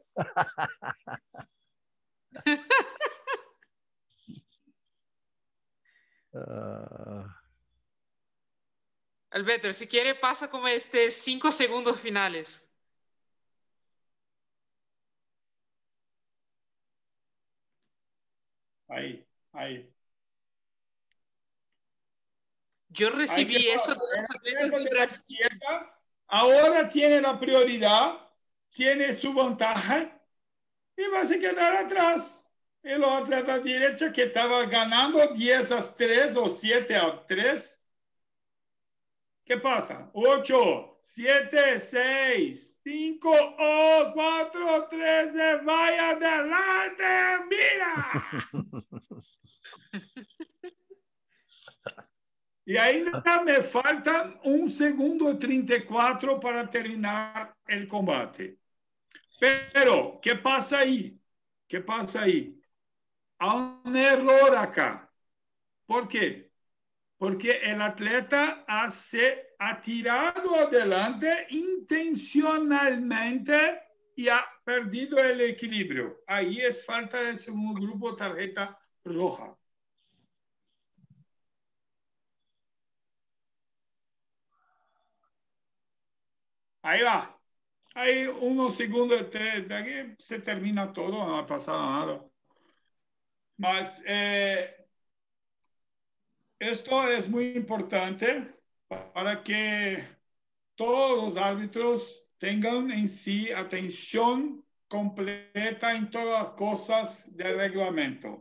uh... Alberto, si quiere pasa como este cinco segundos finales. Ahí, ahí. Yo recibí eso de los atletas de Brasil. Ahora tiene la prioridad, tiene su ventaja y va a se quedar atrás. Y los atletas de derecha que estaban ganando diez a tres o siete a tres. ¿Qué pasa? ocho, siete, seis, cinco, oh, cuatro, tres, vaya adelante, mira. Y ahí me faltan un segundo y treinta y cuatro para terminar el combate. Pero, ¿qué pasa ahí? ¿Qué pasa ahí? Hay un error acá. ¿Por qué? Porque el atleta hace, ha tirado adelante intencionalmente y ha perdido el equilibrio. Ahí es falta de segundo grupo, tarjeta roja. Ahí va. Hay unos segundos, tres, de aquí se termina todo, no ha pasado nada. Mas eh, esto es muy importante para que todos los árbitros tengan en sí atención completa en todas las cosas del reglamento.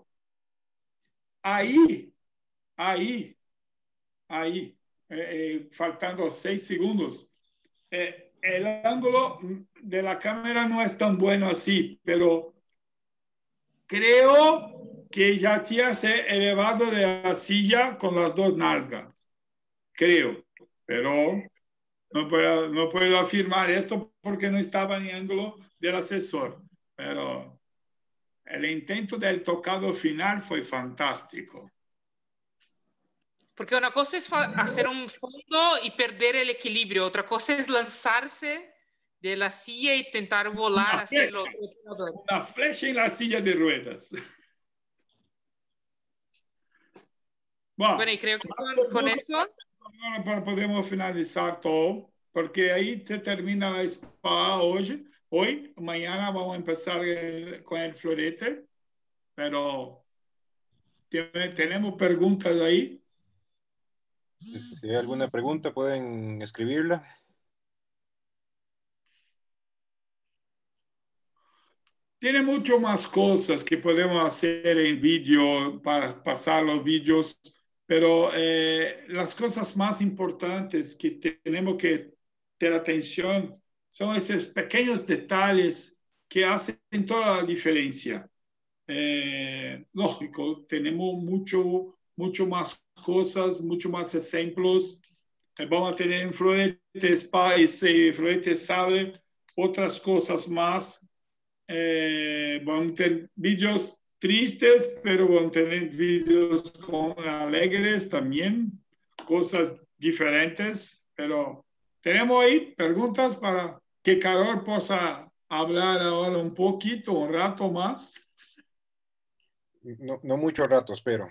Ahí, ahí, ahí, eh, eh, faltando seis segundos, eh, el ángulo de la cámara no es tan bueno así, pero creo que ya te hace elevado de la silla con las dos nalgas. Creo, pero no puedo, no puedo afirmar esto porque no estaba en el ángulo del asesor. Pero el intento del tocado final fue fantástico. Porque una cosa es hacer un fondo y perder el equilibrio, otra cosa es lanzarse de la silla y intentar volar Una hacia flecha, los... una flecha en la silla de ruedas. Bueno, Bueno, y creo que con, con eso... Ahora podemos finalizar todo, porque ahí te termina la espada hoy. Hoy, mañana vamos a empezar el, con el florete, pero tiene, tenemos preguntas ahí. Si hay alguna pregunta, pueden escribirla. Tiene mucho más cosas que podemos hacer en vídeo para pasar los vídeos, pero eh, las cosas más importantes que tenemos que tener atención son esos pequeños detalles que hacen toda la diferencia. Eh, lógico, tenemos mucho, mucho más cosas, mucho más ejemplos. Eh, vamos a tener en florete Spice, florete Sable, otras cosas más. Eh, vamos a tener vídeos tristes, pero vamos a tener vídeos con alegres también, cosas diferentes, pero tenemos ahí preguntas para que Carol pueda hablar ahora un poquito, un rato más. No, no mucho rato, espero.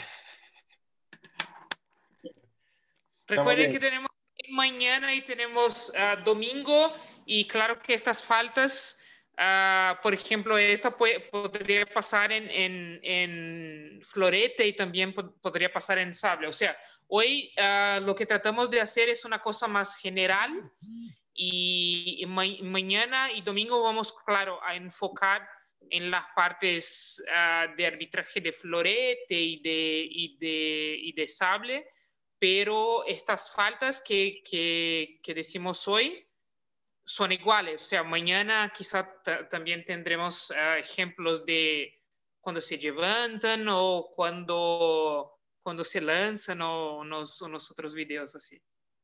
Recuerden que tenemos mañana y tenemos uh, domingo, y claro que estas faltas, uh, por ejemplo, esta puede, podría pasar en, en, en florete y también po podría pasar en sable. O sea, hoy uh, lo que tratamos de hacer es una cosa más general, y, y ma mañana y domingo vamos, claro, a enfocar en las partes uh, de arbitraje de florete y de, y de, y de sable. Pero estas faltas que, que, que decimos hoy son iguales. O sea, mañana quizá también tendremos uh, ejemplos de cuando se levantan o cuando, cuando se lanzan, o unos, unos otros videos así.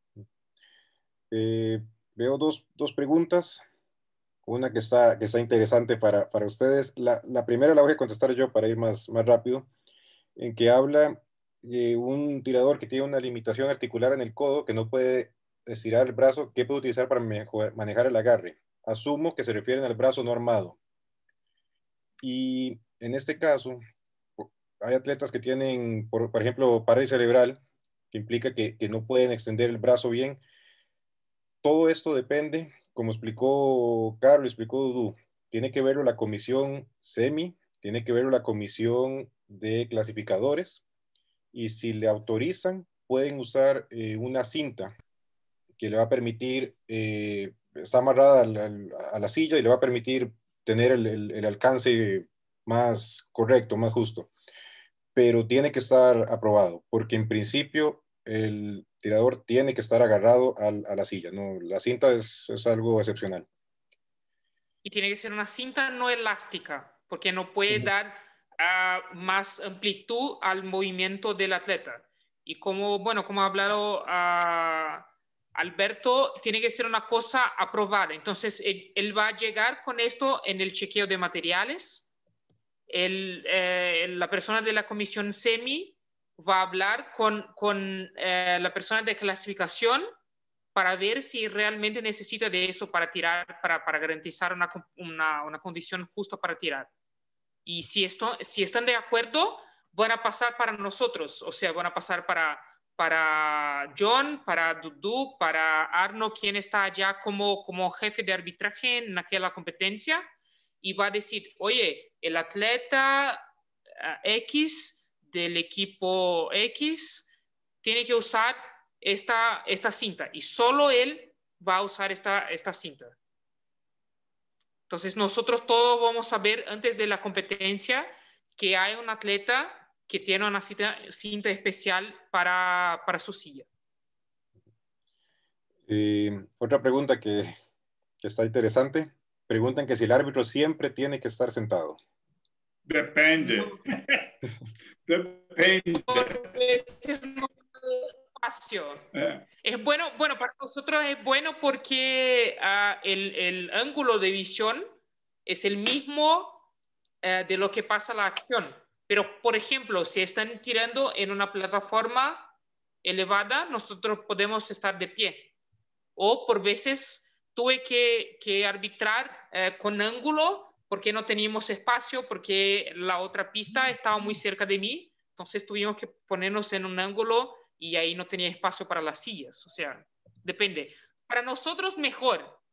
Eh, veo dos, dos preguntas. Una que está, que está interesante para, para ustedes. La, la primera la voy a contestar yo para ir más, más rápido, en que habla de un tirador que tiene una limitación articular en el codo, que no puede estirar el brazo. ¿Qué puede utilizar para mejor, manejar el agarre? Asumo que se refieren al brazo no armado. Y en este caso, hay atletas que tienen, por, por ejemplo, parálisis cerebral, que implica que, que no pueden extender el brazo bien. Todo esto depende, como explicó Carlos, explicó Dudu, tiene que verlo la comisión SEMI, tiene que verlo la comisión de clasificadores, y si le autorizan, pueden usar eh, una cinta que le va a permitir, eh, está amarrada a la, a la silla y le va a permitir tener el, el, el alcance más correcto, más justo. Pero tiene que estar aprobado, porque en principio el tirador tiene que estar agarrado a, a la silla, ¿no? La cinta es, es algo excepcional. Y tiene que ser una cinta no elástica, porque no puede uh-huh. dar uh, más amplitud al movimiento del atleta. Y como, bueno, como ha hablado uh, Alberto, tiene que ser una cosa aprobada. Entonces, él, él va a llegar con esto en el chequeo de materiales. El, eh, la persona de la comisión SEMI va a hablar con, con eh, la persona de clasificación para ver si realmente necesita de eso para tirar, para, para garantizar una, una, una condición justa para tirar. Y si, esto, si están de acuerdo, van a pasar para nosotros, o sea, van a pasar para, para John, para Dudu, para Arno, quien está allá como, como jefe de arbitraje en aquella competencia, y va a decir, oye, el atleta uh, X del equipo X tiene que usar esta, esta cinta, y solo él va a usar esta, esta cinta. Entonces nosotros todos vamos a ver antes de la competencia que hay un atleta que tiene una cinta, cinta especial para, para su silla. Eh, otra pregunta que, que está interesante. Preguntan que si el árbitro siempre tiene que estar sentado. Depende. Depende. Es un espacio. Eh. Es bueno, bueno, para nosotros es bueno porque uh, el, el ángulo de visión es el mismo uh, de lo que pasa la acción. Pero, por ejemplo, si están tirando en una plataforma elevada, nosotros podemos estar de pie. O por veces tuve que, que arbitrar eh, con ángulo porque no teníamos espacio, porque la otra pista estaba muy cerca de mí. Entonces tuvimos que ponernos en un ángulo y ahí no tenía espacio para las sillas. O sea, depende. Para nosotros, mejor.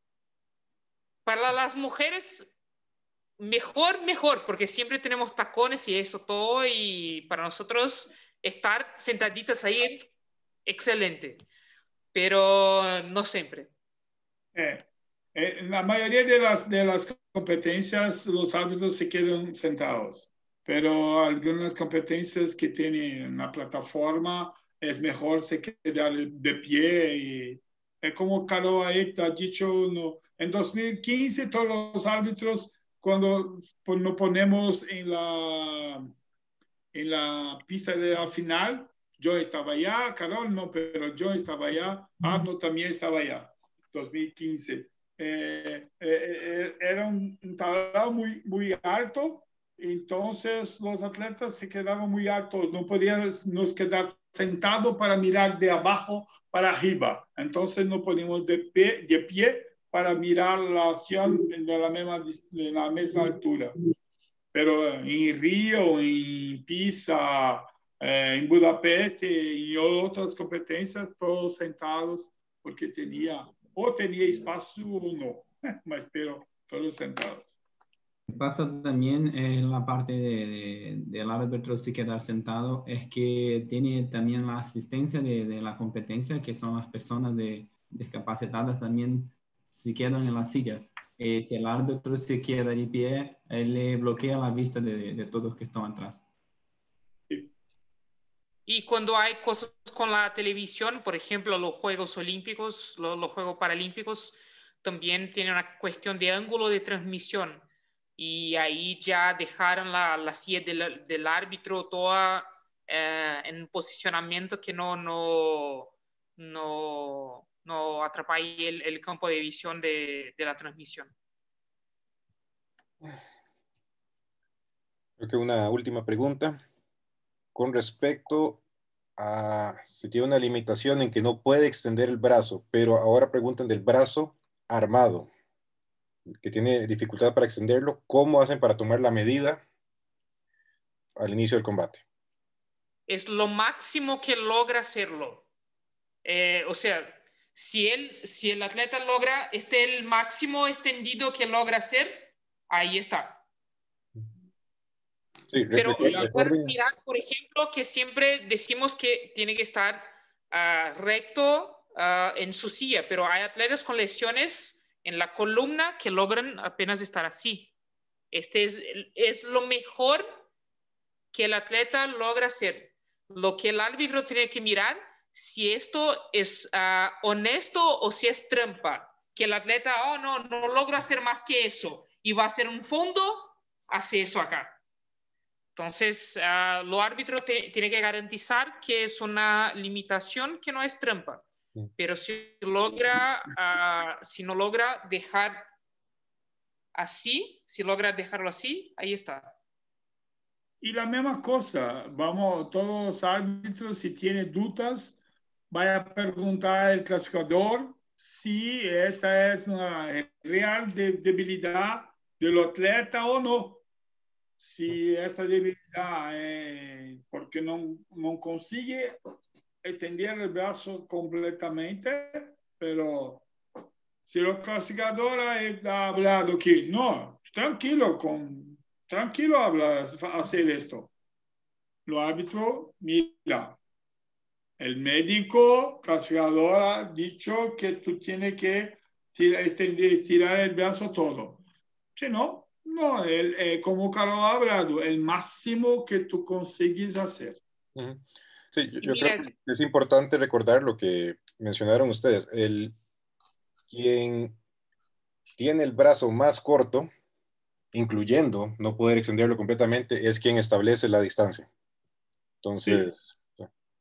Para las mujeres... Mejor, mejor, porque siempre tenemos tacones y eso todo, y para nosotros estar sentaditas ahí, excelente, pero no siempre. Eh, eh, en la mayoría de las, de las competencias los árbitros se quedan sentados, pero algunas competencias que tienen una plataforma es mejor se quedar de pie. Y es como Carol ahí ha dicho, no, en dos mil quince todos los árbitros, cuando nos ponemos en la, en la pista de la final, yo estaba allá, Carol no, pero yo estaba allá, Arno también estaba allá, dos mil quince. Eh, eh, eh, era un, un tablado muy, muy alto, entonces los atletas se quedaban muy altos, no podíamos nos quedar sentados para mirar de abajo para arriba, entonces nos poníamos de pie, de pie para mirar la acción de la misma, de la misma altura. Pero en Río, en Pisa, eh, en Budapest y en otras competencias, todos sentados, porque tenía, o tenía espacio o no, mas pero todos sentados. Pasa también en la parte de, de, del árbitro si quedar sentado, es que tiene también la asistencia de, de la competencia, que son las personas de, discapacitadas también si quedan en la silla. Eh, si el árbitro se queda de pie, él le bloquea la vista de, de todos que están atrás. Y cuando hay cosas con la televisión, por ejemplo, los Juegos Olímpicos, los, los Juegos Paralímpicos, también tienen una cuestión de ángulo de transmisión. Y ahí ya dejaron la, la silla del, del árbitro toda eh, en posicionamiento que no, no, no, no atrapa ahí el, el campo de visión de, de la transmisión. Creo que una última pregunta con respecto a si tiene una limitación en que no puede extender el brazo, pero ahora preguntan del brazo armado, que tiene dificultad para extenderlo. ¿Cómo hacen para tomar la medida al inicio del combate? Es lo máximo que logra hacerlo. Eh, o sea, si, él, si el atleta logra este el máximo extendido que logra hacer, ahí está. Sí, pero recuerden, mirar, por ejemplo, que siempre decimos que tiene que estar uh, recto uh, en su silla, pero hay atletas con lesiones en la columna que logran apenas estar así. Este es, es lo mejor que el atleta logra hacer. Lo que el árbitro tiene que mirar, si esto es uh, honesto o si es trampa. Que el atleta, oh, no, no logra hacer más que eso y va a hacer un fondo, hace eso acá. Entonces, uh, lo árbitro te, tiene que garantizar que es una limitación que no es trampa. Pero si logra, uh, si no logra dejar así, si logra dejarlo así, ahí está. Y la misma cosa, vamos, todos los árbitros, si tienen dudas, vaya a preguntar al clasificador si esta es una real de debilidad del atleta o no. Si esta debilidad é porque não, não consigue extender el brazo completamente, pero si la clasificadora ha hablado que no, tranquilo, con, tranquilo habla, hacer esto. Lo árbitro, mira, el médico clasificador ha dicho que tú tienes que extender, estirar el brazo todo. Si no, no, el, el, como Carlos ha hablado, el máximo que tú consigues hacer. Uh-huh. Sí, yo, yo creo que es importante recordar lo que mencionaron ustedes. El, quien tiene el brazo más corto, incluyendo no poder extenderlo completamente, es quien establece la distancia. Entonces... Sí.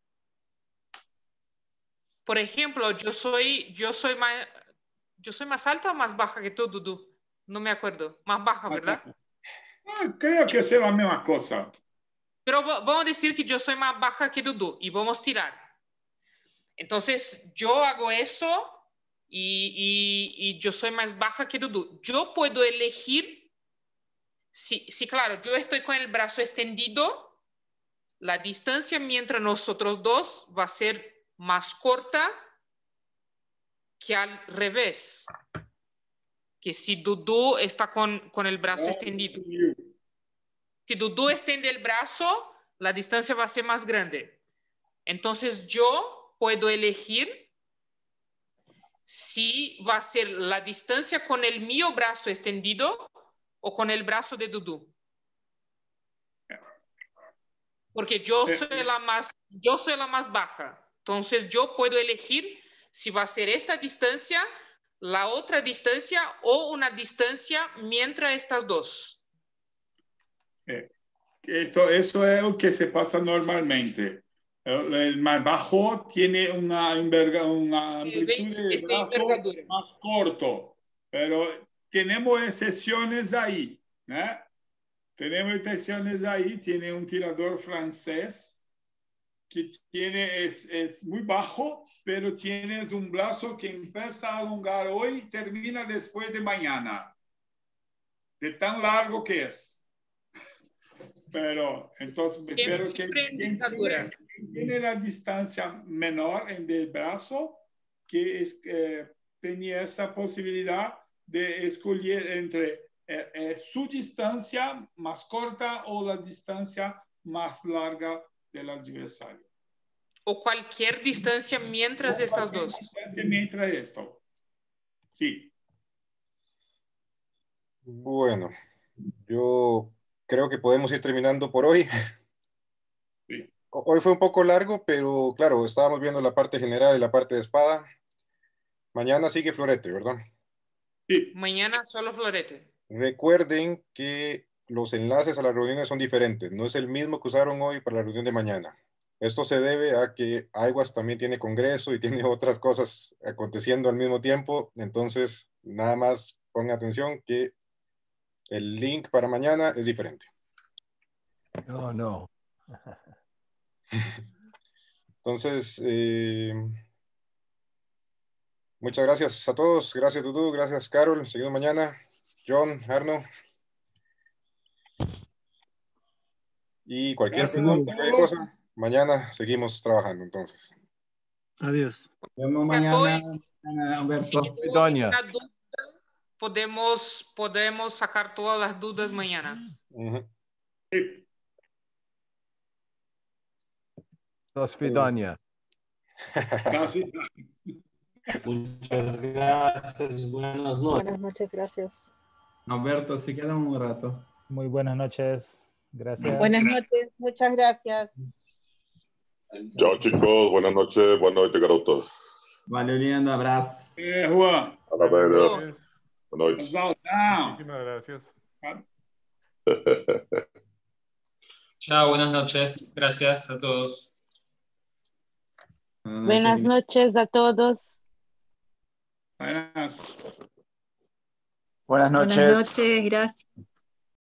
Por ejemplo, yo soy, yo soy más, yo soy más alta o más baja que tú, Dudu. No me acuerdo. Más baja, ¿verdad? Ah, creo que es la misma cosa. Pero vamos a decir que yo soy más baja que Dudu y vamos a tirar. Entonces, yo hago eso y, y, y yo soy más baja que Dudu. Yo puedo elegir, si, si claro, yo estoy con el brazo extendido, la distancia mientras nosotros dos va a ser más corta que al revés. Que si Dudu está con, con el brazo extendido. Si Dudu extiende el brazo, la distancia va a ser más grande. Entonces yo puedo elegir si va a ser la distancia con el mío brazo extendido o con el brazo de Dudu. Porque yo soy la más, yo soy la más baja. Entonces yo puedo elegir si va a ser esta distancia, la otra distancia o una distancia mientras estas dos. Eh, esto, eso es lo que se pasa normalmente. El, el más bajo tiene una, enverga, una amplitud de brazo más corto, pero tenemos excepciones ahí, ¿eh? Tenemos excepciones ahí. Tiene un tirador francés que tiene, es, es muy bajo, pero tiene un brazo que empieza a alongar hoy y termina después de mañana, de tan largo que es. Pero entonces Siempre, espero que quien tiene, tiene la distancia menor en el brazo, que es, eh, tenía esa posibilidad de escoger entre eh, eh, su distancia más corta o la distancia más larga del adversario. O cualquier distancia mientras o estas dos. Distancia mientras esto. Sí. Bueno, yo creo que podemos ir terminando por hoy. Sí. Hoy fue un poco largo, pero claro, estábamos viendo la parte general y la parte de espada. Mañana sigue florete, ¿verdad? Sí. Mañana solo florete. Recuerden que los enlaces a las reuniones son diferentes. No es el mismo que usaron hoy para la reunión de mañana. Esto se debe a que Aguas también tiene congreso y tiene otras cosas aconteciendo al mismo tiempo. Entonces, nada más pongan atención que el link para mañana es diferente. Oh, no. Entonces, eh, muchas gracias a todos. Gracias, Dudu. Gracias, Carol. Seguimos mañana. John, Arno. Y cualquier pregunta, cualquier cosa, mañana seguimos trabajando, entonces. Adiós. Nos vemos mañana, Humberto. Si no duda, podemos, podemos sacar todas las dudas mañana. Uh-huh. Sí. Do svidania. Muchas gracias. Buenas noches. Buenas noches, gracias. Humberto, si queda un rato. Muy buenas noches. Gracias. Buenas noches, muchas gracias. Chao, chicos. Buenas noches. Buenas noches, garotos. Vale, lindo abrazo. Eh, Juan. A la verga. Buenas noches. Muchísimas gracias. Chao, buenas noches. Gracias a todos. Buenas noches a todos. Buenas. Buenas noches. Buenas noches, gracias.